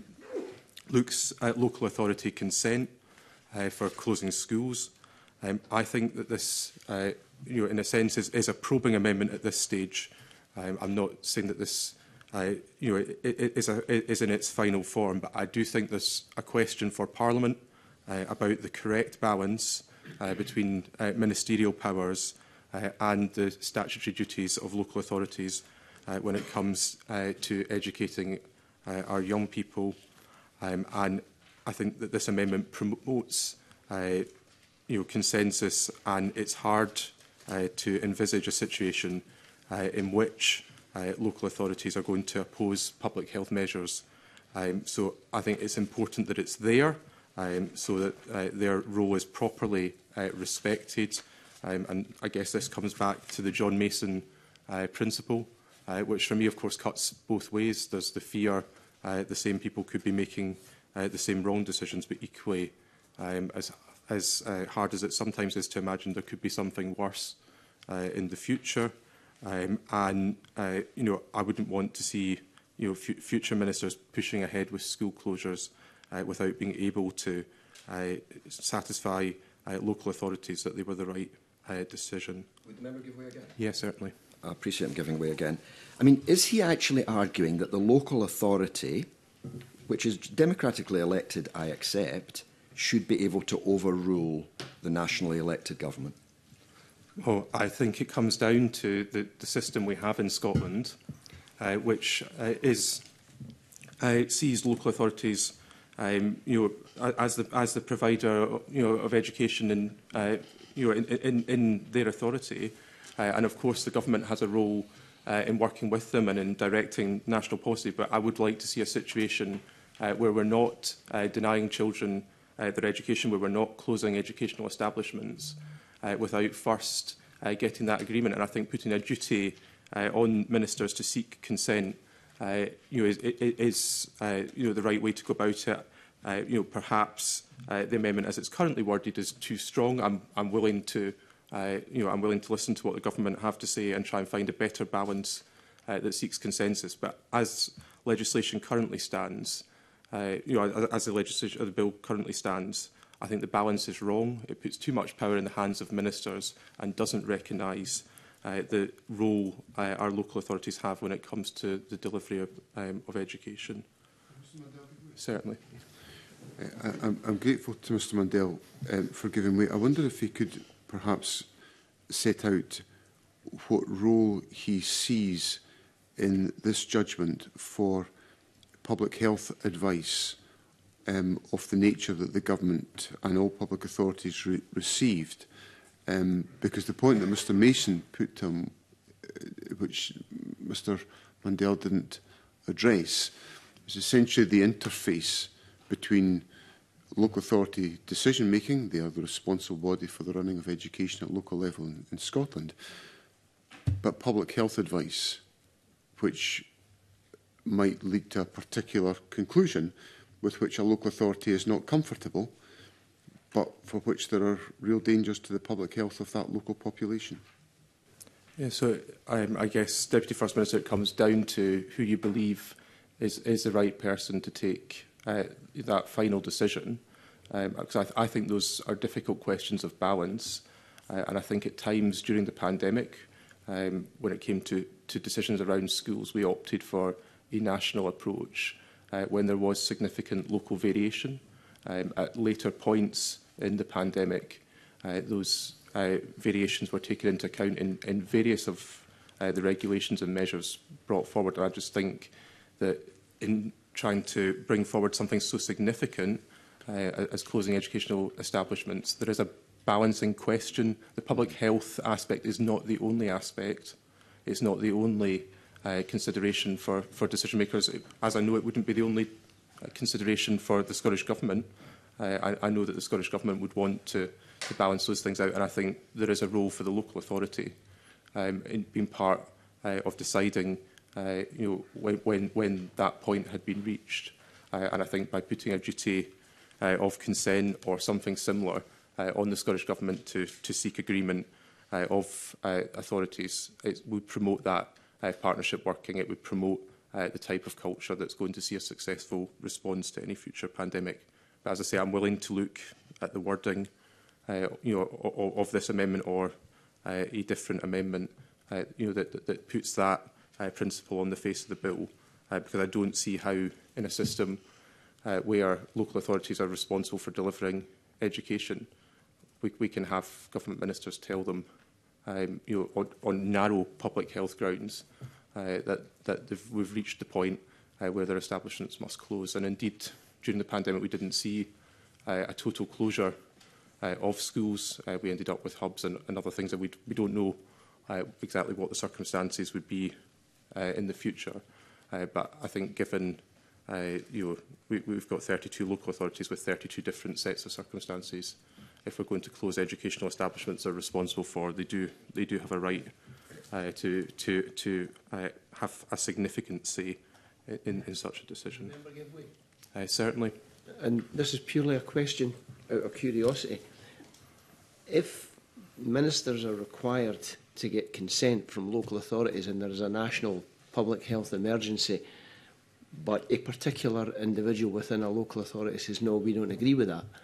looks at local authority consent uh, for closing schools. Um, I think that this, uh, you know, in a sense, is, is a probing amendment at this stage. Um, I'm not saying that this uh, you know, it, it is, a, it is in its final form. But I do think there's a question for Parliament uh, about the correct balance uh, between uh, ministerial powers uh, and the statutory duties of local authorities uh, when it comes uh, to educating uh, our young people. Um, and I think that this amendment promotes uh, you know, consensus, and it's hard uh, to envisage a situation uh, in which uh, local authorities are going to oppose public health measures. Um, so I think it's important that it's there, um, so that uh, their role is properly uh, respected. Um, and I guess this comes back to the John Mason uh, principle, uh, which for me, of course, cuts both ways. There's the fear uh, the same people could be making uh, the same wrong decisions, but equally, um, as, as uh, hard as it sometimes is to imagine, there could be something worse uh, in the future. Um, and, uh, you know, I wouldn't want to see, you know, f future ministers pushing ahead with school closures uh, without being able to uh, satisfy uh, local authorities that they were the right uh, decision. Would the member give way again? Yes, certainly. I appreciate him giving way again. I mean, is he actually arguing that the local authority, which is democratically elected, I accept, should be able to overrule the nationally elected government? Well, I think it comes down to the, the system we have in Scotland, uh, which uh, is uh, sees local authorities, um, you know, as the as the provider, you know, of education in, uh, you know, in, in, in their authority, uh, and of course the government has a role uh, in working with them and in directing national policy. But I would like to see a situation uh, where we're not uh, denying children uh, their education, where we're not closing educational establishments Uh, without first uh, getting that agreement. And I think putting a duty uh, on ministers to seek consent uh, you know, is, is uh, you know, the right way to go about it. Uh, you know, perhaps uh, the amendment as it's currently worded is too strong. I'm, I'm willing to uh, you know, I'm willing to listen to what the government have to say and try and find a better balance uh, that seeks consensus. But as legislation currently stands, uh, you know, as, as the legislation of the bill currently stands, I think the balance is wrong. It puts too much power in the hands of ministers and doesn't recognise uh, the role uh, our local authorities have when it comes to the delivery of, um, of education. Certainly. Uh, I'm, I'm grateful to Mr Mundell um, for giving way. I wonder if he could perhaps set out what role he sees in this judgment for public health advice Um, of the nature that the government and all public authorities re received, um, because the point that Mr Mason put to him, uh, which Mr Mundell didn't address, was essentially the interface between local authority decision making. They are the responsible body for the running of education at local level in, in Scotland, but public health advice, which might lead to a particular conclusion with which a local authority is not comfortable, but for which there are real dangers to the public health of that local population. Yeah, so um, I guess, Deputy First Minister, it comes down to who you believe is, is the right person to take uh, that final decision. Um, because I, th I think those are difficult questions of balance. Uh, and I think at times during the pandemic, um, when it came to, to decisions around schools, we opted for a national approach. Uh, when there was significant local variation. Um, at later points in the pandemic, uh, those uh, variations were taken into account in, in various of uh, the regulations and measures brought forward. And I just think that in trying to bring forward something so significant uh, as closing educational establishments, there is a balancing question. The public health aspect is not the only aspect. It's not the only Uh, consideration for, for decision makers. As I know, it wouldn't be the only uh, consideration for the Scottish Government. Uh, I, I know that the Scottish Government would want to, to balance those things out, and I think there is a role for the local authority um, in being part uh, of deciding uh, you know, when, when, when that point had been reached. Uh, and I think by putting a duty uh, of consent or something similar uh, on the Scottish Government to, to seek agreement uh, of uh, authorities, it would promote that Uh, partnership working. It would promote uh, the type of culture that's going to see a successful response to any future pandemic. But as I say, I'm willing to look at the wording uh, you know, of, of this amendment or uh, a different amendment uh, you know, that, that, that puts that uh, principle on the face of the bill uh, because I don't see how, in a system uh, where local authorities are responsible for delivering education, we, we can have government ministers tell them, um, you know, on, on narrow public health grounds, uh, that, that we've reached the point uh, where their establishments must close. And indeed, during the pandemic, we didn't see uh, a total closure uh, of schools. Uh, we ended up with hubs and, and other things that we, we don't know uh, exactly what the circumstances would be uh, in the future. Uh, but I think given uh, you know, we, we've got thirty-two local authorities with thirty-two different sets of circumstances, if we're going to close educational establishments they're responsible for, they do, they do have a right uh, to, to, to uh, have a significant say in, in such a decision. Uh, certainly. And this is purely a question out of curiosity. If ministers are required to get consent from local authorities and there is a national public health emergency, but a particular individual within a local authority says, no, we don't agree with that,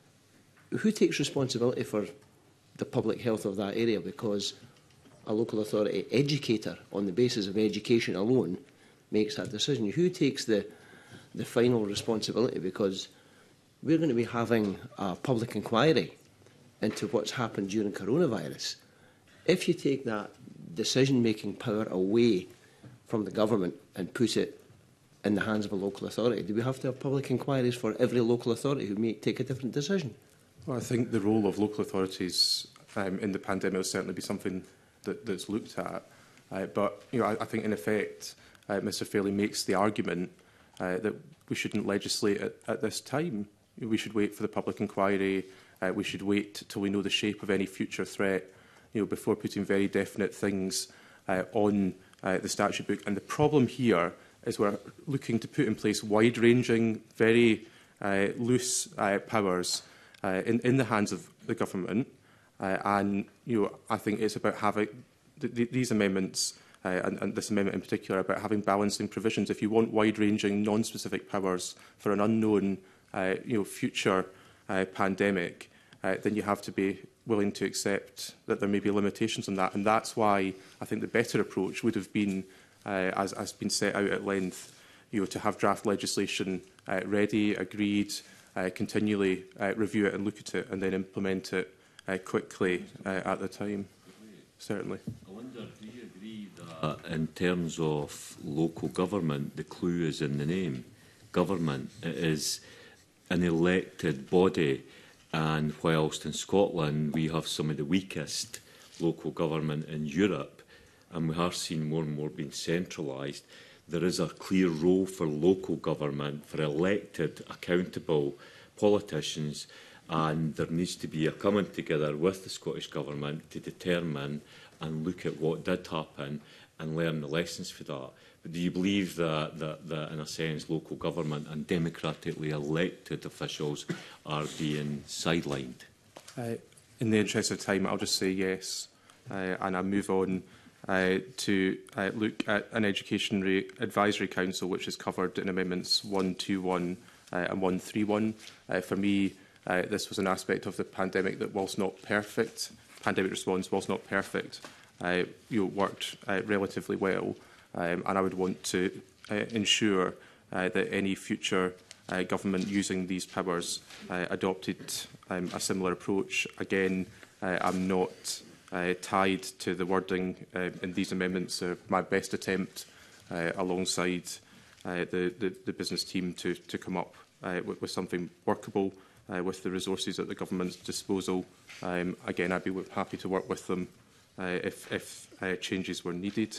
who takes responsibility for the public health of that area? Because a local authority educator, on the basis of education alone, makes that decision. Who takes the, the final responsibility? Because we're going to be having a public inquiry into what's happened during coronavirus. If you take that decision-making power away from the government and put it in the hands of a local authority, do we have to have public inquiries for every local authority who may take a different decision? Well, I think the role of local authorities um, in the pandemic will certainly be something that, that's looked at. Uh, but you know, I, I think, in effect, uh, Mr Fairley makes the argument uh, that we shouldn't legislate at, at this time. We should wait for the public inquiry. Uh, we should wait till we know the shape of any future threat, you know, before putting very definite things uh, on uh, the statute book. And the problem here is we're looking to put in place wide-ranging, very uh, loose uh, powers uh, in, in the hands of the government. Uh, and you know, I think it's about having th th these amendments, uh, and, and this amendment in particular, about having balancing provisions. If you want wide-ranging, non-specific powers for an unknown, uh, you know, future uh, pandemic, uh, then you have to be willing to accept that there may be limitations on that. And that's why I think the better approach would have been, uh, as has been set out at length, you know, to have draft legislation uh, ready, agreed, uh, continually uh, review it and look at it, and then implement it uh, quickly uh, at the time. Certainly. I wonder, do you agree that in terms of local government, the clue is in the name? Government, it is an elected body, and whilst in Scotland we have some of the weakest local government in Europe, and we are seeing more and more being centralised, there is a clear role for local government, for elected, accountable politicians, and there needs to be a coming together with the Scottish Government to determine and look at what did happen and learn the lessons for that. But do you believe that, that, that in a sense, local government and democratically elected officials are being sidelined? Uh, in the interest of time, I'll just say yes, uh, and I'll move on uh, to uh, look at an Education Re Advisory Council, which is covered in Amendments one two one uh, and one three one. Uh, for me, uh, this was an aspect of the pandemic that, whilst not perfect, pandemic response, whilst not perfect, uh, you know, worked uh, relatively well. Um, and I would want to uh, ensure uh, that any future uh, government using these powers uh, adopted um, a similar approach. Again, uh, I'm not uh, tied to the wording uh, in these amendments. Uh, my best attempt uh, alongside uh, the, the, the business team to, to come up uh, with, with something workable uh, with the resources at the government's disposal. Um, again, I'd be happy to work with them uh, if, if uh, changes were needed.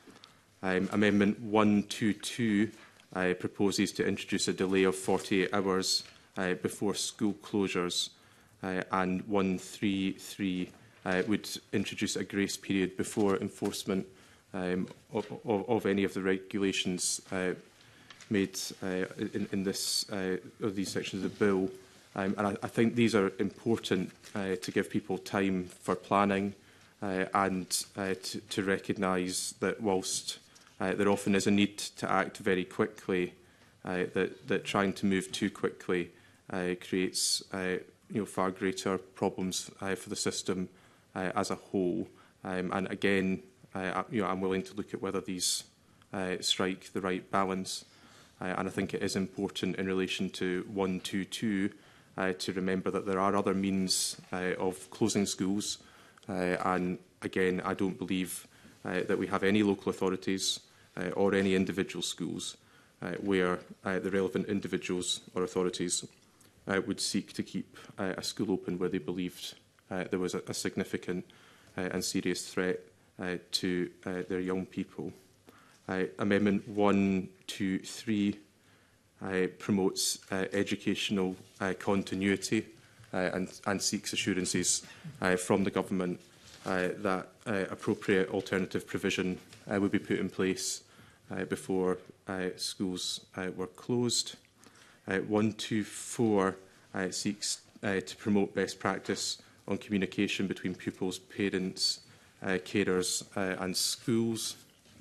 Um, Amendment one two two uh, proposes to introduce a delay of forty-eight hours uh, before school closures, uh, and one three three uh, would introduce a grace period before enforcement um, of, of, of any of the regulations uh, made uh, in, in this, uh, of these sections of the bill. Um, and I, I think these are important uh, to give people time for planning uh, and uh, to, to recognise that whilst Uh, there often is a need to act very quickly, uh, that, that trying to move too quickly uh, creates uh, you know, far greater problems uh, for the system uh, as a whole. Um, and again, uh, you know, I'm willing to look at whether these uh, strike the right balance. Uh, and I think it is important in relation to one two two uh, to remember that there are other means uh, of closing schools. Uh, and again, I don't believe uh, that we have any local authorities uh, or any individual schools uh, where uh, the relevant individuals or authorities uh, would seek to keep uh, a school open where they believed uh, there was a, a significant uh, and serious threat uh, to uh, their young people. Uh, Amendment one two three uh, promotes uh, educational uh, continuity uh, and, and seeks assurances uh, from the government uh, that uh, appropriate alternative provision uh, would be put in place uh, before uh, schools uh, were closed. Uh, one two four uh, seeks uh, to promote best practice on communication between pupils, parents, uh, carers uh, and schools.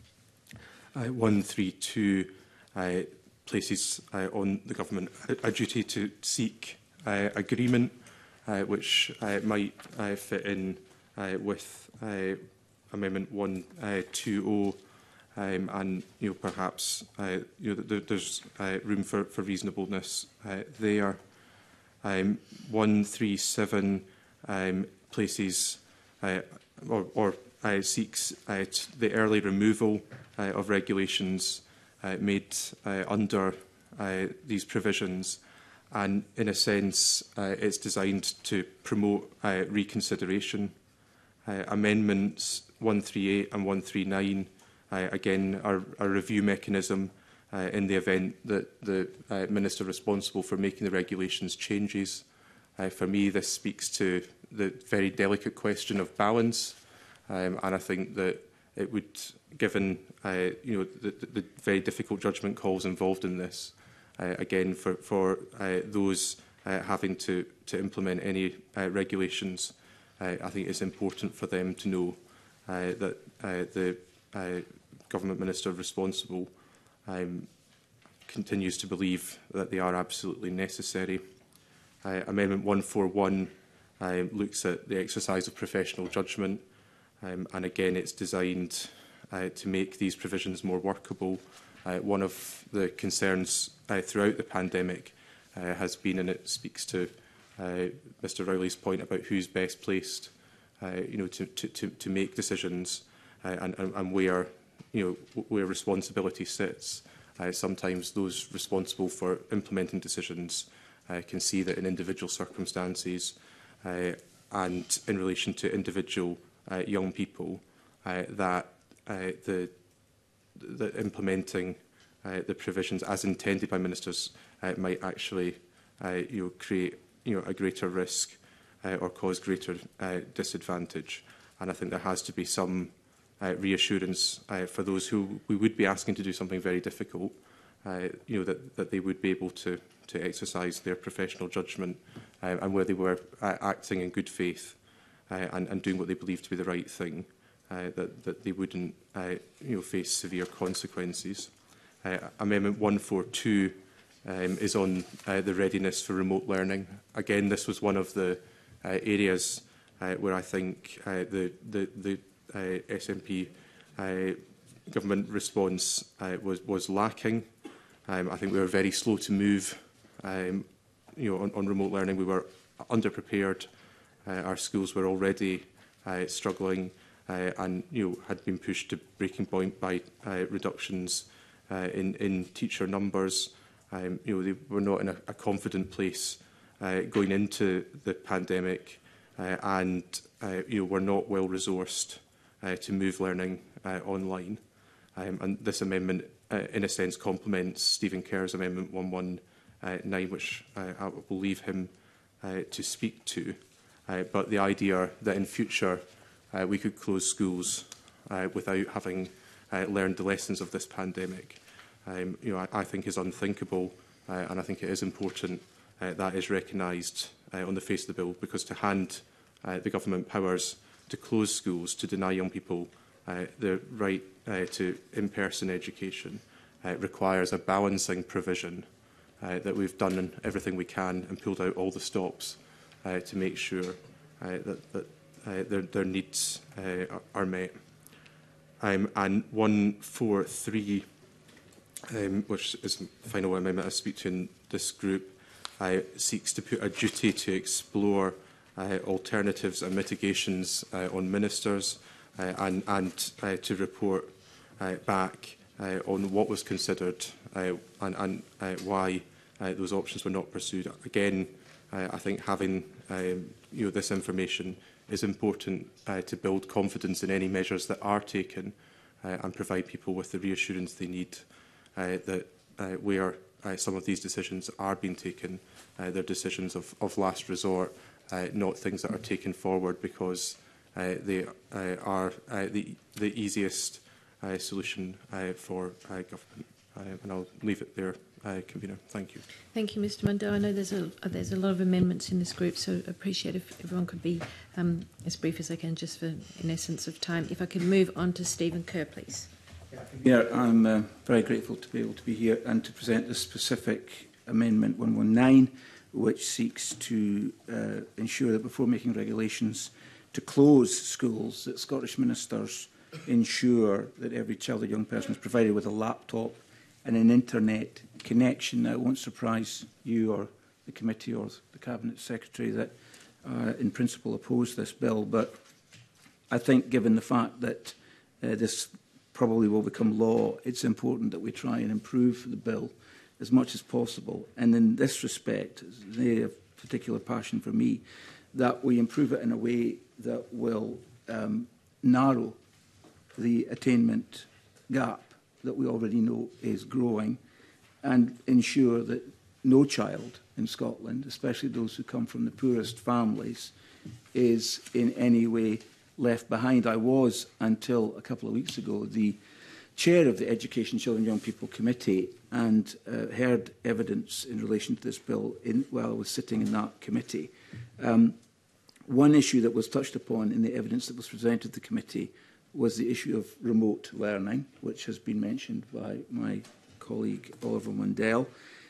Uh, one three two uh, places uh, on the government a, a duty to seek uh, agreement, uh, which uh, might uh, fit in uh, with uh, Amendment one two zero, um, and you know perhaps uh, you know there, there's uh, room for, for reasonableness uh, there. Um, one three seven um, places uh, or, or uh, seeks uh, the early removal uh, of regulations uh, made uh, under uh, these provisions, and in a sense uh, it's designed to promote uh, reconsideration. Uh, amendments one three eight and one three nine uh, again are a review mechanism uh, in the event that the uh, minister responsible for making the regulations changes. Uh, for me, this speaks to the very delicate question of balance, um, and I think that it would, given uh, you know the, the, the very difficult judgment calls involved in this, uh, again for for uh, those uh, having to to implement any uh, regulations, uh, I think it's important for them to know uh, that uh, the uh, government minister responsible um, continues to believe that they are absolutely necessary. Uh, Amendment one forty-one uh, looks at the exercise of professional judgment, um, and again it's designed uh, to make these provisions more workable. Uh, one of the concerns uh, throughout the pandemic uh, has been, and it speaks to uh, Mr Rowley's point about who's best placed uh, you know, to, to, to, to make decisions uh, and, and, and where, you know, where responsibility sits. Uh, sometimes those responsible for implementing decisions Uh, can see that in individual circumstances uh, and in relation to individual uh, young people, uh, that uh, the, the implementing uh, the provisions as intended by ministers uh, might actually uh, you know, create you know, a greater risk uh, or cause greater uh, disadvantage. And I think there has to be some uh, reassurance uh, for those who we would be asking to do something very difficult, uh, you know, that, that they would be able to to exercise their professional judgment uh, and where they were uh, acting in good faith uh, and, and doing what they believed to be the right thing, uh, that, that they wouldn't uh, you know, face severe consequences. Uh, Amendment one forty-two um, is on uh, the readiness for remote learning. Again, this was one of the uh, areas uh, where I think uh, the, the, the uh, S N P uh, government response uh, was, was lacking. Um, I think we were very slow to move Um, you know, on, on remote learning. We were underprepared. Uh, our schools were already uh, struggling uh, and you know, had been pushed to breaking point by uh, reductions uh, in, in teacher numbers. Um, you know, they were not in a, a confident place uh, going into the pandemic, uh, and uh, you know, were not well resourced uh, to move learning uh, online. Um, and this amendment, uh, in a sense, complements Stephen Kerr's Amendment one one. Uh, nine, which uh, I will leave him uh, to speak to. Uh, but the idea that in future uh, we could close schools uh, without having uh, learned the lessons of this pandemic, um, you know, I, I think is unthinkable, uh, and I think it is important uh, that is recognised uh, on the face of the bill, because to hand uh, the government powers to close schools, to deny young people uh, the right uh, to in-person education, uh, requires a balancing provision Uh, that we've done everything we can and pulled out all the stops uh, to make sure uh, that, that uh, their, their needs uh, are, are met. Um, and one forty-three, um, which is the final amendment I speak to in this group, uh, seeks to put a duty to explore uh, alternatives and mitigations uh, on ministers uh, and, and uh, to report uh, back uh, on what was considered uh, and, and uh, why uh, those options were not pursued. Again, uh, I think having um, you know, this information is important uh, to build confidence in any measures that are taken uh, and provide people with the reassurance they need uh, that uh, where uh, some of these decisions are being taken, uh, they're decisions of, of last resort, uh, not things that are taken forward because uh, they uh, are uh, the, the easiest uh, solution uh, for uh, government. Uh, and I'll leave it there. Uh, Convener, thank you. Thank you, Mr Mundell. I know there's a there's a lot of amendments in this group, so I appreciate if everyone could be um, as brief as they can, just for in essence of time. If I could move on to Stephen Kerr, please. Yeah, I'm uh, very grateful to be able to be here and to present the specific Amendment one nineteen, which seeks to uh, ensure that before making regulations to close schools, that Scottish ministers ensure that every child or young person is provided with a laptop and an internet connection. Now, it won't surprise you or the committee or the Cabinet Secretary that uh, in principle oppose this bill, but I think given the fact that uh, this probably will become law, it's important that we try and improve the bill as much as possible. And in this respect, it's an area of particular passion for me, that we improve it in a way that will um, narrow the attainment gap that we already know is growing and ensure that no child in Scotland, especially those who come from the poorest families, is in any way left behind. I was, until a couple of weeks ago, the chair of the Education, Children and Young People Committee and uh, heard evidence in relation to this bill in, while I was sitting in that committee. Um, one issue that was touched upon in the evidence that was presented to the committee was the issue of remote learning, which has been mentioned by my colleague Oliver Mundell.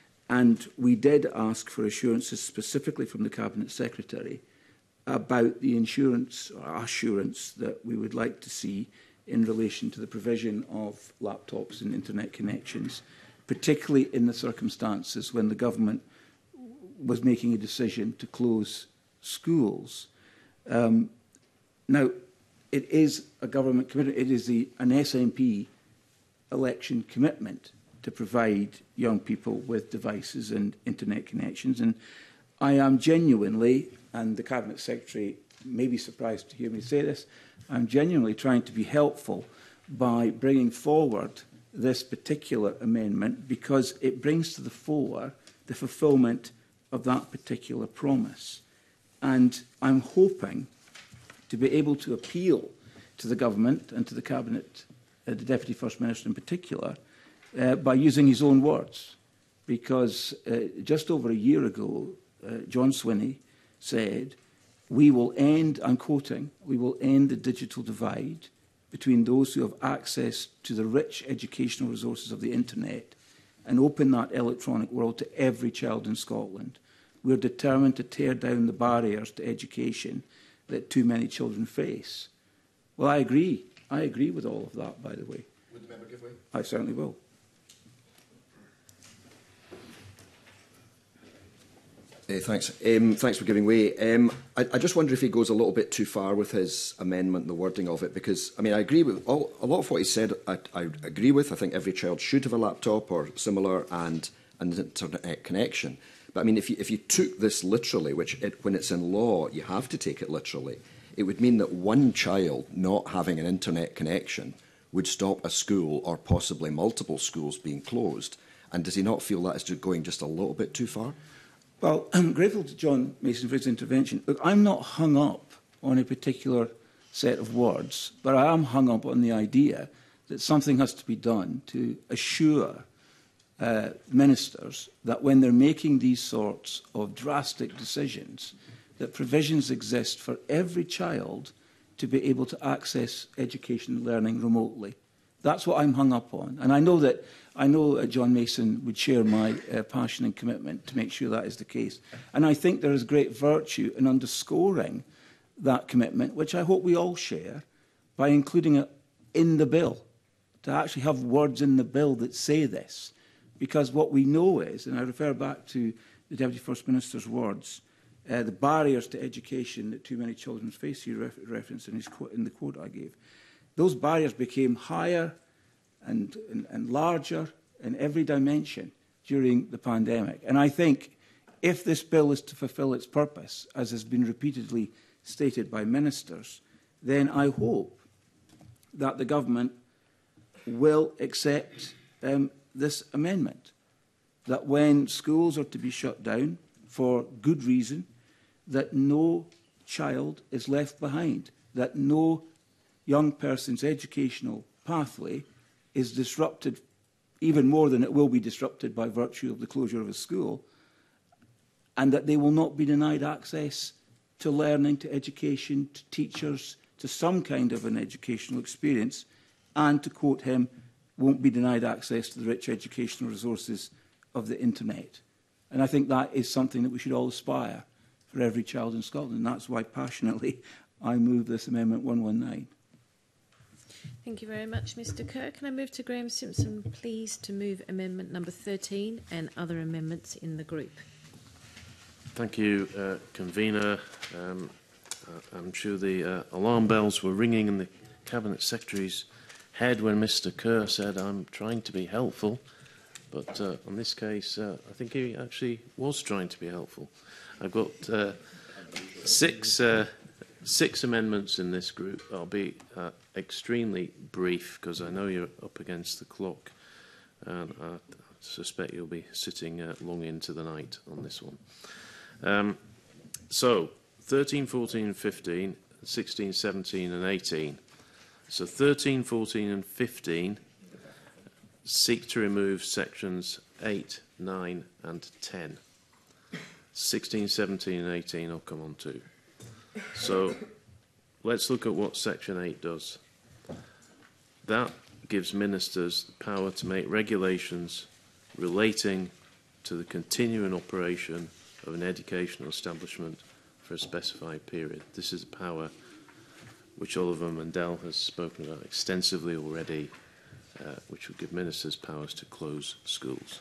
And we did ask for assurances specifically from the Cabinet Secretary about the insurance or assurance that we would like to see in relation to the provision of laptops and internet connections, particularly in the circumstances when the government was making a decision to close schools. Um, now, it is a government commitment. It is the, an S N P election commitment to provide young people with devices and internet connections. And I am genuinely, and the Cabinet Secretary may be surprised to hear me say this, I'm genuinely trying to be helpful by bringing forward this particular amendment because it brings to the fore the fulfilment of that particular promise. And I'm hoping to be able to appeal to the government and to the Cabinet, uh, the Deputy First Minister in particular, uh, by using his own words. Because uh, just over a year ago, uh, John Swinney said, we will end, I'm quoting, we will end the digital divide between those who have access to the rich educational resources of the internet and open that electronic world to every child in Scotland. We're determined to tear down the barriers to education that too many children face. Well, I agree. I agree with all of that, by the way. Would the member give way? I certainly will. Uh, thanks. Um, thanks for giving way. Um, I, I just wonder if he goes a little bit too far with his amendment and the wording of it, because, I mean, I agree with all, a lot of what he said. I, I agree with. I think every child should have a laptop or similar and an internet connection. But, I mean, if you, if you took this literally, which it, when it's in law, you have to take it literally, it would mean that one child not having an internet connection would stop a school or possibly multiple schools being closed. And does he not feel that is going just a little bit too far? Well, I'm grateful to John Mason for his intervention. Look, I'm not hung up on a particular set of words, but I am hung up on the idea that something has to be done to assure uh, ministers that when they're making these sorts of drastic decisions, that provisions exist for every child to be able to access education and learning remotely. That's what I'm hung up on. And I know that I know uh, John Mason would share my uh, passion and commitment to make sure that is the case. And I think there is great virtue in underscoring that commitment, which I hope we all share, by including it in the bill, to actually have words in the bill that say this. Because what we know is, and I refer back to the Deputy First Minister's words, uh, the barriers to education that too many children face, he ref referenced in, his qu in the quote I gave, those barriers became higher and, and, and larger in every dimension during the pandemic. And I think if this bill is to fulfil its purpose, as has been repeatedly stated by ministers, then I hope that the government will accept um, this amendment, that when schools are to be shut down for good reason, that no child is left behind, that no young person's educational pathway is disrupted even more than it will be disrupted by virtue of the closure of a school, and that they will not be denied access to learning, to education, to teachers, to some kind of an educational experience, and, to quote him, won't be denied access to the rich educational resources of the internet. And I think that is something that we should all aspire for every child in Scotland. And that's why passionately I move this Amendment one one nine. Thank you very much, Mr Kerr. Can I move to Graham Simpson, please, to move amendment number thirteen and other amendments in the group? Thank you, uh, Convener. Um, uh, I'm sure the uh, alarm bells were ringing in the Cabinet Secretary's head when Mr Kerr said, I'm trying to be helpful. But uh, on this case, uh, I think he actually was trying to be helpful. I've got uh, six, uh, six amendments in this group. I'll be uh, extremely brief because I know you're up against the clock. And I suspect you'll be sitting uh, long into the night on this one. Um, so, thirteen, fourteen, fifteen, sixteen, seventeen and eighteen. So thirteen, fourteen and fifteen seek to remove sections eight, nine and ten. sixteen, seventeen and eighteen I'll come on to. So let's look at what section eight does. That gives ministers the power to make regulations relating to the continuing operation of an educational establishment for a specified period. This is a power which Oliver Mundell has spoken about extensively already, uh, which would give ministers powers to close schools.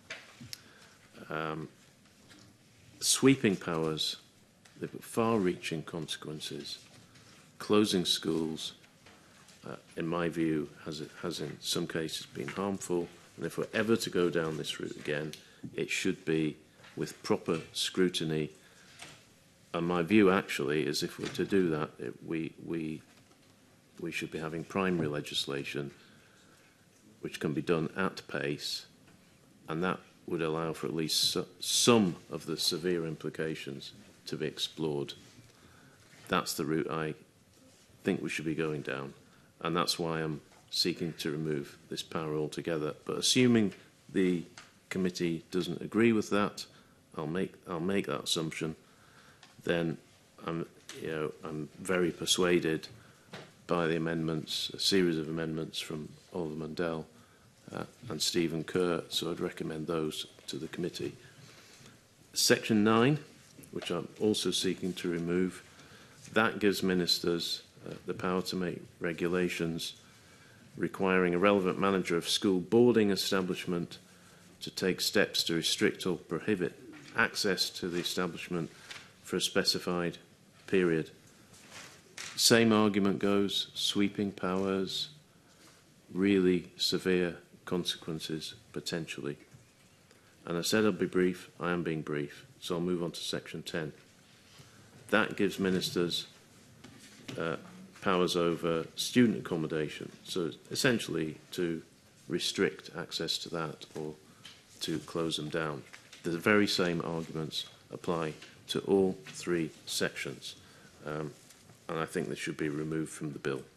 Um, sweeping powers, they've got far-reaching consequences. Closing schools, uh, in my view, has, has in some cases been harmful, and if we're ever to go down this route again, it should be with proper scrutiny. And my view, actually, is if we're to do that, it, we, we, we should be having primary legislation which can be done at pace, and that would allow for at least so, some of the severe implications to be explored. That's the route I think we should be going down, and that's why I'm seeking to remove this power altogether. But assuming the committee doesn't agree with that, I'll make, I'll make that assumption, then I'm, you know, I'm very persuaded by the amendments, a series of amendments from Oliver Mundell uh, and Stephen Kerr, so I'd recommend those to the committee. Section nine, which I'm also seeking to remove, that gives ministers uh, the power to make regulations requiring a relevant manager of school boarding establishment to take steps to restrict or prohibit access to the establishment for a specified period. Same argument goes, sweeping powers, really severe consequences potentially. And I said I'd be brief, I am being brief, so I'll move on to section ten. That gives ministers uh, powers over student accommodation, so essentially to restrict access to that or to close them down. The very same arguments apply to all three sections, um, and I think they should be removed from the bill.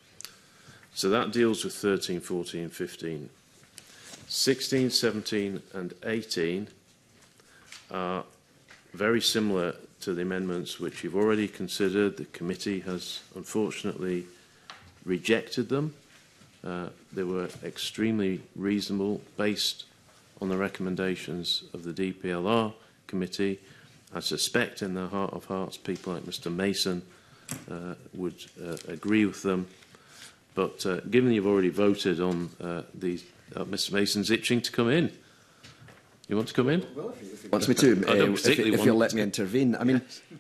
So that deals with thirteen, fourteen, fifteen. sixteen, seventeen and eighteen are very similar to the amendments which you've already considered. The committee has unfortunately rejected them. Uh, they were extremely reasonable based on the recommendations of the D P L R committee. I suspect in their heart of hearts people like Mr Mason uh, would uh, agree with them. But uh, given you've already voted on uh, these, uh, Mr Mason's itching to come in. You want to come in? Well, if he wants me to, I don't uh, if, particularly if you'll want let me intervene. I mean,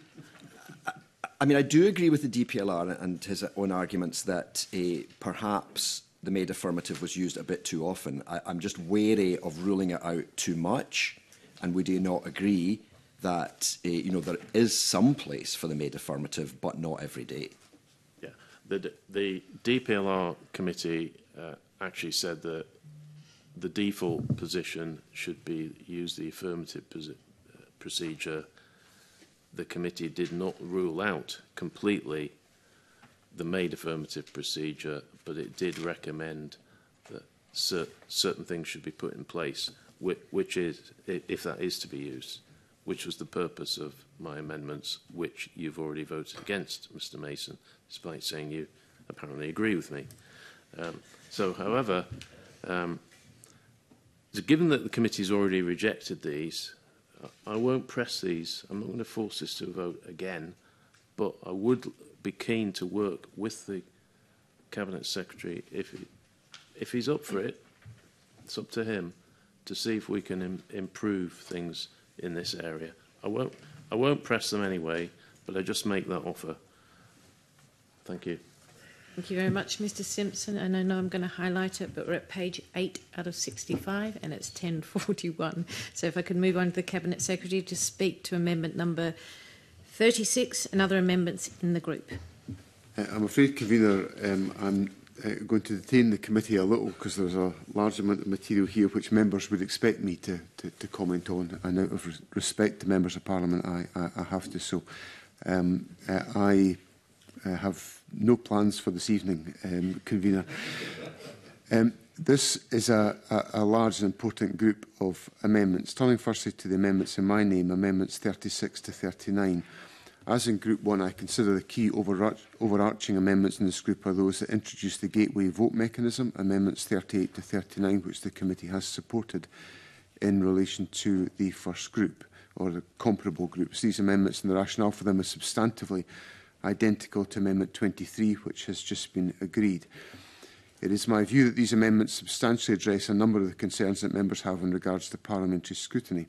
I, I mean, I do agree with the D P L R and his own arguments that uh, perhaps the made affirmative was used a bit too often. I, I'm just wary of ruling it out too much, and we do not agree that uh, you know there is some place for the made affirmative, but not every day. Yeah, the the D P L R committee uh, actually said that the default position should be use the affirmative uh, procedure. The committee did not rule out completely the made affirmative procedure, but it did recommend that cer certain things should be put in place, which, which is, if that is to be used, which was the purpose of my amendments, which you've already voted against, Mr Mason, despite saying you apparently agree with me. Um, so, however, um, given that the committee's already rejected these, I won't press these. I'm not going to force this to a vote again, but I would be keen to work with the Cabinet Secretary, if, he, if he's up for it, it's up to him, to see if we can im improve things in this area. I won't, I won't press them anyway, but I just make that offer. Thank you. Thank you very much, Mr Simpson. And I know I'm going to highlight it, but we're at page eight out of sixty-five, and it's ten forty-one. So if I could move on to the Cabinet Secretary to speak to amendment number thirty-six and other amendments in the group. Uh, I'm afraid, Convener, um, I'm uh, going to detain the committee a little because there's a large amount of material here which members would expect me to, to, to comment on, and out of res respect to members of Parliament, I, I, I have to. So um, uh, I uh, have no plans for this evening, um, Convener. Um, this is a, a, a large and important group of amendments. Turning firstly to the amendments in my name, amendments thirty-six to thirty-nine. As in Group one, I consider the key overarch overarching amendments in this group are those that introduce the gateway vote mechanism, amendments thirty-eight to thirty-nine, which the committee has supported in relation to the first group, or the comparable groups. These amendments and the rationale for them are substantively identical to Amendment twenty-three, which has just been agreed. It is my view that these amendments substantially address a number of the concerns that members have in regards to parliamentary scrutiny.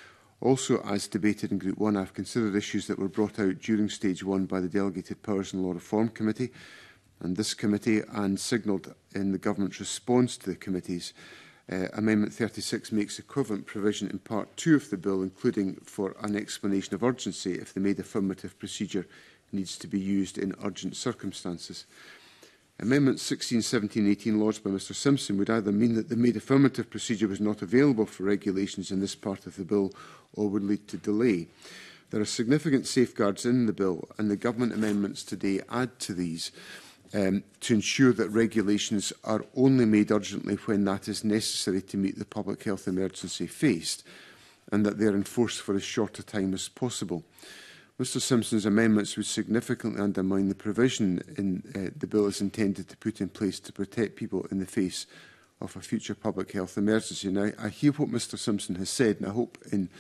Also, as debated in Group one, I have considered issues that were brought out during Stage one by the Delegated Powers and Law Reform Committee and this committee, and signalled in the Government's response to the committees. Uh, Amendment thirty-six makes equivalent provision in Part two of the Bill, including for an explanation of urgency if the made affirmative procedure needs to be used in urgent circumstances. Amendments sixteen, seventeen and eighteen lodged by Mr Simpson would either mean that the made affirmative procedure was not available for regulations in this part of the bill, or would lead to delay. There are significant safeguards in the bill, and the government amendments today add to these um, to ensure that regulations are only made urgently when that is necessary to meet the public health emergency faced, and that they are enforced for as short a time as possible. Mr Simpson's amendments would significantly undermine the provision in uh, the bill is intended to put in place to protect people in the face of a future public health emergency. Now, I hear what Mr Simpson has said, and I hope in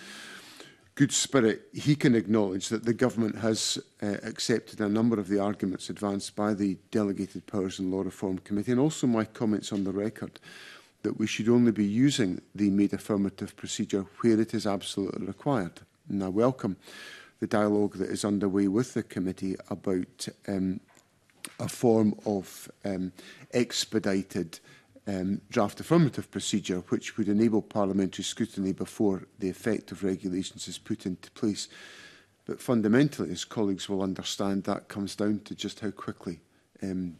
good spirit he can acknowledge that the government has uh, accepted a number of the arguments advanced by the Delegated Powers and Law Reform Committee, and also my comments on the record that we should only be using the made affirmative procedure where it is absolutely required. And I welcome the dialogue that is underway with the committee about um, a form of um, expedited um, draft affirmative procedure which would enable parliamentary scrutiny before the effect of regulations is put into place. But fundamentally, as colleagues will understand, that comes down to just how quickly, um,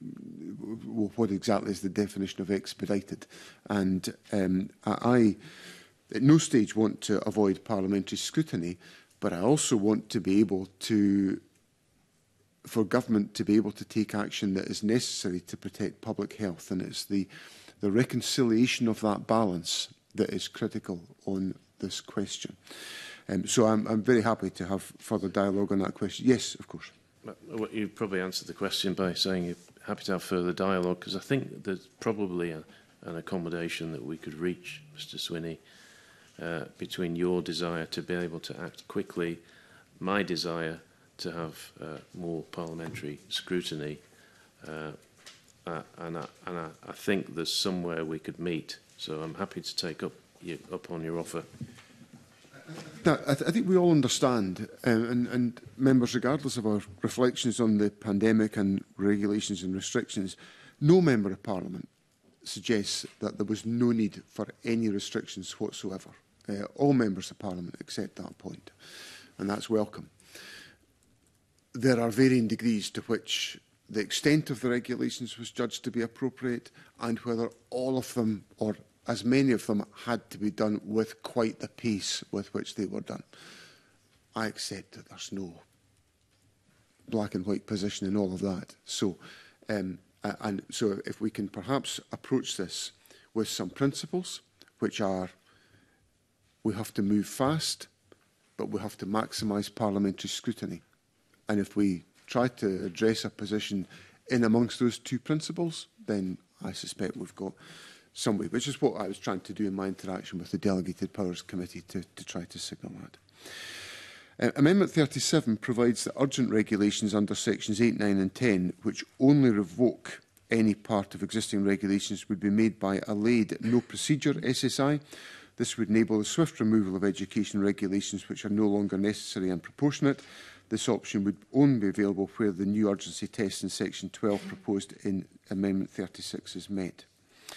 what exactly is the definition of expedited. And um, I, at no stage, want to avoid parliamentary scrutiny, but I also want to be able to, for government to be able to take action that is necessary to protect public health. And it's the, the reconciliation of that balance that is critical on this question. Um, so I'm, I'm very happy to have further dialogue on that question. Yes, of course. Well, you probably answered the question by saying you're happy to have further dialogue, because I think there's probably a, an accommodation that we could reach, Mr Swinney, Uh, between your desire to be able to act quickly, my desire to have uh, more parliamentary scrutiny, uh, uh, and, I, and I, I think there's somewhere we could meet. So I'm happy to take up, you, up on your offer. Now, I, th I think we all understand, uh, and, and members, regardless of our reflections on the pandemic and regulations and restrictions, no member of Parliament suggests that there was no need for any restrictions whatsoever. Uh, all members of Parliament accept that point, and that's welcome. There are varying degrees to which the extent of the regulations was judged to be appropriate, and whether all of them, or as many of them, had to be done with quite the pace with which they were done. I accept that there's no black and white position in all of that. So, um, and so if we can perhaps approach this with some principles, which are, we have to move fast, but we have to maximise parliamentary scrutiny. And if we try to address a position in amongst those two principles, then I suspect we've got some way, which is what I was trying to do in my interaction with the Delegated Powers Committee to, to try to signal that. Uh, Amendment thirty-seven provides that urgent regulations under sections eight, nine and ten, which only revoke any part of existing regulations, would be made by a laid no procedure S S I. This would enable the swift removal of education regulations which are no longer necessary and proportionate. This option would only be available where the new urgency test in section twelve proposed in Amendment thirty-six is met.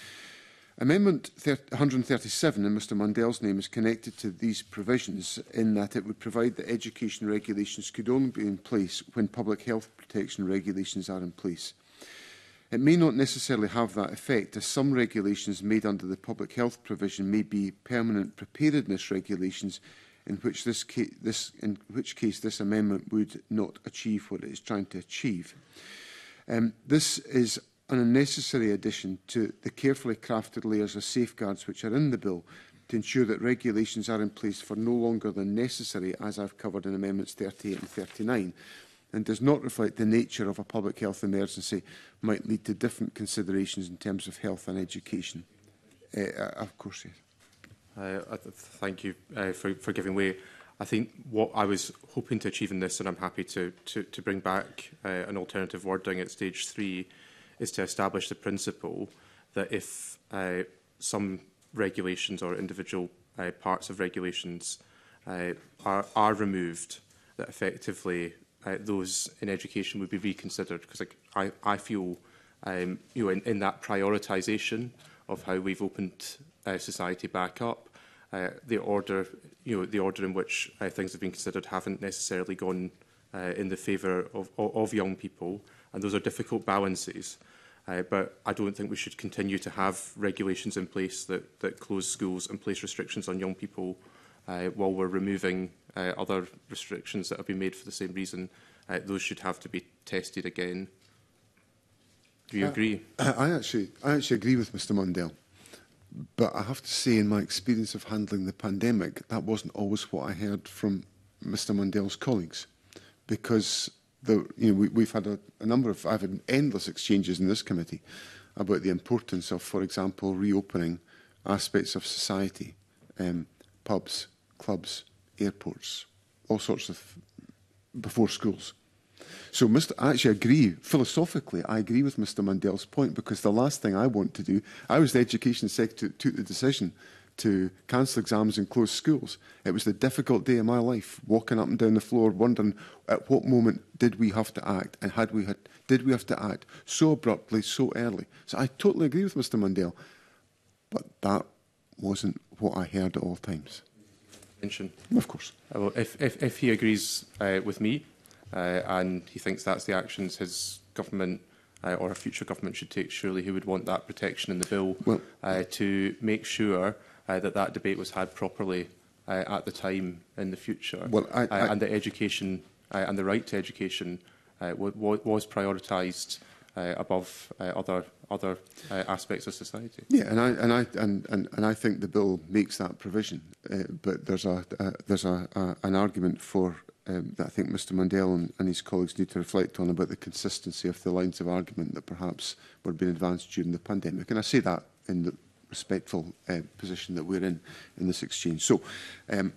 Amendment one hundred thirty-seven in Mr Mundell's name is connected to these provisions in that it would provide that education regulations could only be in place when public health protection regulations are in place. It may not necessarily have that effect, as some regulations made under the public health provision may be permanent preparedness regulations, in which, this ca this, in which case this amendment would not achieve what it is trying to achieve. Um, this is an unnecessary addition to the carefully crafted layers of safeguards which are in the bill to ensure that regulations are in place for no longer than necessary, as I've covered in Amendments thirty-eight and thirty-nine, and does not reflect the nature of a public health emergency, might lead to different considerations in terms of health and education. Uh, of course, yes. Uh, I th thank you uh, for, for giving way. I think what I was hoping to achieve in this, and I'm happy to, to, to bring back uh, an alternative wording at stage three, is to establish the principle that if uh, some regulations or individual uh, parts of regulations uh, are, are removed, that effectively uh, those in education would be reconsidered. Because like, I, I feel um, you know, in, in that prioritisation of how we've opened uh, society back up, uh, the order, you know, the order in which uh, things have been considered haven't necessarily gone uh, in the favour of, of, of young people, and those are difficult balances. Uh, but I don't think we should continue to have regulations in place that, that close schools and place restrictions on young people uh, while we're removing uh, other restrictions that have been made for the same reason. Uh, those should have to be tested again. Do you uh, agree? I actually, I actually agree with Mr Mundell. But I have to say, in my experience of handling the pandemic, that wasn't always what I heard from Mr Mundell's colleagues. Because the, you know, we, we've had a, a number of, I've had endless exchanges in this committee about the importance of, for example, reopening aspects of society, um, pubs, clubs, airports, all sorts of, before schools. So Mister I actually agree, philosophically, I agree with Mr Mundell's point, because the last thing I want to do, I was the Education Secretary who took the decision to cancel exams and close schools. It was the difficult day of my life, walking up and down the floor, wondering at what moment did we have to act, and had we had, did we have to act so abruptly, so early. So I totally agree with Mr Mundell, but that wasn't what I heard at all times. Mention. Of course. Uh, well, if, if, if he agrees uh, with me, uh, and he thinks that's the actions his government uh, or a future government should take, surely he would want that protection in the bill well, uh, to make sure uh, that that debate was had properly uh, at the time in the future, well, I, I, uh, and that education uh, and the right to education uh, was, was prioritised uh, above uh, other other uh, aspects of society. Yeah, and I and I and, and, and I think the bill makes that provision, uh, but there's a uh, there's a, a an argument for um, that I think Mr Mundell and, and his colleagues need to reflect on, about the consistency of the lines of argument that perhaps were being advanced during the pandemic, and I say that in the respectful uh, position that we're in in this exchange. So, um,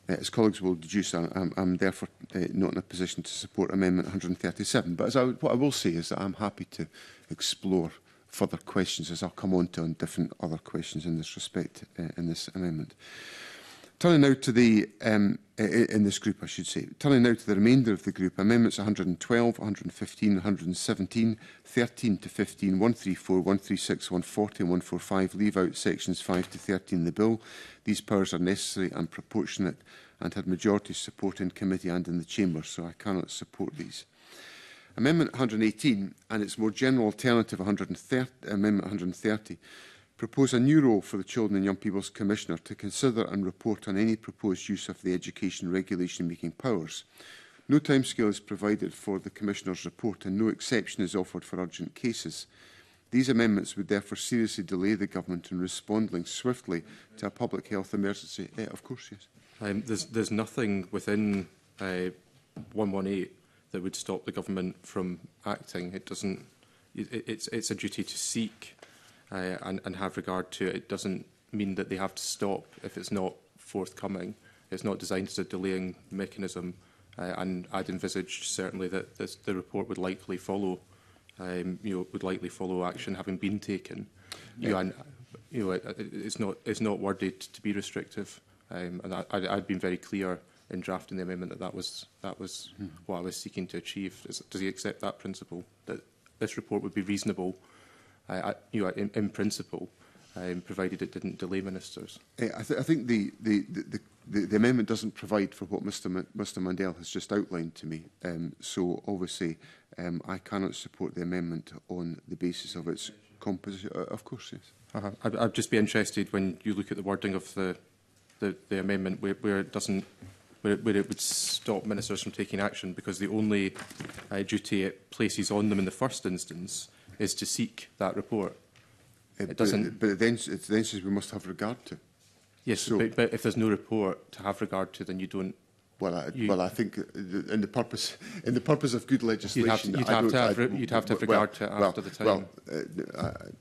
Uh, as colleagues will deduce, I, I'm, I'm therefore uh, not in a position to support Amendment one hundred thirty-seven. But as I, what I will say is that I'm happy to explore further questions, as I'll come on to on different other questions in this respect uh, in this amendment. Turning now to the, um, in this group, I should say, turning now to the remainder of the group, amendments one hundred twelve, one hundred fifteen, one hundred seventeen, thirteen to fifteen, one thirty-four, one thirty-six, one forty and one forty-five leave out sections five to thirteen in the bill. These powers are necessary and proportionate and had majority support in committee and in the chamber, so I cannot support these. Amendment one hundred eighteen and its more general alternative one hundred thirty, Amendment one hundred thirty propose a new role for the Children and Young People's Commissioner to consider and report on any proposed use of the education regulation-making powers. No timescale is provided for the Commissioner's report and no exception is offered for urgent cases. These amendments would therefore seriously delay the Government in responding swiftly to a public health emergency. Eh, of course, yes. Um, there's, there's nothing within uh, one eighteen that would stop the Government from acting. It doesn't. It, it's, it's a duty to seek Uh, and, and have regard to it. It doesn't mean that they have to stop if it's not forthcoming. It's not designed as a delaying mechanism, uh, and I'd envisage certainly that this, the report would likely follow, um, you know, would likely follow action having been taken. You know, and, you know, it, it's not it's not worded to be restrictive, um, and I, I'd, I'd been very clear in drafting the amendment that that was that was mm. what I was seeking to achieve. Is, does he accept that principle, that this report would be reasonable? Uh, you know, in, in principle, um, provided it didn't delay ministers. Uh, I, th I think the, the, the, the, the amendment doesn't provide for what Mr Ma Mr Mandel has just outlined to me. Um, so obviously, um, I cannot support the amendment on the basis of its composition. Uh, of course, yes. Uh-huh. I'd, I'd just be interested when you look at the wording of the the, the amendment where, where it doesn't, where it, where it would stop ministers from taking action, because the only uh, duty it places on them in the first instance is to seek that report. Uh, it doesn't. But, but it then, it then says we must have regard to. Yes, so, but, but if there's no report to have regard to, then you don't. Well, I, you, well, I think in the purpose, in the purpose of good legislation, you'd have to, you'd I have, to have, I, you'd have to have well, regard to it well, after the time. Well, uh,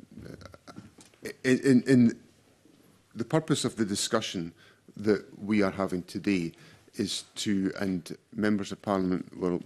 uh, in, in the purpose of the discussion that we are having today is to, and members of Parliament will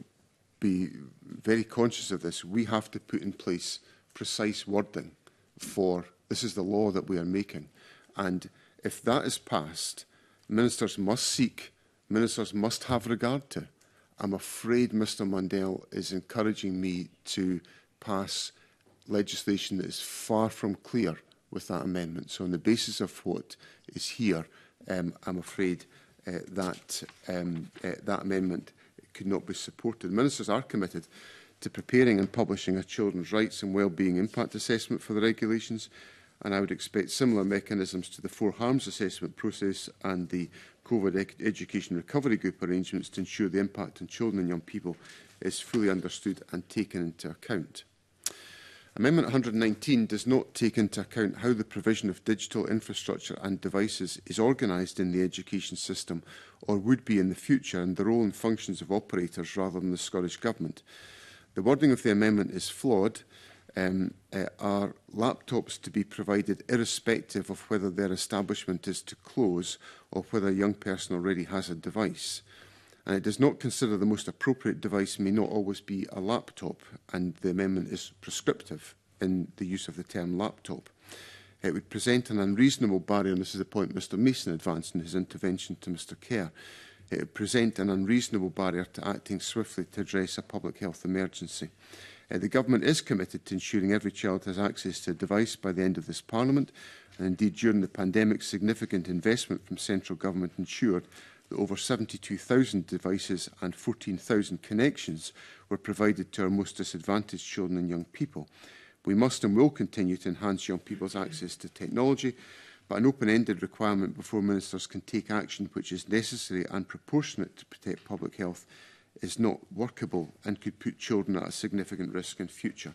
be very conscious of this, we have to put in place precise wording for this is the law that we are making. And if that is passed, ministers must seek, ministers must have regard to. I'm afraid Mr Mandel is encouraging me to pass legislation that is far from clear with that amendment. So on the basis of what is here, um, I'm afraid uh, that um, uh, that amendment could not be supported. Ministers are committed to preparing and publishing a children's rights and wellbeing impact assessment for the regulations, and I would expect similar mechanisms to the Four Harms assessment process and the COVID ed Education Recovery Group arrangements to ensure the impact on children and young people is fully understood and taken into account. Amendment one hundred nineteen does not take into account how the provision of digital infrastructure and devices is organised in the education system, or would be in the future, and the role and functions of operators rather than the Scottish Government. The wording of the amendment is flawed. Um, uh, are laptops to be provided irrespective of whether their establishment is to close or whether a young person already has a device? And it does not consider the most appropriate device may not always be a laptop, and the amendment is prescriptive in the use of the term laptop. It would present an unreasonable barrier, and this is the point Mr Mason advanced in his intervention to Mr Kerr. It would present an unreasonable barrier to acting swiftly to address a public health emergency. Uh, the Government is committed to ensuring every child has access to a device by the end of this Parliament, and indeed during the pandemic, significant investment from central government ensured that over seventy-two thousand devices and fourteen thousand connections were provided to our most disadvantaged children and young people. We must and will continue to enhance young people's access to technology, but an open-ended requirement before ministers can take action which is necessary and proportionate to protect public health is not workable and could put children at a significant risk in future.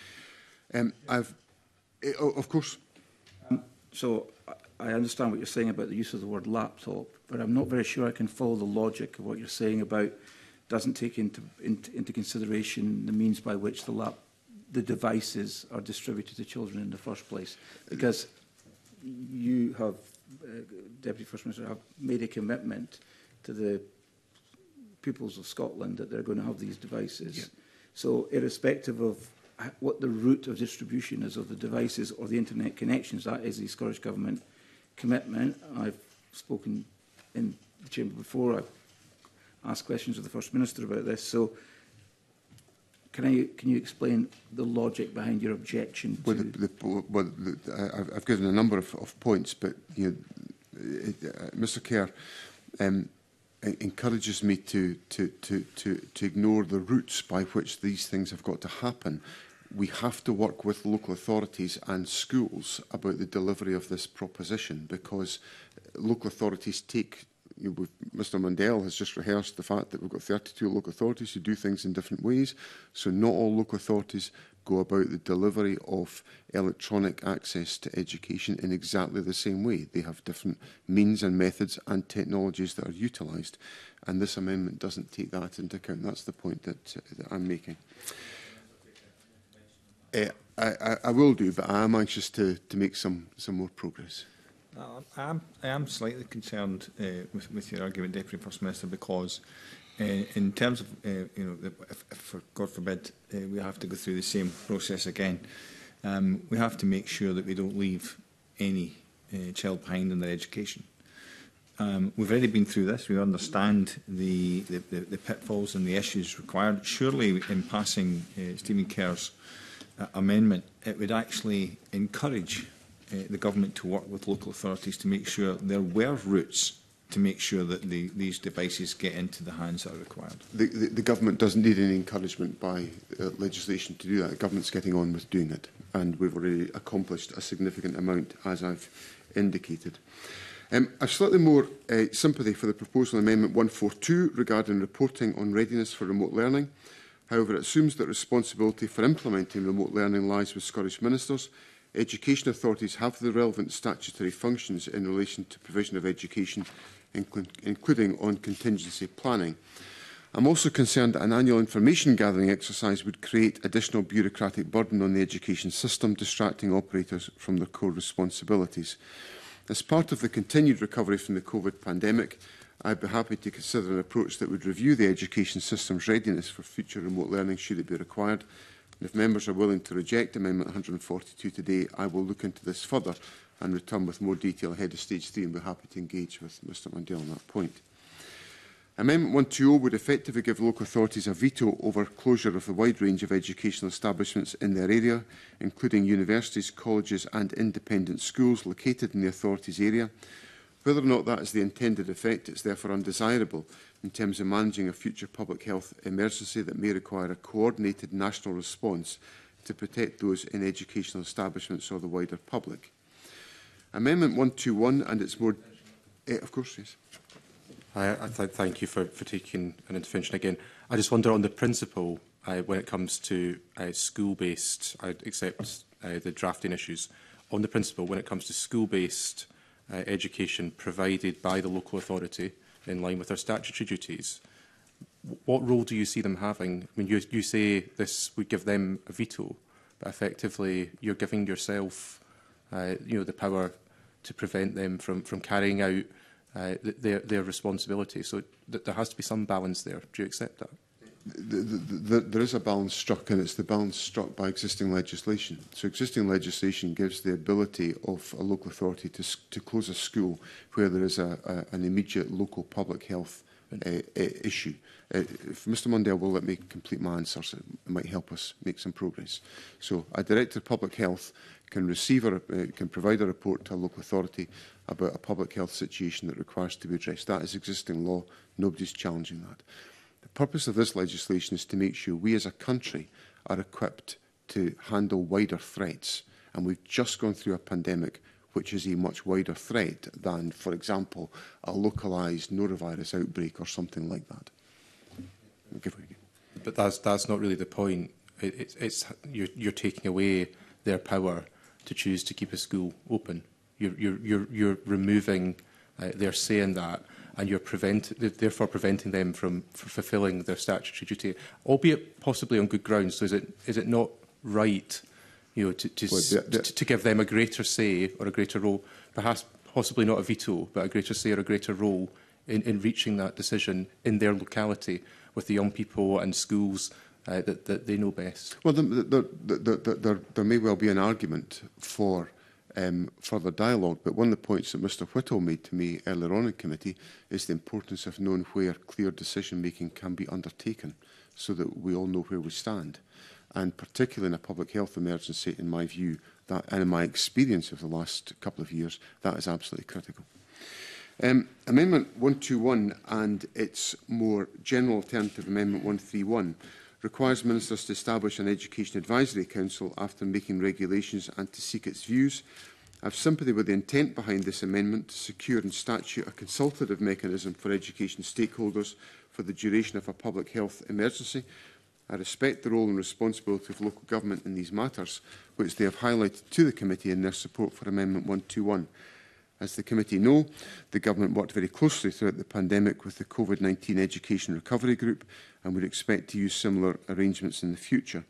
Um, I've, uh, of course... Um, so I understand what you're saying about the use of the word laptop, but I'm not very sure I can follow the logic of what you're saying about doesn't take into, into, into consideration the means by which the, lap, the devices are distributed to children in the first place. Because you have, uh, Deputy First Minister, have made a commitment to the pupils of Scotland that they're going to have these devices. Yeah. So irrespective of what the route of distribution is of the devices or the internet connections, that is the Scottish Government commitment. I've spoken in the chamber before. I've asked questions of the First Minister about this. So can I can you explain the logic behind your objection to... Well, the, the, well the, I've, I've given a number of, of points, but you know, it, uh, Mr Kerr um, encourages me to, to, to, to, to ignore the routes by which these things have got to happen. We have to work with local authorities and schools about the delivery of this proposition, because local authorities take... You know, Mr Mundell has just rehearsed the fact that we've got thirty-two local authorities who do things in different ways. So not all local authorities go about the delivery of electronic access to education in exactly the same way. They have different means and methods and technologies that are utilised. And this amendment doesn't take that into account. That's the point that, uh, that I'm making. Uh, I, I, I will do, but I am anxious to, to make some, some more progress. Uh, I, am, I am slightly concerned uh, with, with your argument, Deputy First Minister, because uh, in terms of, uh, you know, the, if, if, for God forbid, uh, we have to go through the same process again, um, we have to make sure that we don't leave any uh, child behind in their education. Um, we've already been through this. We understand the, the, the, the pitfalls and the issues required. Surely, in passing uh, Stephen Kerr's uh, amendment, it would actually encourage Uh, the government to work with local authorities to make sure there were routes to make sure that the, these devices get into the hands that are required. The, the, the government doesn't need any encouragement by uh, legislation to do that. The government's getting on with doing it, and we've already accomplished a significant amount, as I've indicated. Um, I've slightly more uh, sympathy for the proposal amendment one forty-two regarding reporting on readiness for remote learning. However, it assumes that responsibility for implementing remote learning lies with Scottish ministers. Education authorities have the relevant statutory functions in relation to provision of education, inclu including on contingency planning. I'm also concerned that an annual information gathering exercise would create additional bureaucratic burden on the education system, distracting operators from their core responsibilities. As part of the continued recovery from the COVID pandemic, I'd be happy to consider an approach that would review the education system's readiness for future remote learning should it be required. And if members are willing to reject Amendment one hundred forty-two today, I will look into this further and return with more detail ahead of Stage three, and be happy to engage with Mr Mundell on that point. Amendment one twenty would effectively give local authorities a veto over closure of the wide range of educational establishments in their area, including universities, colleges and independent schools located in the authority's area. Whether or not that is the intended effect, it is therefore undesirable in terms of managing a future public health emergency that may require a coordinated national response to protect those in educational establishments or the wider public. Amendment one twenty-one and its more... Eh, of course, yes. I, I th thank you for, for taking an intervention again. I just wonder on the principle, uh, when it comes to uh, school-based, I accept uh, the drafting issues, on the principle when it comes to school-based uh, education provided by the local authority, in line with their statutory duties, what role do you see them having? I mean, you, you say this would give them a veto, but effectively you're giving yourself, uh, you know, the power to prevent them from, from carrying out uh, their, their responsibility. So th there has to be some balance there. Do you accept that? The, the, the, there is a balance struck, and it's the balance struck by existing legislation. So existing legislation gives the ability of a local authority to, to close a school where there is a, a, an immediate local public health uh, uh, issue. Uh, if Mr Mundell will let me complete my answers, it might help us make some progress. So a Director of Public Health can receive a, uh, can provide a report to a local authority about a public health situation that requires to be addressed. That is existing law. Nobody's challenging that. The purpose of this legislation is to make sure we as a country are equipped to handle wider threats. And we've just gone through a pandemic which is a much wider threat than, for example, a localised norovirus outbreak or something like that. But that's, that's not really the point. It, it's, it's, you're, you're taking away their power to choose to keep a school open. You're, you're, you're, you're removing uh, their say in that, and you're prevent, therefore preventing them from, from fulfilling their statutory duty, albeit possibly on good grounds. So is it, is it not right, you know, to, to, well, the, the, to, to give them a greater say or a greater role, perhaps possibly not a veto, but a greater say or a greater role in, in reaching that decision in their locality with the young people and schools uh, that, that they know best? Well, there, there, there, there, there may well be an argument for um, further dialogue, but one of the points that Mr Whittle made to me earlier on in committee is the importance of knowing where clear decision-making can be undertaken so that we all know where we stand. And particularly in a public health emergency, in my view, that, and in my experience of the last couple of years, that is absolutely critical. Um, amendment one twenty-one and its more general alternative, Amendment one thirty-one, requires ministers to establish an Education Advisory Council after making regulations and to seek its views. I have sympathy with the intent behind this amendment to secure in statute a consultative mechanism for education stakeholders for the duration of a public health emergency. I respect the role and responsibility of local government in these matters, which they have highlighted to the committee in their support for Amendment one twenty-one. As the committee know, the government worked very closely throughout the pandemic with the COVID nineteen Education Recovery Group and would expect to use similar arrangements in the future.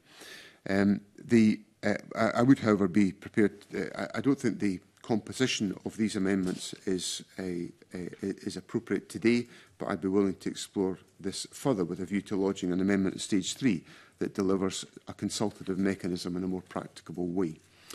Um, the, uh, I, I would, however, be prepared. Uh, I, I don't think the composition of these amendments is, a, a, is appropriate today, but I'd be willing to explore this further with a view to lodging an amendment at stage three that delivers a consultative mechanism in a more practicable way.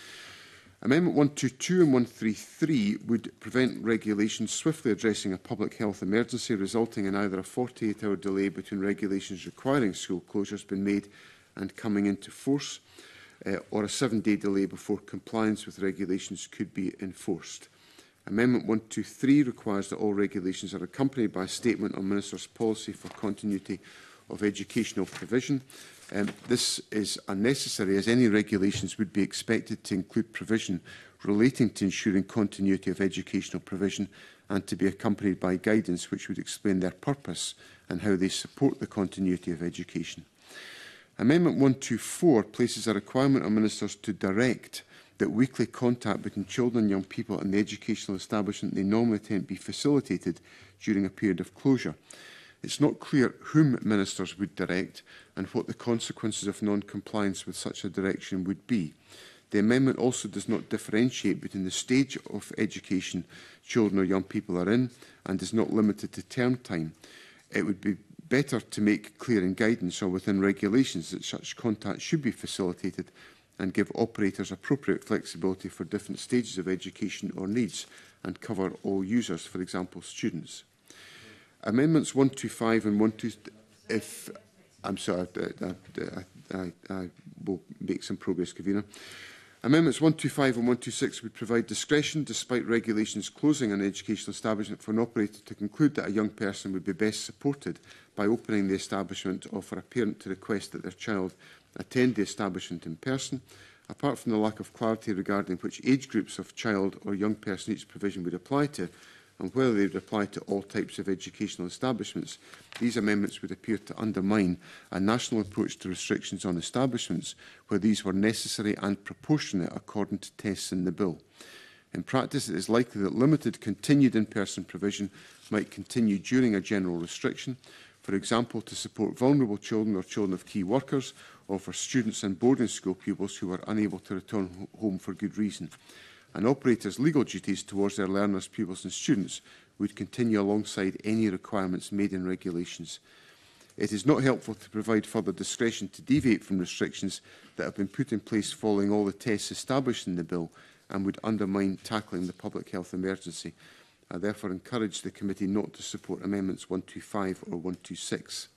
Amendment one twenty-two and one thirty-three would prevent regulations swiftly addressing a public health emergency, resulting in either a forty-eight hour delay between regulations requiring school closures being made and coming into force, uh, or a seven day delay before compliance with regulations could be enforced. Amendment one twenty-three requires that all regulations are accompanied by a statement on Minister's policy for continuity of educational provision. Um, this is unnecessary, as any regulations would be expected to include provision relating to ensuring continuity of educational provision and to be accompanied by guidance which would explain their purpose and how they support the continuity of education. Amendment one twenty-four places a requirement on ministers to direct that weekly contact between children and young people in the educational establishment they normally attend be facilitated during a period of closure. It's not clear whom ministers would direct and what the consequences of non-compliance with such a direction would be. The amendment also does not differentiate between the stage of education children or young people are in and is not limited to term time. It would be better to make clear in guidance or within regulations that such contact should be facilitated and give operators appropriate flexibility for different stages of education or needs and cover all users, for example, students. Amendments one twenty-five and one twenty-six, if I'm sorry, I, I, I, I will make some progress, Convener. Amendments one twenty-five and one twenty-six would provide discretion, despite regulations closing an educational establishment, for an operator to conclude that a young person would be best supported by opening the establishment, or for a parent to request that their child attend the establishment in person. Apart from the lack of clarity regarding which age groups of child or young person each provision would apply to, and whether they would apply to all types of educational establishments, these amendments would appear to undermine a national approach to restrictions on establishments where these were necessary and proportionate according to tests in the bill. In practice, it is likely that limited continued in-person provision might continue during a general restriction, for example, to support vulnerable children or children of key workers, or for students and boarding school pupils who are unable to return home for good reason. And operators' legal duties towards their learners, pupils and students would continue alongside any requirements made in regulations. It is not helpful to provide further discretion to deviate from restrictions that have been put in place following all the tests established in the bill and would undermine tackling the public health emergency. I therefore encourage the committee not to support amendments one twenty-five or one twenty-six.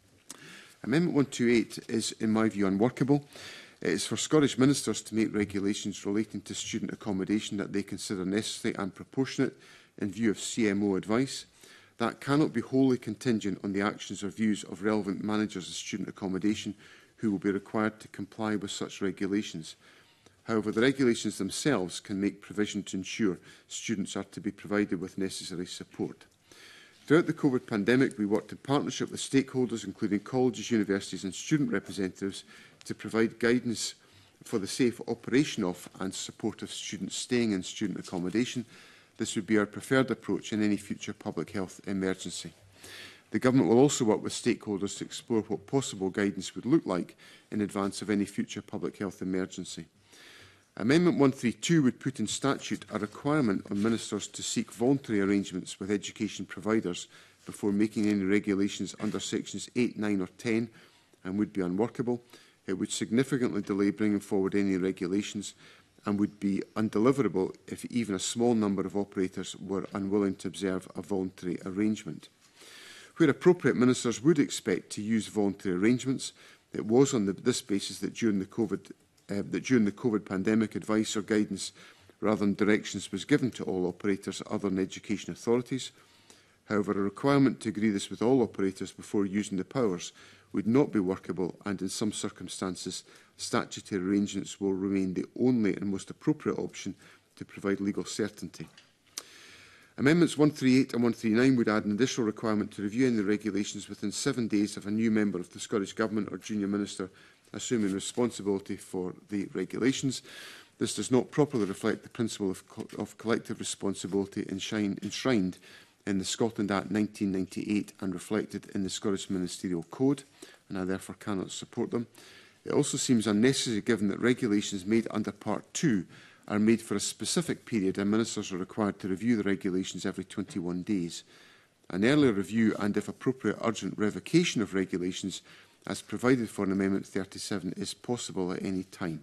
Amendment one twenty-eight is, in my view, unworkable. It is for Scottish ministers to make regulations relating to student accommodation that they consider necessary and proportionate in view of C M O advice. That cannot be wholly contingent on the actions or views of relevant managers of student accommodation who will be required to comply with such regulations. However, the regulations themselves can make provision to ensure students are to be provided with necessary support. Throughout the COVID pandemic, we worked in partnership with stakeholders, including colleges, universities and student representatives, to provide guidance for the safe operation of and support of students staying in student accommodation. This would be our preferred approach in any future public health emergency. The Government will also work with stakeholders to explore what possible guidance would look like in advance of any future public health emergency. Amendment one thirty-two would put in statute a requirement on ministers to seek voluntary arrangements with education providers before making any regulations under sections eight, nine or ten, and would be unworkable. It would significantly delay bringing forward any regulations and would be undeliverable if even a small number of operators were unwilling to observe a voluntary arrangement. Where appropriate, ministers would expect to use voluntary arrangements. It was on the, this basis that during the COVID uh, that during the COVID pandemic, advice or guidance rather than directions was given to all operators other than education authorities. However, a requirement to agree this with all operators before using the powers would not be workable, and in some circumstances, statutory arrangements will remain the only and most appropriate option to provide legal certainty. Amendments one thirty-eight and one thirty-nine would add an additional requirement to review any regulations within seven days of a new member of the Scottish Government or junior minister assuming responsibility for the regulations. This does not properly reflect the principle of, co of collective responsibility enshrined, enshrined in the Scotland Act nineteen ninety-eight and reflected in the Scottish Ministerial Code, and I therefore cannot support them. It also seems unnecessary given that regulations made under Part two are made for a specific period and ministers are required to review the regulations every twenty-one days. An earlier review and, if appropriate, urgent revocation of regulations as provided for in Amendment thirty-seven is possible at any time.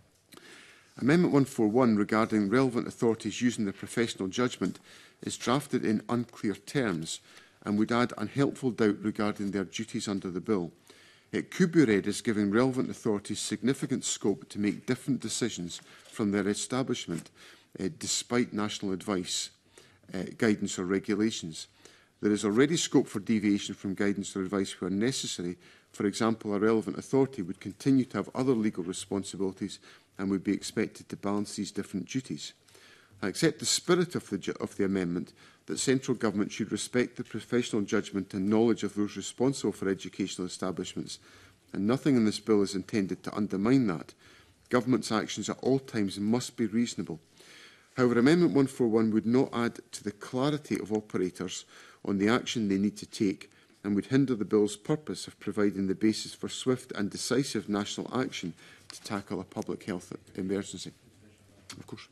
Amendment one forty-one regarding relevant authorities using their professional judgment is drafted in unclear terms and would add unhelpful doubt regarding their duties under the bill. It could be read as giving relevant authorities significant scope to make different decisions from their establishment uh, despite national advice, uh, guidance or regulations. There is already scope for deviation from guidance or advice where necessary. For example, a relevant authority would continue to have other legal responsibilities and would be expected to balance these different duties. I accept the spirit of the, of the amendment that central government should respect the professional judgment and knowledge of those responsible for educational establishments, and nothing in this bill is intended to undermine that. Government's actions at all times must be reasonable. However, Amendment one forty-one would not add to the clarity of operators on the action they need to take and would hinder the bill's purpose of providing the basis for swift and decisive national action to tackle a public health emergency. Of course.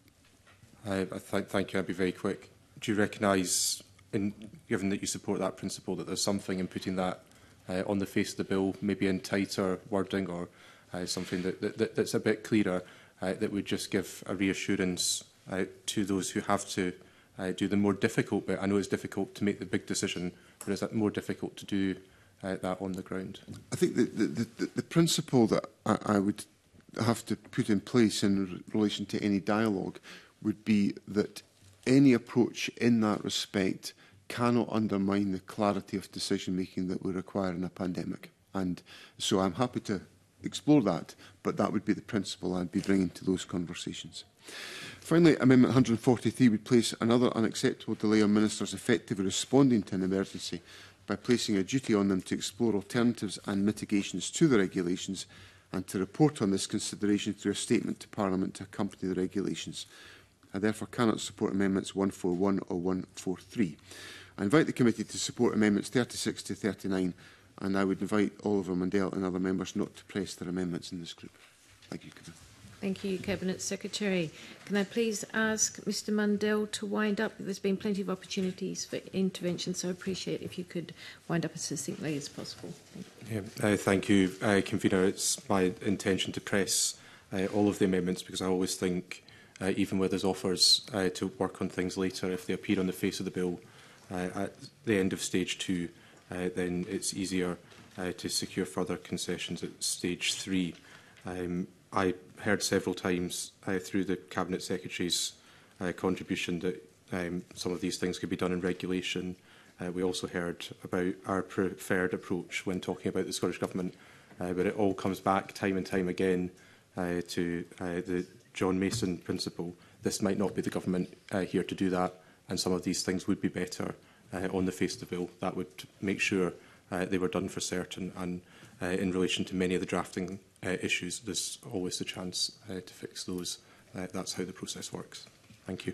I, I th thank you. I'll be very quick. Do you recognise, in, given that you support that principle, that there's something in putting that uh, on the face of the bill, maybe in tighter wording or uh, something that, that, that, that's a bit clearer, uh, that would just give a reassurance uh, to those who have to uh, do the more difficult bit? I know it's difficult to make the big decision, but is that more difficult to do uh, that on the ground? I think the, the, the, the principle that I, I would have to put in place in relation to any dialogue would be that any approach in that respect cannot undermine the clarity of decision-making that we require in a pandemic. And so I'm happy to explore that, but that would be the principle I'd be bringing to those conversations. Finally, Amendment one hundred forty-three would place another unacceptable delay on ministers effectively responding to an emergency by placing a duty on them to explore alternatives and mitigations to the regulations and to report on this consideration through a statement to Parliament to accompany the regulations. I therefore cannot support Amendments one forty-one or one forty-three. I invite the committee to support Amendments thirty-six to thirty-nine, and I would invite Oliver Mundell and other members not to press their amendments in this group. Thank you, Cabinet. Thank you, Cabinet Secretary. Can I please ask Mr Mundell to wind up? There's been plenty of opportunities for intervention, so I appreciate if you could wind up as succinctly as possible. Thank you. Yeah, uh, thank you, uh, Convener. It's my intention to press uh, all of the amendments because I always think Uh, even where there's offers uh, to work on things later, if they appear on the face of the bill uh, at the end of stage two, uh, then it's easier uh, to secure further concessions at stage three. Um, I heard several times uh, through the Cabinet Secretary's uh, contribution that um, some of these things could be done in regulation. Uh, we also heard about our preferred approach when talking about the Scottish Government, uh, but it all comes back time and time again uh, to uh, the John Mason principle. This might not be the government uh, here to do that, and some of these things would be better uh, on the face of the bill. That would make sure uh, they were done for certain, and uh, in relation to many of the drafting uh, issues, there's always the chance uh, to fix those. Uh, that's how the process works. Thank you.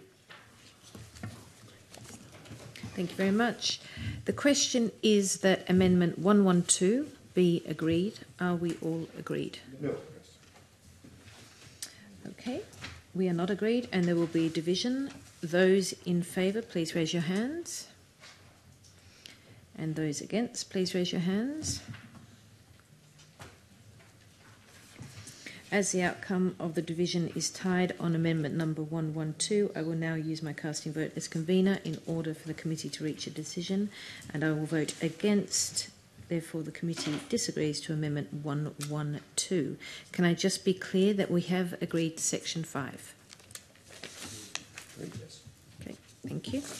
Thank you very much. The question is that Amendment one twelve be agreed. Are we all agreed? No. Okay, we are not agreed and there will be division. Those in favour, please raise your hands. And those against, please raise your hands. As the outcome of the division is tied on amendment number one one two, I will now use my casting vote as convener in order for the committee to reach a decision, and I will vote against. Therefore, the committee disagrees to amendment one one two. Can I just be clear that we have agreed to section five? Okay, thank you.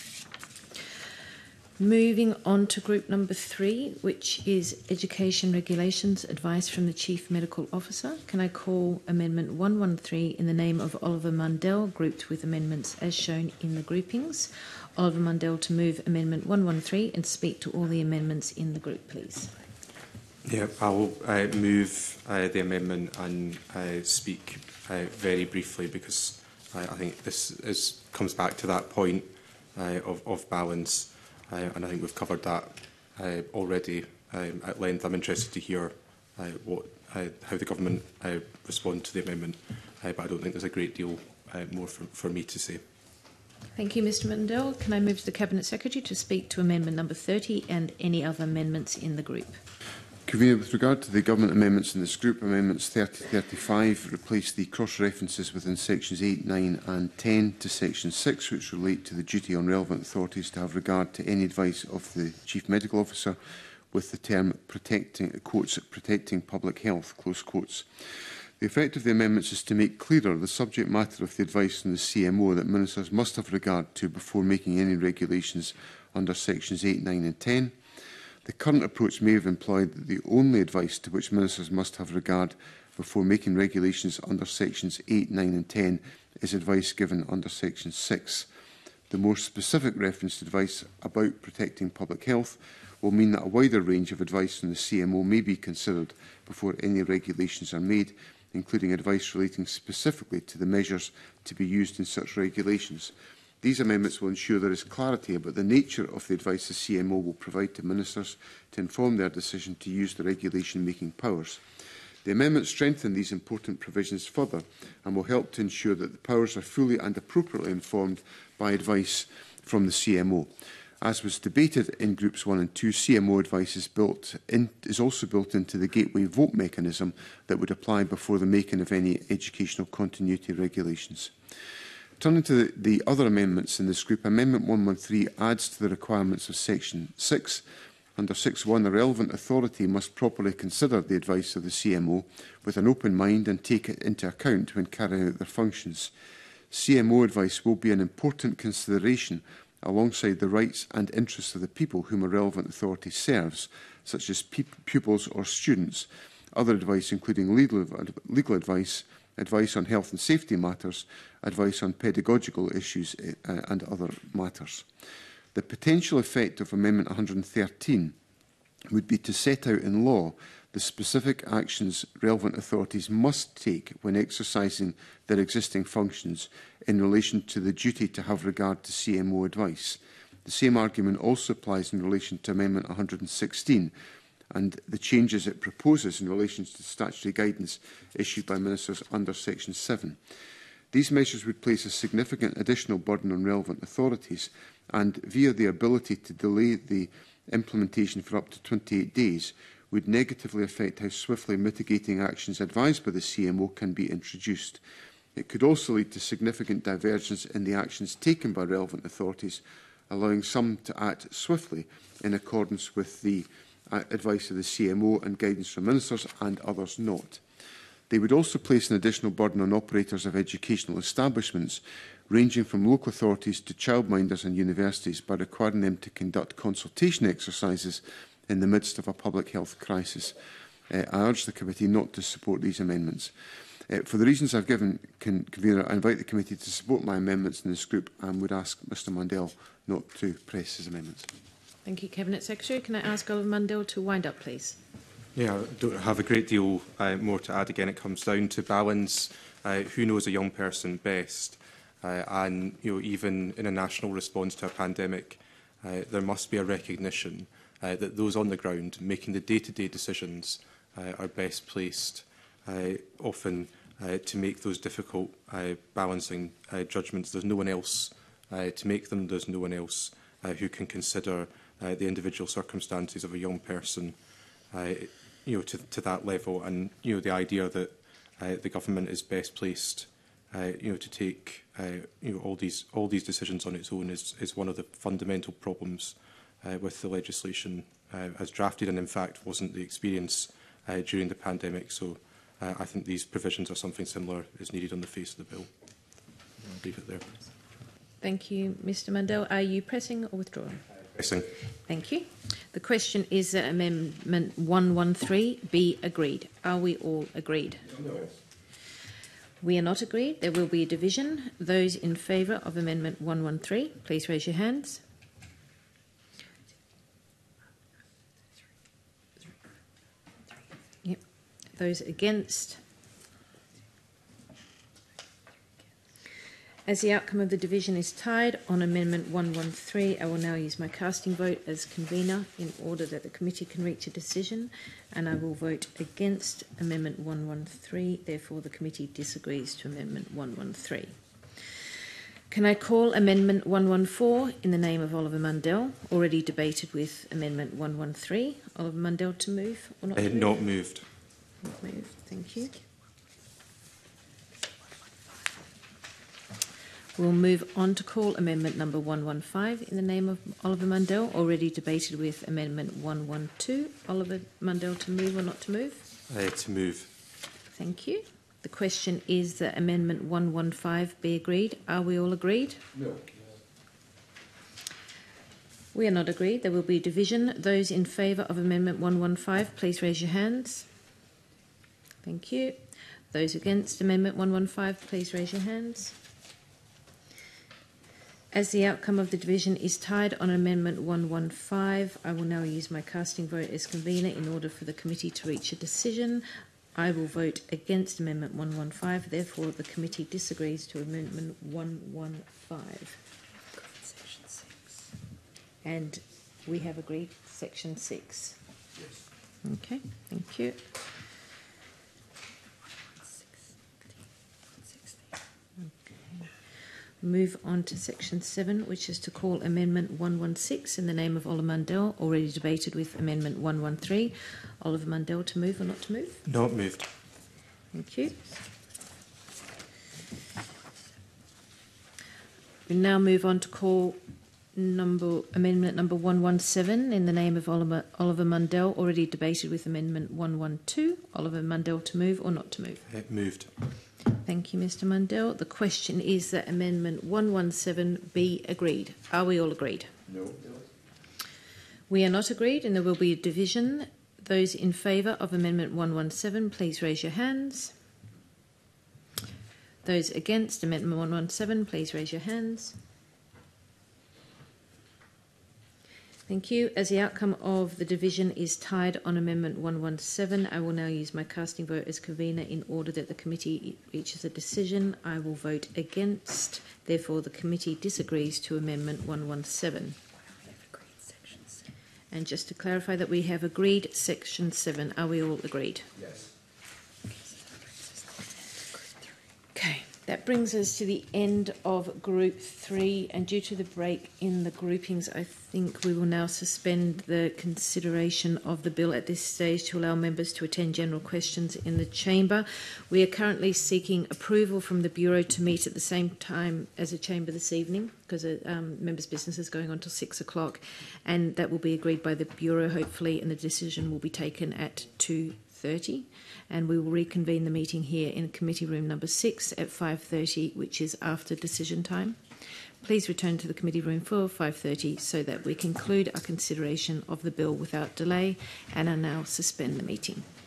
Moving on to group number three, which is Education Regulations, Advice from the Chief Medical Officer. Can I call Amendment one one three in the name of Oliver Mundell, grouped with amendments as shown in the groupings? Oliver Mundell to move Amendment one one three and speak to all the amendments in the group, please. Yeah, I'll uh, move uh, the amendment and uh, speak uh, very briefly because I, I think this is, comes back to that point uh, of, of balance. Uh, and I think we've covered that uh, already um, at length. I'm interested to hear uh, what, uh, how the government uh, respond to the amendment, uh, but I don't think there's a great deal uh, more for, for me to say. Thank you, Mr Mundell. Can I move to the Cabinet Secretary to speak to amendment number thirty and any other amendments in the group? Convener, with regard to the government amendments in this group, amendments thirty to thirty-five replace the cross-references within sections eight, nine and ten to section six, which relate to the duty on relevant authorities to have regard to any advice of the Chief Medical Officer, with the term protecting, quotes, protecting public health, close quotes. The effect of the amendments is to make clearer the subject matter of the advice from the C M O that ministers must have regard to before making any regulations under sections eight, nine and ten. The current approach may have implied that the only advice to which ministers must have regard before making regulations under sections eight, nine and ten is advice given under section six. The more specific reference to advice about protecting public health will mean that a wider range of advice from the C M O may be considered before any regulations are made, including advice relating specifically to the measures to be used in such regulations. These amendments will ensure there is clarity about the nature of the advice the C M O will provide to ministers to inform their decision to use the regulation-making powers. The amendments strengthen these important provisions further and will help to ensure that the powers are fully and appropriately informed by advice from the C M O. As was debated in Groups one and two, C M O advice is, built in, is also built into the gateway vote mechanism that would apply before the making of any educational continuity regulations. Turning to the, the other amendments in this group, Amendment one one three adds to the requirements of Section six. Under six one, the relevant authority must properly consider the advice of the C M O with an open mind and take it into account when carrying out their functions. C M O advice will be an important consideration alongside the rights and interests of the people whom a relevant authority serves, such as pupils or students. Other advice including legal, legal advice, advice on health and safety matters, advice on pedagogical issues uh, and other matters. The potential effect of Amendment one hundred and thirteen would be to set out in law the specific actions relevant authorities must take when exercising their existing functions in relation to the duty to have regard to C M O advice. The same argument also applies in relation to Amendment one hundred and sixteen and the changes it proposes in relation to statutory guidance issued by ministers under Section seven. These measures would place a significant additional burden on relevant authorities and, via the ability to delay the implementation for up to twenty-eight days, would negatively affect how swiftly mitigating actions advised by the C M O can be introduced. It could also lead to significant divergence in the actions taken by relevant authorities, allowing some to act swiftly in accordance with the uh, advice of the C M O and guidance from ministers, and others not. They would also place an additional burden on operators of educational establishments, ranging from local authorities to childminders and universities, by requiring them to conduct consultation exercises in the midst of a public health crisis. Uh, I urge the committee not to support these amendments. Uh, for the reasons I've given, con Convener, I invite the committee to support my amendments in this group and would ask Mr Mundell not to press his amendments. Thank you, Cabinet Secretary. Can I ask Oliver Mundell to wind up, please? Yeah, I don't have a great deal uh, more to add. Again, it comes down to balance. Uh, who knows a young person best? Uh, and you know, even in a national response to a pandemic, uh, there must be a recognition uh, that those on the ground making the day-to-day decisions uh, are best placed, uh, often uh, to make those difficult uh, balancing uh, judgments. There's no one else uh, to make them. There's no one else uh, who can consider uh, the individual circumstances of a young person uh, you know, to, to that level. And you know, the idea that uh, the government is best placed uh, you know, to take uh, you know, all these all these decisions on its own is, is one of the fundamental problems uh, with the legislation uh, as drafted, and in fact wasn't the experience uh, during the pandemic. So uh, I think these provisions are something similar is needed on the face of the bill. I'll leave it there. Thank you, Mr Mandel. Are you pressing or withdrawing? Pressing. Thank you. The question is that Amendment one one three be agreed. Are we all agreed? No. We are not agreed. There will be a division. Those in favour of Amendment one one three, please raise your hands. Yep. Those against? As the outcome of the division is tied on Amendment one one three, I will now use my casting vote as convener in order that the committee can reach a decision, and I will vote against Amendment one one three. Therefore, the committee disagrees to Amendment one one three. Can I call Amendment one one four in the name of Oliver Mundell, already debated with Amendment one one three? Oliver Mundell to move or not Uh, to move? not moved. Not moved. Thank you. We'll move on to call Amendment number one one five in the name of Oliver Mundell, already debated with Amendment one one two. Oliver Mundell to move or not to move? Uh, to move. Thank you. The question is that Amendment one one five be agreed. Are we all agreed? No. We are not agreed. There will be division. Those in favour of Amendment one one five, please raise your hands. Thank you. Those against Amendment one one five, please raise your hands. As the outcome of the division is tied on Amendment one one five, I will now use my casting vote as convener in order for the committee to reach a decision. I will vote against Amendment one one five, therefore the committee disagrees to Amendment one one five. And we have agreed Section six. Yes. Okay, thank you. Move on to Section seven, which is to call Amendment one one six in the name of Oliver Mundell, already debated with Amendment one one three. Oliver Mundell to move or not to move? Not moved. Thank you. We now move on to call number Amendment number one one seven in the name of Oliver, Oliver Mundell, already debated with Amendment one one two. Oliver Mundell to move or not to move? Uh, moved. Thank you, Mr Mundell. The question is that Amendment one one seven be agreed. Are we all agreed? No. We are not agreed, and there will be a division. Those in favour of Amendment one one seven, please raise your hands. Those against Amendment one one seven, please raise your hands. Thank you. As the outcome of the division is tied on Amendment one one seven, I will now use my casting vote as convener in order that the committee reaches a decision. I will vote against. Therefore, the committee disagrees to Amendment one one seven. And just to clarify that we have agreed Section seven. Are we all agreed? Yes. Okay. That brings us to the end of Group three, and due to the break in the groupings, I think we will now suspend the consideration of the bill at this stage to allow members to attend general questions in the chamber. We are currently seeking approval from the Bureau to meet at the same time as the chamber this evening, because um, members' business is going on till six o'clock, and that will be agreed by the Bureau, hopefully, and the decision will be taken at two thirty. And we will reconvene the meeting here in committee room number six at five thirty, which is after decision time. Please return to the committee room for five thirty so that we conclude our consideration of the bill without delay, and I now suspend the meeting.